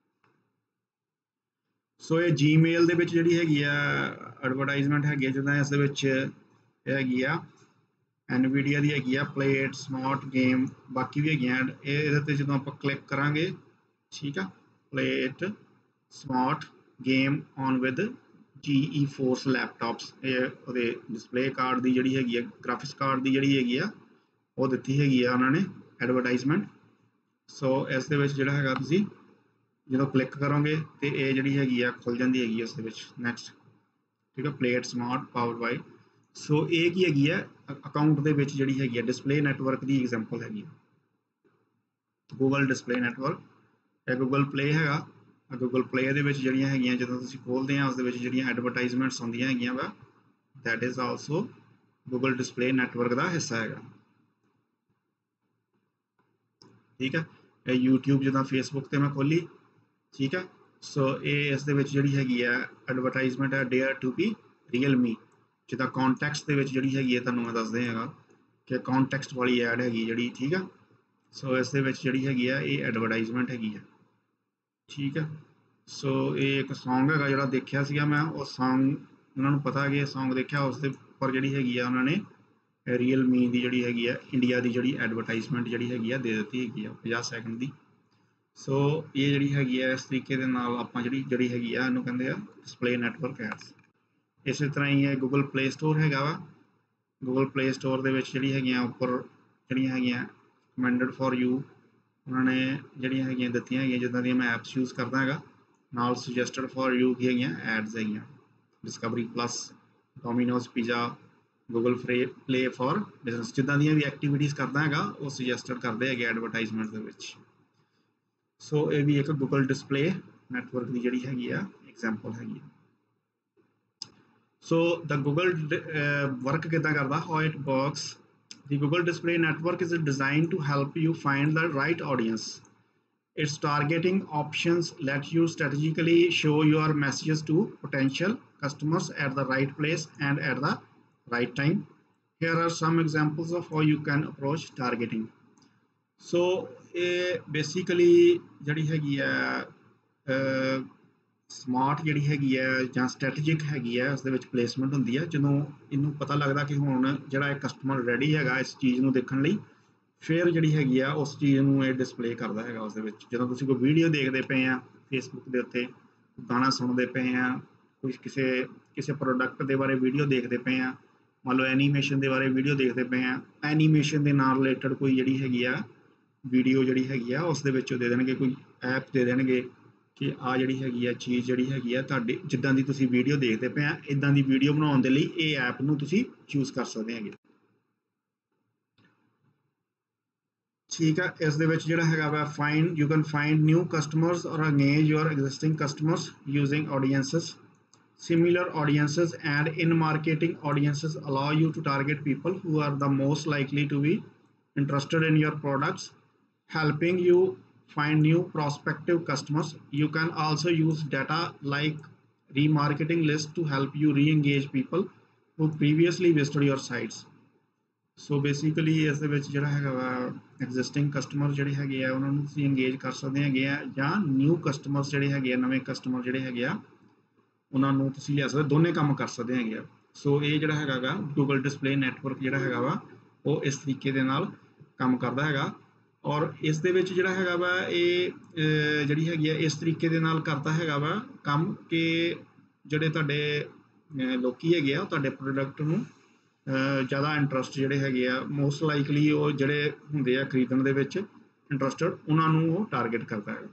[SPEAKER 1] ਸੋ ਇਹ Gmail ਦੇ ਵਿੱਚ ਜਿਹੜੀ ਹੈਗੀ ਆ ਐਡਵਰਟਾਈਜ਼ਮੈਂਟ ਹੈਗੀ ਆ ਜਿੱਦਾਂ ਇਸ ਦੇ ਵਿੱਚ ਇਹ ਹੈਗੀ ਆ NVIDIA ਦੀ ਹੈਗੀ ਆ ਪਲੇਟ ਸਮਾਰਟ ਗੇਮ ਬਾਕੀ ਵੀ ਹੈਗੀਆਂ ਇਹਦੇ ਤੇ ਜਦੋਂ ਆਪਾਂ ਕਲਿੱਕ ਕਰਾਂਗੇ ਠੀਕ ਆ play it smart game on with GeForce laptops ਇਹ ਉਹਦੇ ਡਿਸਪਲੇ ਕਾਰਡ ਦੀ ਜਿਹੜੀ ਹੈਗੀ ਆ ਗ੍ਰਾਫਿਕਸ ਕਾਰਡ ਦੀ ਜਿਹੜੀ ਹੈਗੀ ਆ ਉਹ ਦਿੱਤੀ ਹੈਗੀ ਆ ਉਹਨਾਂ ਨੇ ਐਡਵਰਟਾਈਜ਼ਮੈਂਟ। ਸੋ ਇਸ ਦੇ ਵਿੱਚ ਜਿਹੜਾ ਹੈਗਾ ਤੁਸੀਂ ਜਦੋਂ ਕਲਿੱਕ ਕਰੋਗੇ ਤੇ ਇਹ ਜਿਹੜੀ ਹੈਗੀ ਆ ਖੁੱਲ ਜਾਂਦੀ ਹੈਗੀ ਉਸ ਦੇ ਵਿੱਚ। ਨੈਕਸਟ ठीक है, play it smart power by. So ये की हैगी है अकाउंट ਦੇ ਵਿੱਚ ਜਿਹੜੀ ਹੈਗੀ ਹੈ ਡਿਸਪਲੇ ਨੈਟਵਰਕ ਦੀ ਐਗਜ਼ਾਮਪਲ ਹੈਗੀ ਹੈ ਗੂਗਲ ਡਿਸਪਲੇ ਨੈਟਵਰਕ। ਇਹ ਗੂਗਲ ਪਲੇ ਹੈਗਾ, ਗੂਗਲ ਪਲੇ ਦੇ ਵਿੱਚ ਜਿਹੜੀਆਂ ਹੈਗੀਆਂ ਜਦੋਂ ਤੁਸੀਂ ਖੋਲਦੇ ਆ ਉਸ ਦੇ ਵਿੱਚ ਜਿਹੜੀਆਂ ਐਡਵਰਟਾਈਜ਼ਮੈਂਟਸ ਆਉਂਦੀਆਂ ਹੈਗੀਆਂ ਵਾ that is also Google display network ਦਾ ਹਿੱਸਾ ਹੈਗਾ। ਠੀਕ ਹੈ, ਇਹ YouTube ਜਿੱਦਾਂ ਫੇਸਬੁੱਕ ਤੇ ਮੈਂ ਖੋਲੀ, ਠੀਕ ਹੈ। ਸੋ ਇਹ ਇਸ ਦੇ ਵਿੱਚ ਜਿਹੜੀ ਹੈਗੀ ਹੈ ਐਡਵਰਟਾਈਜ਼ਮੈਂਟ ਹੈ dare to be real me, ਜਿੱਦਾਂ ਕੌਨਟੈਕਸਟ ਦੇ ਵਿੱਚ ਜਿਹੜੀ ਹੈਗੀ ਹੈ ਤੁਹਾਨੂੰ ਮੈਂ ਦੱਸਦੇ ਹੈਗਾ ਕਿ ਕੌਨਟੈਕਸਟ ਵਾਲੀ ਐਡ ਹੈਗੀ ਜਿਹੜੀ, ਠੀਕ ਹੈ। ਸੋ ਇਸ ਦੇ ਵਿੱਚ ਜਿਹੜੀ ਹੈਗੀ ਹੈ ਇਹ ਐਡਵਰਟਾਈਜ਼ਮੈਂਟ ਹੈਗੀ ਹੈ, ਠੀਕ ਹੈ। ਸੋ ਇਹ ਇੱਕ ਸੌਂਗ ਹੈਗਾ ਜਿਹੜਾ ਦੇਖਿਆ ਸੀਗਾ ਮੈਂ, ਉਹ ਸੌਂਗ ਉਹਨਾਂ ਨੂੰ ਪਤਾ ਕਿ ਸੌਂਗ ਦੇਖਿਆ, ਉਸ ਦੇ ਉੱਪਰ ਜਿਹੜੀ ਹੈਗੀ ਆ ਉਹਨਾਂ ਨੇ ਰੀਅਲ ਮੀ ਦੀ ਜਿਹੜੀ ਹੈਗੀ ਆ ਇੰਡੀਆ ਦੀ ਜਿਹੜੀ ਐਡਵਰਟਾਈਜ਼ਮੈਂਟ ਜਿਹੜੀ ਹੈਗੀ ਆ ਦੇ ਦਿੱਤੀ ਹੈਗੀ ਆ 50 ਸੈਕਿੰਡ ਦੀ। ਸੋ ਇਹ ਜਿਹੜੀ ਹੈਗੀ ਆ ਇਸ ਤਰੀਕੇ ਦੇ ਨਾਲ ਆਪਾਂ ਜਿਹੜੀ ਹੈਗੀ ਆ ਇਹਨੂੰ ਕਹਿੰਦੇ ਆ ਡਿਸਪਲੇ ਨੈਟਵਰਕ ਐਡਸ। ਇਸੇ ਤਰ੍ਹਾਂ ਹੀ ਹੈ ਗੂਗਲ ਪਲੇ ਸਟੋਰ ਹੈਗਾ ਵਾ, ਗੂਗਲ ਪਲੇ ਸਟੋਰ ਦੇ ਵਿੱਚ ਜਿਹੜੀ ਹੈਗੀਆਂ ਉੱਪਰ ਜਿਹੜੀਆਂ ਹੈਗੀਆਂ recommended for you ਉਹਨਾਂ ਨੇ ਜਿਹੜੀਆਂ ਹੈਗੀਆਂ ਦਿੱਤੀਆਂ ਹੈਗੀਆਂ ਜਿੱਦਾਂ ਦੀਆਂ ਮੈਂ ਐਪਸ ਯੂਜ਼ ਕਰਦਾ ਹੈਗਾ, ਨਾਲ ਸੁਜੈਸਟਡ ਫॉर ਯੂ ਕੀ ਹੈਗੀਆਂ ਐਡਸ ਹੈਗੀਆਂ, Discovery plus, Domino's pizza, Google play for business, ਜਿੱਦਾਂ ਦੀਆਂ ਵੀ ਐਕਟੀਵਿਟੀਜ਼ ਕਰਦਾ ਹੈਗਾ ਉਹ ਸੁਜੈਸਟਡ ਕਰਦੇ ਹੈਗੇ ਐਡਵਰਟਾਈਜ਼ਮੈਂਟ ਦੇ ਵਿੱਚ। ਸੋ ਇਹ ਵੀ ਇੱਕ ਗੂਗਲ ਡਿਸਪਲੇ ਨੈਟਵਰਕ ਦੀ ਜਿਹੜੀ ਹੈਗੀ ਆ ਐਗਜ਼ਾਮਪਲ ਹੈਗੀ ਆ। ਸੋ ਦ ਗੂਗਲ ਵਰਕ ਕਿੱਦਾਂ ਕਰਦਾ, how it works. The Google Display Network is designed to help you find the right audience. Its targeting options let you strategically show your messages to potential customers at the right place and at the right time. Here are some examples of how you can approach targeting. So basically ਜਿਹੜੀ ਹੈਗੀ ਹੈ smart ਜਿਹੜੀ ਹੈਗੀ ਹੈ ਜਾਂ strategic ਹੈਗੀ ਹੈ ਉਸ ਦੇ ਵਿੱਚ ਪਲੇਸਮੈਂਟ ਹੁੰਦੀ ਹੈ ਜਦੋਂ ਇਹਨੂੰ ਪਤਾ ਲੱਗਦਾ ਕਿ ਹੁਣ ਜਿਹੜਾ ਇਹ ਕਸਟਮਰ ਰੈਡੀ ਹੈਗਾ ਇਸ ਚੀਜ਼ ਨੂੰ ਦੇਖਣ ਲਈ, ਫਿਰ ਜਿਹੜੀ ਹੈਗੀ ਆ ਉਸ ਚੀਜ਼ ਨੂੰ ਇਹ ਡਿਸਪਲੇ ਕਰਦਾ ਹੈਗਾ ਉਸ ਦੇ ਵਿੱਚ। ਜਦੋਂ ਤੁਸੀਂ ਕੋਈ ਵੀਡੀਓ ਦੇਖਦੇ ਪਏ ਆ ਫੇਸਬੁੱਕ ਦੇ ਉੱਤੇ, ਗਾਣਾ ਸੁਣਦੇ ਪਏ ਆ, ਕੁਝ ਕਿਸੇ ਪ੍ਰੋਡਕਟ ਦੇ ਬਾਰੇ ਵੀਡੀਓ ਦੇਖਦੇ ਪਏ ਆ, ਮੰਨ ਲਓ ਐਨੀਮੇਸ਼ਨ ਦੇ ਬਾਰੇ ਵੀਡੀਓ ਦੇਖਦੇ ਪਏ ਆ, ਐਨੀਮੇਸ਼ਨ ਦੇ ਨਾਲ ਰਿਲੇਟਡ ਕੋਈ ਜਿਹੜੀ ਹੈਗੀ ਆ ਵੀਡੀਓ ਜਿਹੜੀ ਹੈਗੀ ਆ ਉਸ ਦੇ ਵਿੱਚ ਦੇ ਦੇਣਗੇ, ਕੋਈ ਐਪ ਦੇ ਦੇਣਗੇ ਕਿ ਆ ਜਿਹੜੀ ਹੈਗੀ ਆ ਚੀਜ਼ ਜਿਹੜੀ ਹੈਗੀ ਆ ਤੁਹਾਡੇ ਜਿੱਦਾਂ ਦੀ ਤੁਸੀਂ ਵੀਡੀਓ ਦੇਖਦੇ ਪਏ ਆ ਇੱਦਾਂ ਦੀ ਵੀਡੀਓ ਬਣਾਉਣ ਦੇ ਲਈ ਇਹ ਐਪ ਨੂੰ ਤੁਸੀਂ ਚੂਜ਼ ਕਰ ਸਕਦੇ ਹੈਗੇ, ਠੀਕ ਹੈ। ਇਸ ਦੇ ਵਿੱਚ ਜਿਹੜਾ ਹੈਗਾ ਵਾ you can find new customers or engage your existing customers using audiences. Similar audiences and in marketing audiences allow you to target people who are the most likely to be interested in your products, helping you find new prospective customers. You can also use data like remarketing lists to help you re-engage people who previously visited your sites. So basically ਇਸ ਦੇ ਵਿੱਚ ਜਿਹੜਾ ਹੈਗਾ ਵਾ existing customer ਜਿਹੜੇ ਹੈਗੇ ਆ ਉਹਨਾਂ ਨੂੰ ਤੁਸੀਂ ਇੰਗੇਜ ਕਰ ਸਕਦੇ ਹੈਗੇ ਆ ਜਾਂ ਨਿਊ ਕਸਟਮਰਸ ਜਿਹੜੇ ਹੈਗੇ ਆ ਨਵੇਂ ਕਸਟਮਰ ਜਿਹੜੇ ਹੈਗੇ ਆ ਉਹਨਾਂ ਨੂੰ ਤੁਸੀਂ ਲਿਆ ਸਕਦੇ, ਦੋਨੇ ਕੰਮ ਕਰ ਸਕਦੇ ਹੈਗੇ ਆ। ਸੋ ਇਹ ਜਿਹੜਾ ਹੈਗਾ ਗਾ ਗੂਗਲ ਡਿਸਪਲੇ ਨੈਟਵਰਕ ਜਿਹੜਾ ਹੈਗਾ ਵਾ ਉਹ ਇਸ ਤਰੀਕੇ ਦੇ ਨਾਲ ਕੰਮ ਕਰਦਾ ਹੈਗਾ ਔਰ ਇਸ ਦੇ ਵਿੱਚ ਜਿਹੜਾ ਹੈਗਾ ਵਾ ਇਹ ਜਿਹੜੀ ਹੈਗੀ ਆ ਇਸ ਤਰੀਕੇ ਦੇ ਨਾਲ ਕਰਦਾ ਹੈਗਾ ਵਾ ਕੰਮ ਕਿ ਜਿਹੜੇ ਤੁਹਾਡੇ ਲੋਕੀ ਹੈਗੇ ਆ ਉਹ ਤੁਹਾਡੇ ਪ੍ਰੋਡਕਟ ਨੂੰ ਜ਼ਿਆਦਾ ਇੰਟਰਸਟ ਜਿਹੜੇ ਹੈਗੇ ਆ ਮੋਸਟ ਲਾਈਕਲੀ ਉਹ ਜਿਹੜੇ ਹੁੰਦੇ ਆ ਖਰੀਦਣ ਦੇ ਵਿੱਚ ਇੰਟਰਸਟਡ ਉਹਨਾਂ ਨੂੰ ਉਹ ਟਾਰਗੇਟ ਕਰਦਾ ਹੈਗਾ।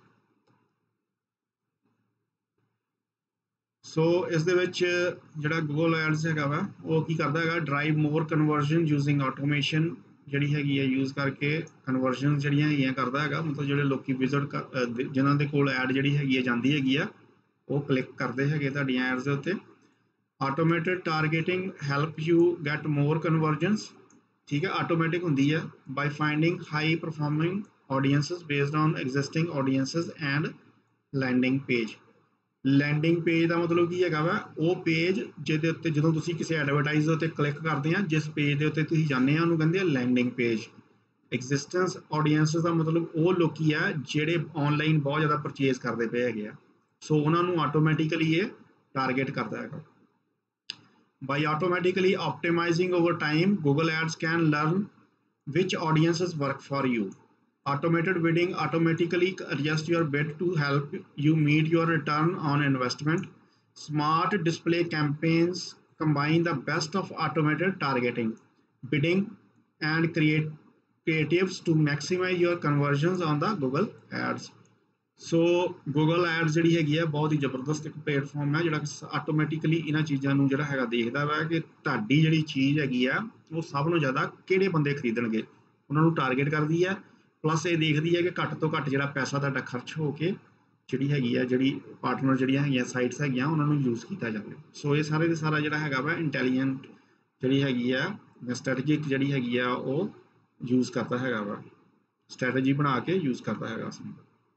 [SPEAKER 1] ਸੋ ਇਸ ਦੇ ਵਿੱਚ ਜਿਹੜਾ ਗੂਗਲ ਐਡਸ ਹੈਗਾ ਵਾ ਉਹ ਕੀ ਕਰਦਾ ਹੈਗਾ, drive more conversion using automation ਜਿਹੜੀ ਹੈਗੀ ਹੈ ਯੂਜ਼ ਕਰਕੇ ਕਨਵਰਜਨ ਜਿਹੜੀਆਂ ਹੈਗੀਆਂ ਕਰਦਾ ਹੈਗਾ, ਮਤਲਬ ਜਿਹੜੇ ਲੋਕੀ ਵਿਜ਼ਿਟ ਜਿਨ੍ਹਾਂ ਦੇ ਕੋਲ ਐਡ ਜਿਹੜੀ ਹੈਗੀ ਹੈ ਜਾਂਦੀ ਹੈਗੀ ਆ ਉਹ ਕਲਿੱਕ ਕਰਦੇ ਹੈਗੇ ਤੁਹਾਡੀਆਂ ਐਡਸ ਦੇ ਉੱਤੇ। Automated targeting help you get more conversions, ठीक है, automatic ਹੁੰਦੀ ਹੈ by finding high performing audiences based on existing audiences and landing page. Landing page ਦਾ ਮਤਲਬ ਕੀ ਹੈਗਾ ਵਾ ਉਹ ਪੇਜ ਜਿਹਦੇ ਉੱਤੇ ਜਦੋਂ ਤੁਸੀਂ ਕਿਸੇ ਐਡਵਰਟਾਈਜ਼ ਦੇ ਉੱਤੇ ਕਲਿੱਕ ਕਰਦੇ ਆ ਜਿਸ ਪੇਜ ਦੇ ਉੱਤੇ ਤੁਸੀਂ ਜਾਂਦੇ ਆ ਉਹਨੂੰ ਕਹਿੰਦੇ ਆ ਲੈਂਡਿੰਗ ਪੇਜ। ਐਗਜ਼ਿਸਟੈਂਸ ਆਡੀਅੰਸਿਸ ਦਾ ਮਤਲਬ ਉਹ ਲੋਕੀ ਆ ਜਿਹੜੇ ਆਨਲਾਈਨ ਬਹੁਤ ਜ਼ਿਆਦਾ ਪਰਚੇਜ਼ ਕਰਦੇ ਪਏ ਹੈਗੇ ਆ, ਸੋ ਉਹਨਾਂ ਨੂੰ ਆਟੋਮੈਟਿਕਲੀ ਇਹ ਟਾਰਗੇਟ ਕਰਦਾ ਹੈਗਾ। By automatically optimizing over time, Google Ads can learn which audiences work for you. Automated bidding automatically adjusts your bid to help you meet your return on investment. Smart display campaigns combine the best of automated targeting, bidding, and creatives to maximize your conversions on the Google Ads. So Google ads ਜਿਹੜੀ ਹੈਗੀ ਆ ਬਹੁਤ ਹੀ ਜ਼ਬਰਦਸਤ ਇੱਕ platform ਹੈ ਜਿਹੜਾ automatically ਇਹਨਾਂ ਚੀਜ਼ਾਂ ਨੂੰ ਜਿਹੜਾ ਹੈਗਾ ਦੇਖਦਾ ਵਾ ਕਿ ਤੁਹਾਡੀ ਜਿਹੜੀ ਚੀਜ਼ ਹੈਗੀ ਆ ਉਹ ਸਭ ਨੂੰ ਜ਼ਿਆਦਾ ਕਿਹੜੇ ਬੰਦੇ ਖਰੀਦਣਗੇ, ਉਹਨਾਂ ਨੂੰ ਟਾਰਗੇਟ ਕਰਦੀ ਹੈ। ਪਲੱਸ ਇਹ ਦੇਖਦੀ ਹੈ ਕਿ ਘੱਟ ਤੋਂ ਘੱਟ ਜਿਹੜਾ ਪੈਸਾ ਤੁਹਾਡਾ ਖਰਚ ਹੋ ਕੇ ਜਿਹੜੀ ਹੈਗੀ ਆ ਜਿਹੜੀ ਪਾਰਟਨਰ ਜਿਹੜੀਆਂ ਹੈਗੀਆਂ ਸਾਈਟਸ ਹੈਗੀਆਂ ਉਹਨਾਂ ਨੂੰ ਯੂਜ਼ ਕੀਤਾ ਜਾਵੇ। ਸੋ ਇਹ ਸਾਰੇ ਦੇ ਸਾਰਾ ਜਿਹੜਾ ਹੈਗਾ ਵਾ ਇੰਟੈਲੀਜੈਂਟ ਜਿਹੜੀ ਹੈਗੀ ਆ ਸਟ੍ਰੈਟਜਿਕ ਜਿਹੜੀ ਹੈਗੀ ਆ ਉਹ ਯੂਜ਼ ਕਰਦਾ ਹੈਗਾ ਵਾ, ਸਟ੍ਰੈਟਜੀ ਬਣਾ ਕੇ ਯੂਜ਼ ਕਰਦਾ ਹੈਗਾ ਅਸੀਂ।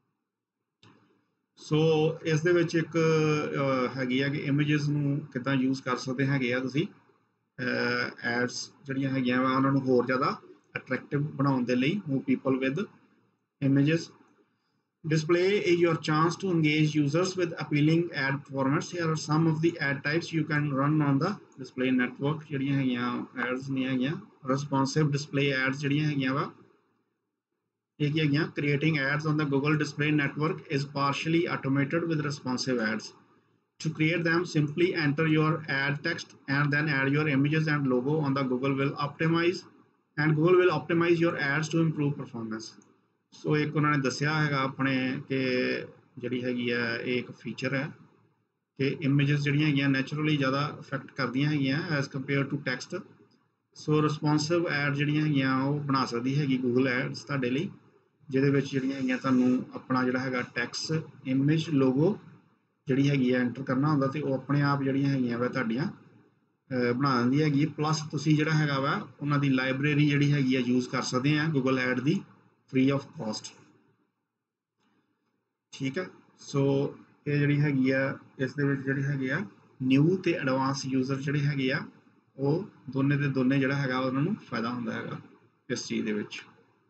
[SPEAKER 1] ਸੋ ਇਸ ਦੇ ਵਿੱਚ ਇੱਕ ਹੈਗੀ ਆ ਕਿ ਇਮੇजेस ਨੂੰ ਕਿੱਦਾਂ ਯੂਜ਼ ਕਰ ਸਕਦੇ ਹੈਗੇ ਆ ਤੁਸੀਂ ਐਡਸ ਜਿਹੜੀਆਂ ਹੈਗੀਆਂ ਵਾ ਉਹਨਾਂ ਨੂੰ ਹੋਰ ਜ਼ਿਆਦਾ ਅਟਰੈਕਟਿਵ ਬਣਾਉਣ ਦੇ ਲਈ move people with images. Display is your chance to engage users with appealing ad formats. Here are some of the ad types you can run on the display network. ਜਿਹੜੀਆਂ ਹੈਗੀਆਂ ads ਨਹੀਂ ਹੈਗੀਆਂ responsive display ads ਜਿਹੜੀਆਂ ਹੈਗੀਆਂ ਵਾ ਇਹ ਕੀ ਹੈਗੀਆਂ creating ads on the Google display network is partially automated with responsive ads. To create them, simply enter your ad text and then add your images and logo on the Google will optimize your ads to improve performance. ਸੋ ਇੱਕ ਉਹਨਾਂ ਨੇ ਦੱਸਿਆ ਹੈਗਾ ਆਪਣੇ ਕਿ ਜਿਹੜੀ ਹੈਗੀ ਆ ਇਹ ਇੱਕ ਫੀਚਰ ਹੈ ਕਿ ਇਮੇजेस ਜਿਹੜੀਆਂ ਹੈਗੀਆਂ ਨੈਚੁਰਲੀ ਜ਼ਿਆਦਾ ਇਫੈਕਟ ਕਰਦੀਆਂ ਹੈਗੀਆਂ as compare to text. So responsive ad ਜਿਹੜੀਆਂ ਹੈਗੀਆਂ ਉਹ ਬਣਾ ਸਕਦੀ ਹੈਗੀ ਗੂਗਲ ਐਡਸ ਤੁਹਾਡੇ ਲਈ, ਜਿਹਦੇ ਵਿੱਚ ਜਿਹੜੀਆਂ ਹੈਗੀਆਂ ਤੁਹਾਨੂੰ ਆਪਣਾ ਜਿਹੜਾ ਹੈਗਾ ਟੈਕਸਟ, ਇਮੇਜ, ਲੋਗੋ ਜਿਹੜੀ ਹੈਗੀ ਆ ਐਂਟਰ ਕਰਨਾ ਹੁੰਦਾ ਅਤੇ ਉਹ ਆਪਣੇ ਆਪ ਜਿਹੜੀਆਂ ਹੈਗੀਆਂ ਵਾ ਤੁਹਾਡੀਆਂ ਬਣਾ ਦਿੰਦੀ ਹੈਗੀ। ਪਲੱਸ ਤੁਸੀਂ ਜਿਹੜਾ ਹੈਗਾ ਵਾ ਉਹਨਾਂ ਦੀ ਲਾਇਬ੍ਰੇਰੀ ਜਿਹੜੀ ਹੈਗੀ ਆ ਯੂਜ਼ ਕਰ ਸਕਦੇ ਆ ਗੂਗਲ ਐਡ ਦੀ ਫ੍ਰੀ ਆਫ ਕਾਸਟ। ਠੀਕ ਹੈ, ਸੋ ਇਹ ਜਿਹੜੀ ਹੈਗੀ ਆ ਇਸ ਦੇ ਵਿੱਚ ਜਿਹੜੀ ਹੈਗੀ ਆ ਨਿਊ ਤੇ ਐਡਵਾਂਸ ਯੂਜ਼ਰ ਜਿਹੜੇ ਹੈਗੇ ਆ ਉਹ ਦੋਨੇ ਦੇ ਦੋਨੇ ਜਿਹੜਾ ਹੈਗਾ ਉਹਨਾਂ ਨੂੰ ਫਾਇਦਾ ਹੁੰਦਾ ਹੈਗਾ ਇਸ ਚੀਜ਼ ਦੇ ਵਿੱਚ।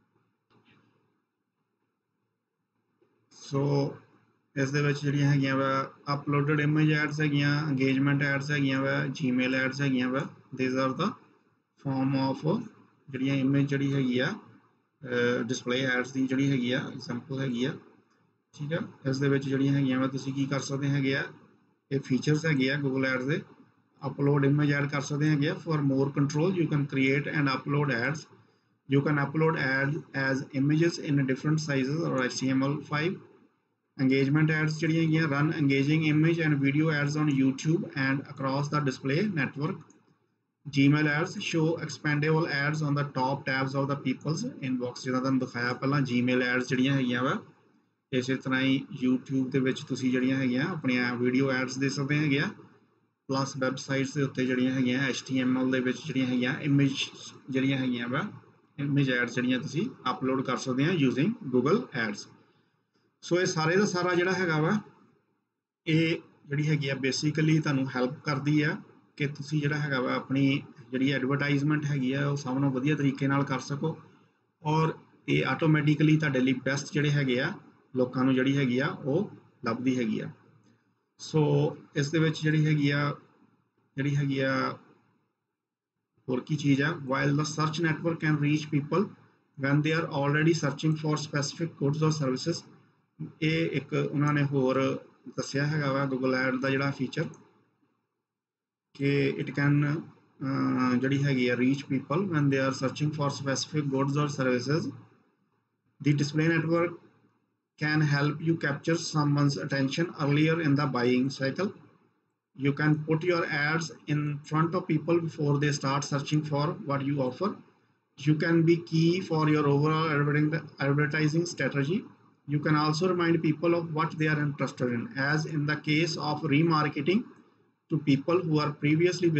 [SPEAKER 1] ਸੋ ਇਸ ਦੇ ਵਿੱਚ ਜਿਹੜੀਆਂ ਹੈਗੀਆਂ ਵਾ ਅਪਲੋਡਡ ਇਮੇਜ ਐਡਸ ਹੈਗੀਆਂ, ਅੰਗੇਜਮੈਂਟ ਐਡਸ ਹੈਗੀਆਂ ਵਾ, ਜੀਮੇਲ ਐਡਸ ਹੈਗੀਆਂ ਵਾ। This are the form of ਜਿਹੜੀਆਂ ਇਮੇਜ ਜਿਹੜੀ ਹੈਗੀ ਆ ਡਿਸਪਲੇ ਐਡਸ ਦੀ ਜਿਹੜੀ ਹੈਗੀ ਆ ਐਗਜ਼ਾਮਪਲ ਹੈਗੀ ਆ। ਠੀਕ ਆ, ਇਸ ਦੇ ਵਿੱਚ ਜਿਹੜੀਆਂ ਹੈਗੀਆਂ ਵਾ ਤੁਸੀਂ ਕੀ ਕਰ ਸਕਦੇ ਹੈਗੇ ਆ ਇਹ ਫੀਚਰਸ ਹੈਗੇ ਆ ਗੂਗਲ ਐਡਸ ਦੇ। ਅਪਲੋਡ ਇਮੇਜ ਐਡ ਕਰ ਸਕਦੇ ਹੈਗੇ ਆ for more control you can create and upload ads. You can upload ads as images in different sizes or HTML5. Engagement ads ਜਿਹੜੀਆਂ ਹੈਗੀਆਂ run engaging image and video ads on YouTube and across the display network. Gmail ads show expandable ads on the top tabs of the people's inbox. ਜਿੱਦਾਂ ਤੁਹਾਨੂੰ ਦਿਖਾਇਆ ਪਹਿਲਾਂ Gmail ads ਜਿਹੜੀਆਂ ਹੈਗੀਆਂ ਵਾ ਇਸੇ ਤਰ੍ਹਾਂ ਹੀ YouTube ਦੇ ਵਿੱਚ ਤੁਸੀਂ ਜਿਹੜੀਆਂ ਹੈਗੀਆਂ ਆਪਣੀਆਂ ਵੀਡੀਓ ਐਡਸ ਦੇ ਸਕਦੇ ਹੈਗੇ ਆ। ਪਲੱਸ ਵੈਬਸਾਈਟਸ ਦੇ ਉੱਤੇ ਜਿਹੜੀਆਂ ਹੈਗੀਆਂ HTML ਦੇ ਵਿੱਚ ਜਿਹੜੀਆਂ ਹੈਗੀਆਂ ਇਮੇਜ ਜਿਹੜੀਆਂ ਹੈਗੀਆਂ ਵਾ ਇਮੇਜ ਐਡਸ ਜਿਹੜੀਆਂ ਤੁਸੀਂ ਅਪਲੋਡ ਕਰ ਸਕਦੇ ਆ ਯੂਜ਼ਿੰਗ ਗੂਗਲ ਐਡਸ। ਸੋ ਇਹ ਸਾਰੇ ਦਾ ਸਾਰਾ ਜਿਹੜਾ ਹੈਗਾ ਵਾ ਇਹ ਜਿਹੜੀ ਹੈਗੀ ਆ ਬੇਸਿਕਲੀ ਤੁਹਾਨੂੰ ਹੈਲਪ ਕਰਦੀ ਆ ਕਿ ਤੁਸੀਂ ਜਿਹੜਾ ਹੈਗਾ ਵਾ ਆਪਣੀ ਜਿਹੜੀ ਐਡਵਰਟਾਈਜ਼ਮੈਂਟ ਹੈਗੀ ਆ ਉਹ ਸਭ ਨੂੰ ਵਧੀਆ ਤਰੀਕੇ ਨਾਲ ਕਰ ਸਕੋ ਔਰ ਇਹ ਆਟੋਮੈਟਿਕਲੀ ਤੁਹਾਡੇ ਲਈ ਬੈਸਟ ਜਿਹੜੇ ਹੈਗੇ ਆ ਲੋਕਾਂ ਨੂੰ ਜਿਹੜੀ ਹੈਗੀ ਆ ਉਹ ਲੱਭਦੀ ਹੈਗੀ ਆ। ਸੋ ਇਸ ਦੇ ਵਿੱਚ ਜਿਹੜੀ ਹੈਗੀ ਆ ਹੋਰ ਕੀ ਚੀਜ਼ ਆ while the search network can reach people when they are already searching for specific goods or services। ਇਹ ਇੱਕ ਉਹਨਾਂ ਨੇ ਹੋਰ ਦੱਸਿਆ ਹੈਗਾ ਵਾ ਗੂਗਲ ਐਡ ਦਾ ਜਿਹੜਾ ਫੀਚਰ ਕਿ it can ਜਿਹੜੀ ਹੈਗੀ ਆ reach people when they are searching for specific goods or services। The display network can help you capture someone's attention earlier in the buying cycle. You can put your ads in front of people before they start searching for what you offer. You can be key for your overall advertising strategy. You can also remind people of what they are interested in, as in the case of remarketing to people who have previously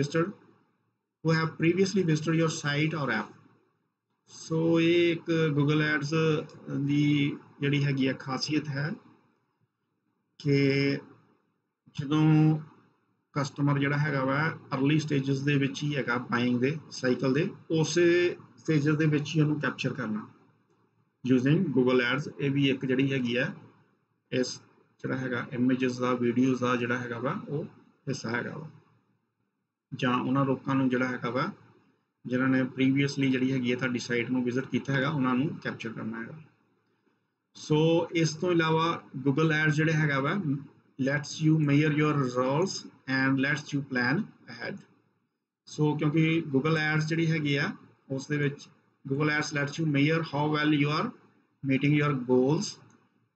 [SPEAKER 1] visited your site or app. ਸੋ ਇਹ ਇੱਕ Google ads ਦੀ ਜਿਹੜੀ ਹੈਗੀ ਆ ਖਾਸੀਅਤ ਹੈ ਕਿ ਜਦੋਂ customer ਜਿਹੜਾ ਹੈਗਾ ਵਾ ਅਰਲੀ ਸਟੇਜਸ ਦੇ ਵਿੱਚ ਹੀ ਹੈਗਾ ਬਾਇੰਗ ਦੇ ਸਾਈਕਲ ਦੇ ਉਸੇ ਸਟੇਜਸ ਦੇ ਵਿੱਚ ਹੀ ਉਹਨੂੰ ਕੈਪਚਰ ਕਰਨਾ ਯੂਜ਼ਿੰਗ ਗੂਗਲ ਐਡਸ। ਇਹ ਵੀ ਇੱਕ ਜਿਹੜੀ ਹੈਗੀ ਆ ਇਸ ਜਿਹੜਾ ਹੈਗਾ ਇਮੇजेस ਦਾ ਵੀਡੀਓਜ਼ ਦਾ ਜਿਹੜਾ ਹੈਗਾ ਵਾ ਉਹ ਹਿੱਸਾ ਹੈਗਾ ਵਾ ਜਾਂ ਉਹਨਾਂ ਲੋਕਾਂ ਨੂੰ ਜਿਹੜਾ ਹੈਗਾ ਵਾ ਜਿਨ੍ਹਾਂ ਨੇ ਪ੍ਰੀਵੀਅਸਲੀ ਜਿਹੜੀ ਹੈਗੀ ਹੈ ਤੁਹਾਡੀ ਸਾਈਟ ਨੂੰ ਵਿਜ਼ਿਟ ਕੀਤਾ ਹੈਗਾ ਉਹਨਾਂ ਨੂੰ ਕੈਪਚਰ ਕਰਨਾ ਹੈਗਾ। ਸੋ ਇਸ ਤੋਂ ਇਲਾਵਾ ਗੂਗਲ ਐਡਸ ਜਿਹੜੇ ਹੈਗਾ ਵਾ lets you measure your results and lets you plan ahead। ਸੋ ਕਿਉਂਕਿ ਗੂਗਲ ਐਡਸ ਜਿਹੜੀ ਹੈਗੀ ਆ ਉਸ ਦੇ ਵਿੱਚ Google ads lets you measure how well you are meeting your goals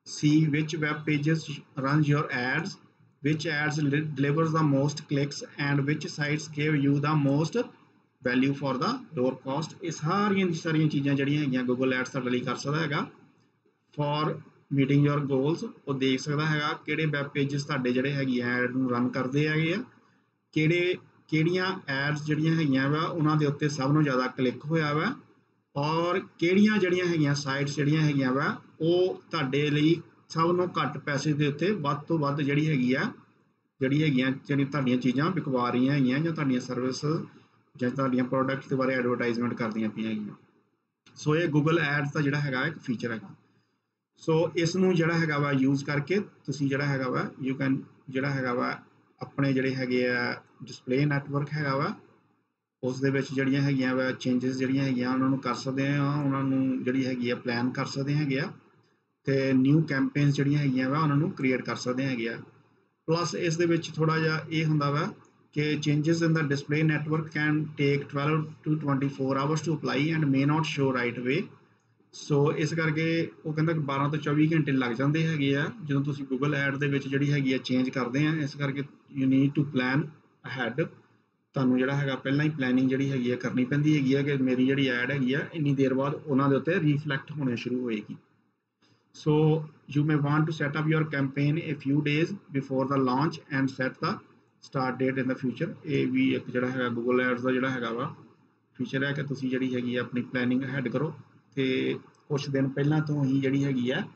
[SPEAKER 1] see which web pages runs your ads, which ads delivers the most clicks, and which sites give you the most value for the lower cost। ਇਹ ਸਾਰੀਆਂ ਚੀਜ਼ਾਂ ਜਿਹੜੀਆਂ ਹੈਗੀਆਂ Google ads ਤੁਹਾਡੇ ਲਈ ਕਰ ਸਕਦਾ ਹੈਗਾ ਫॉर ਮੀਟਿੰਗ ਯੋਰ ਗੋਲਸ। ਉਹ ਦੇਖ ਸਕਦਾ ਹੈਗਾ ਕਿਹੜੇ ਵੈਬ ਪੇजेस ਤੁਹਾਡੇ ਜਿਹੜੇ ਹੈਗੇ ਐਡ ਨੂੰ ਰਨ ਕਰਦੇ ਹੈਗੇ ਆ, ਕਿਹੜੀਆਂ ਐਡਸ ਜਿਹੜੀਆਂ ਹੈਗੀਆਂ ਵਾ ਉਹਨਾਂ ਦੇ ਉੱਤੇ ਸਭ ਨੂੰ ਜ਼ਿਆਦਾ ਕਲਿੱਕ ਹੋਇਆ ਵਾ, ਔਰ ਕਿਹੜੀਆਂ ਜਿਹੜੀਆਂ ਹੈਗੀਆਂ ਸਾਈਟਸ ਜਿਹੜੀਆਂ ਹੈਗੀਆਂ ਵਾ ਉਹ ਤੁਹਾਡੇ ਲਈ ਸਭ ਨੂੰ ਘੱਟ ਪੈਸੇ ਦੇ ਉੱਤੇ ਵੱਧ ਤੋਂ ਵੱਧ ਜਿਹੜੀ ਤੁਹਾਡੀਆਂ ਚੀਜ਼ਾਂ ਵਿਕਵਾ ਰਹੀਆਂ ਹੈਗੀਆਂ ਜਾਂ ਤੁਹਾਡੀਆਂ ਸਰਵਿਸ ਜਾਂ ਤੁਹਾਡੀਆਂ ਪ੍ਰੋਡਕਟਸ ਦੇ ਬਾਰੇ ਐਡਵਰਟਾਈਜ਼ਮੈਂਟ ਕਰਦੀਆਂ ਪਈਆਂ ਹੈਗੀਆਂ। ਸੋ ਇਹ ਗੂਗਲ ਐਡਸ ਦਾ ਜਿਹੜਾ ਹੈਗਾ ਇੱਕ ਫੀਚਰ ਹੈਗਾ। ਸੋ ਇਸ ਨੂੰ ਜਿਹੜਾ ਹੈਗਾ ਵਾ ਯੂਜ਼ ਕਰਕੇ ਤੁਸੀਂ ਜਿਹੜਾ ਹੈਗਾ ਵਾ ਯੂ ਕੈਨ ਜਿਹੜਾ ਹੈਗਾ ਵਾ ਆਪਣੇ ਜਿਹੜੇ ਹੈਗੇ ਆ ਡਿਸਪਲੇ ਨੈਟਵਰਕ ਹੈਗਾ ਵਾ ਉਸ ਦੇ ਵਿੱਚ ਜਿਹੜੀਆਂ ਹੈਗੀਆਂ ਵਾ ਚੇਂਜਸ ਜਿਹੜੀਆਂ ਹੈਗੀਆਂ ਉਹਨਾਂ ਨੂੰ ਕਰ ਸਕਦੇ ਆ, ਉਹਨਾਂ ਨੂੰ ਜਿਹੜੀ ਹੈਗੀ ਆ ਪਲਾਨ ਕਰ ਸਕਦੇ ਹੈਗੇ ਆ, ਤੇ ਨਿਊ ਕੈਂਪੇਨਸ ਜਿਹੜੀਆਂ ਹੈਗੀਆਂ ਵਾ ਉਹਨਾਂ ਨੂੰ ਕ੍ਰੀਏਟ ਕਰ ਸਕਦੇ ਹੈਗੇ ਆ। ਪਲੱਸ ਇਸ ਦੇ ਵਿੱਚ ਥੋੜਾ ਜਿਹਾ ਇਹ ਹੁੰਦਾ ਵਾ ਕਿ changes in the display network can take 12 to 24 hours to apply and may not show right away। So ਇਸ ਕਰਕੇ ਉਹ ਕਹਿੰਦਾ ਕਿ 12 ਤੋਂ 24 ਘੰਟੇ ਲੱਗ ਜਾਂਦੇ ਹੈਗੇ ਆ ਜਦੋਂ ਤੁਸੀਂ ਗੂਗਲ ਐਡ ਦੇ ਵਿੱਚ ਜਿਹੜੀ ਹੈਗੀ ਆ ਚੇਂਜ ਕਰਦੇ ਆ। ਇਸ ਕਰਕੇ you need to plan ahead. ਤੁਹਾਨੂੰ ਜਿਹੜਾ ਹੈਗਾ ਪਹਿਲਾਂ ਹੀ ਪਲੈਨਿੰਗ ਜਿਹੜੀ ਹੈਗੀ ਆ ਕਰਨੀ ਪੈਂਦੀ ਹੈਗੀ ਆ ਕਿ ਮੇਰੀ ਜਿਹੜੀ ਐਡ ਹੈਗੀ ਆ ਇੰਨੀ ਦੇਰ ਬਾਅਦ ਉਹਨਾਂ ਦੇ ਉੱਤੇ ਰਿਫਲੈਕਟ ਹੋਣੇ ਸ਼ੁਰੂ ਹੋਏਗੀ। So you may want to set up your campaign a few days before the launch and set the start date in the future। ਇਹ ਵੀ ਇੱਕ ਜਿਹੜਾ ਹੈਗਾ ਗੂਗਲ ਐਡਸ ਦਾ ਜਿਹੜਾ ਹੈਗਾ ਵਾ ਫੀਚਰ ਹੈ ਕਿ ਤੁਸੀਂ ਜਿਹੜੀ ਹੈਗੀ ਆ ਆਪਣੀ ਪਲੈਨਿੰਗ ਹੈਡ ਕਰੋ ਤੇ ਕੁਝ ਦਿਨ ਪਹਿਲਾਂ ਤੋਂ ਹੀ ਜਿਹੜੀ ਹੈਗੀ ਆ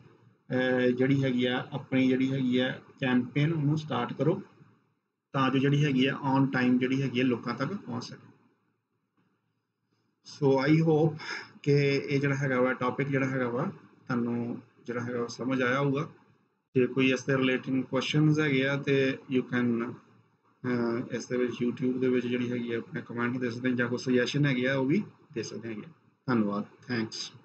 [SPEAKER 1] ਆਪਣੀ ਜਿਹੜੀ ਹੈਗੀ ਆ ਕੈਂਪੇਨ ਉਹਨੂੰ ਸਟਾਰਟ ਕਰੋ ਤਾਂ ਜੋ ਜਿਹੜੀ ਹੈਗੀ ਆ ਔਨ ਟਾਈਮ ਜਿਹੜੀ ਹੈਗੀ ਆ ਲੋਕਾਂ ਤੱਕ ਪਹੁੰਚ ਸਕੇ। ਸੋ ਆਈ ਹੋਪ ਕਿ ਇਹ ਜਿਹੜਾ ਹੈਗਾ ਵਾ ਟੌਪਿਕ ਜਿਹੜਾ ਹੈਗਾ ਵਾ ਤੁਹਾਨੂੰ ਜਿਹੜਾ ਹੈਗਾ ਸਮਝ ਆਇਆ ਹੋਊਗਾ। ਜੇ ਕੋਈ ਇਸ ਦੇ ਰਿਲੇਟਿੰਗ ਕੁਐਸਚਨਸ ਹੈਗੇ ਆ ਤੇ ਯੂ ਕੈਨ ਇਸ ਦੇ ਵਿੱਚ YouTube ਦੇ ਵਿੱਚ ਜਿਹੜੀ ਹੈਗੀ ਆ ਆਪਣੇ ਕਮੈਂਟ ਦੇ ਸਕਦੇ ਜਾਂ ਕੋਈ ਸੁਜੈਸ਼ਨ ਹੈਗੇ ਆ ਉਹ ਵੀ ਦੇ ਸਕਦੇ ਹੈਗੇ। ਧੰਨਵਾਦ, ਥੈਂਕਸ।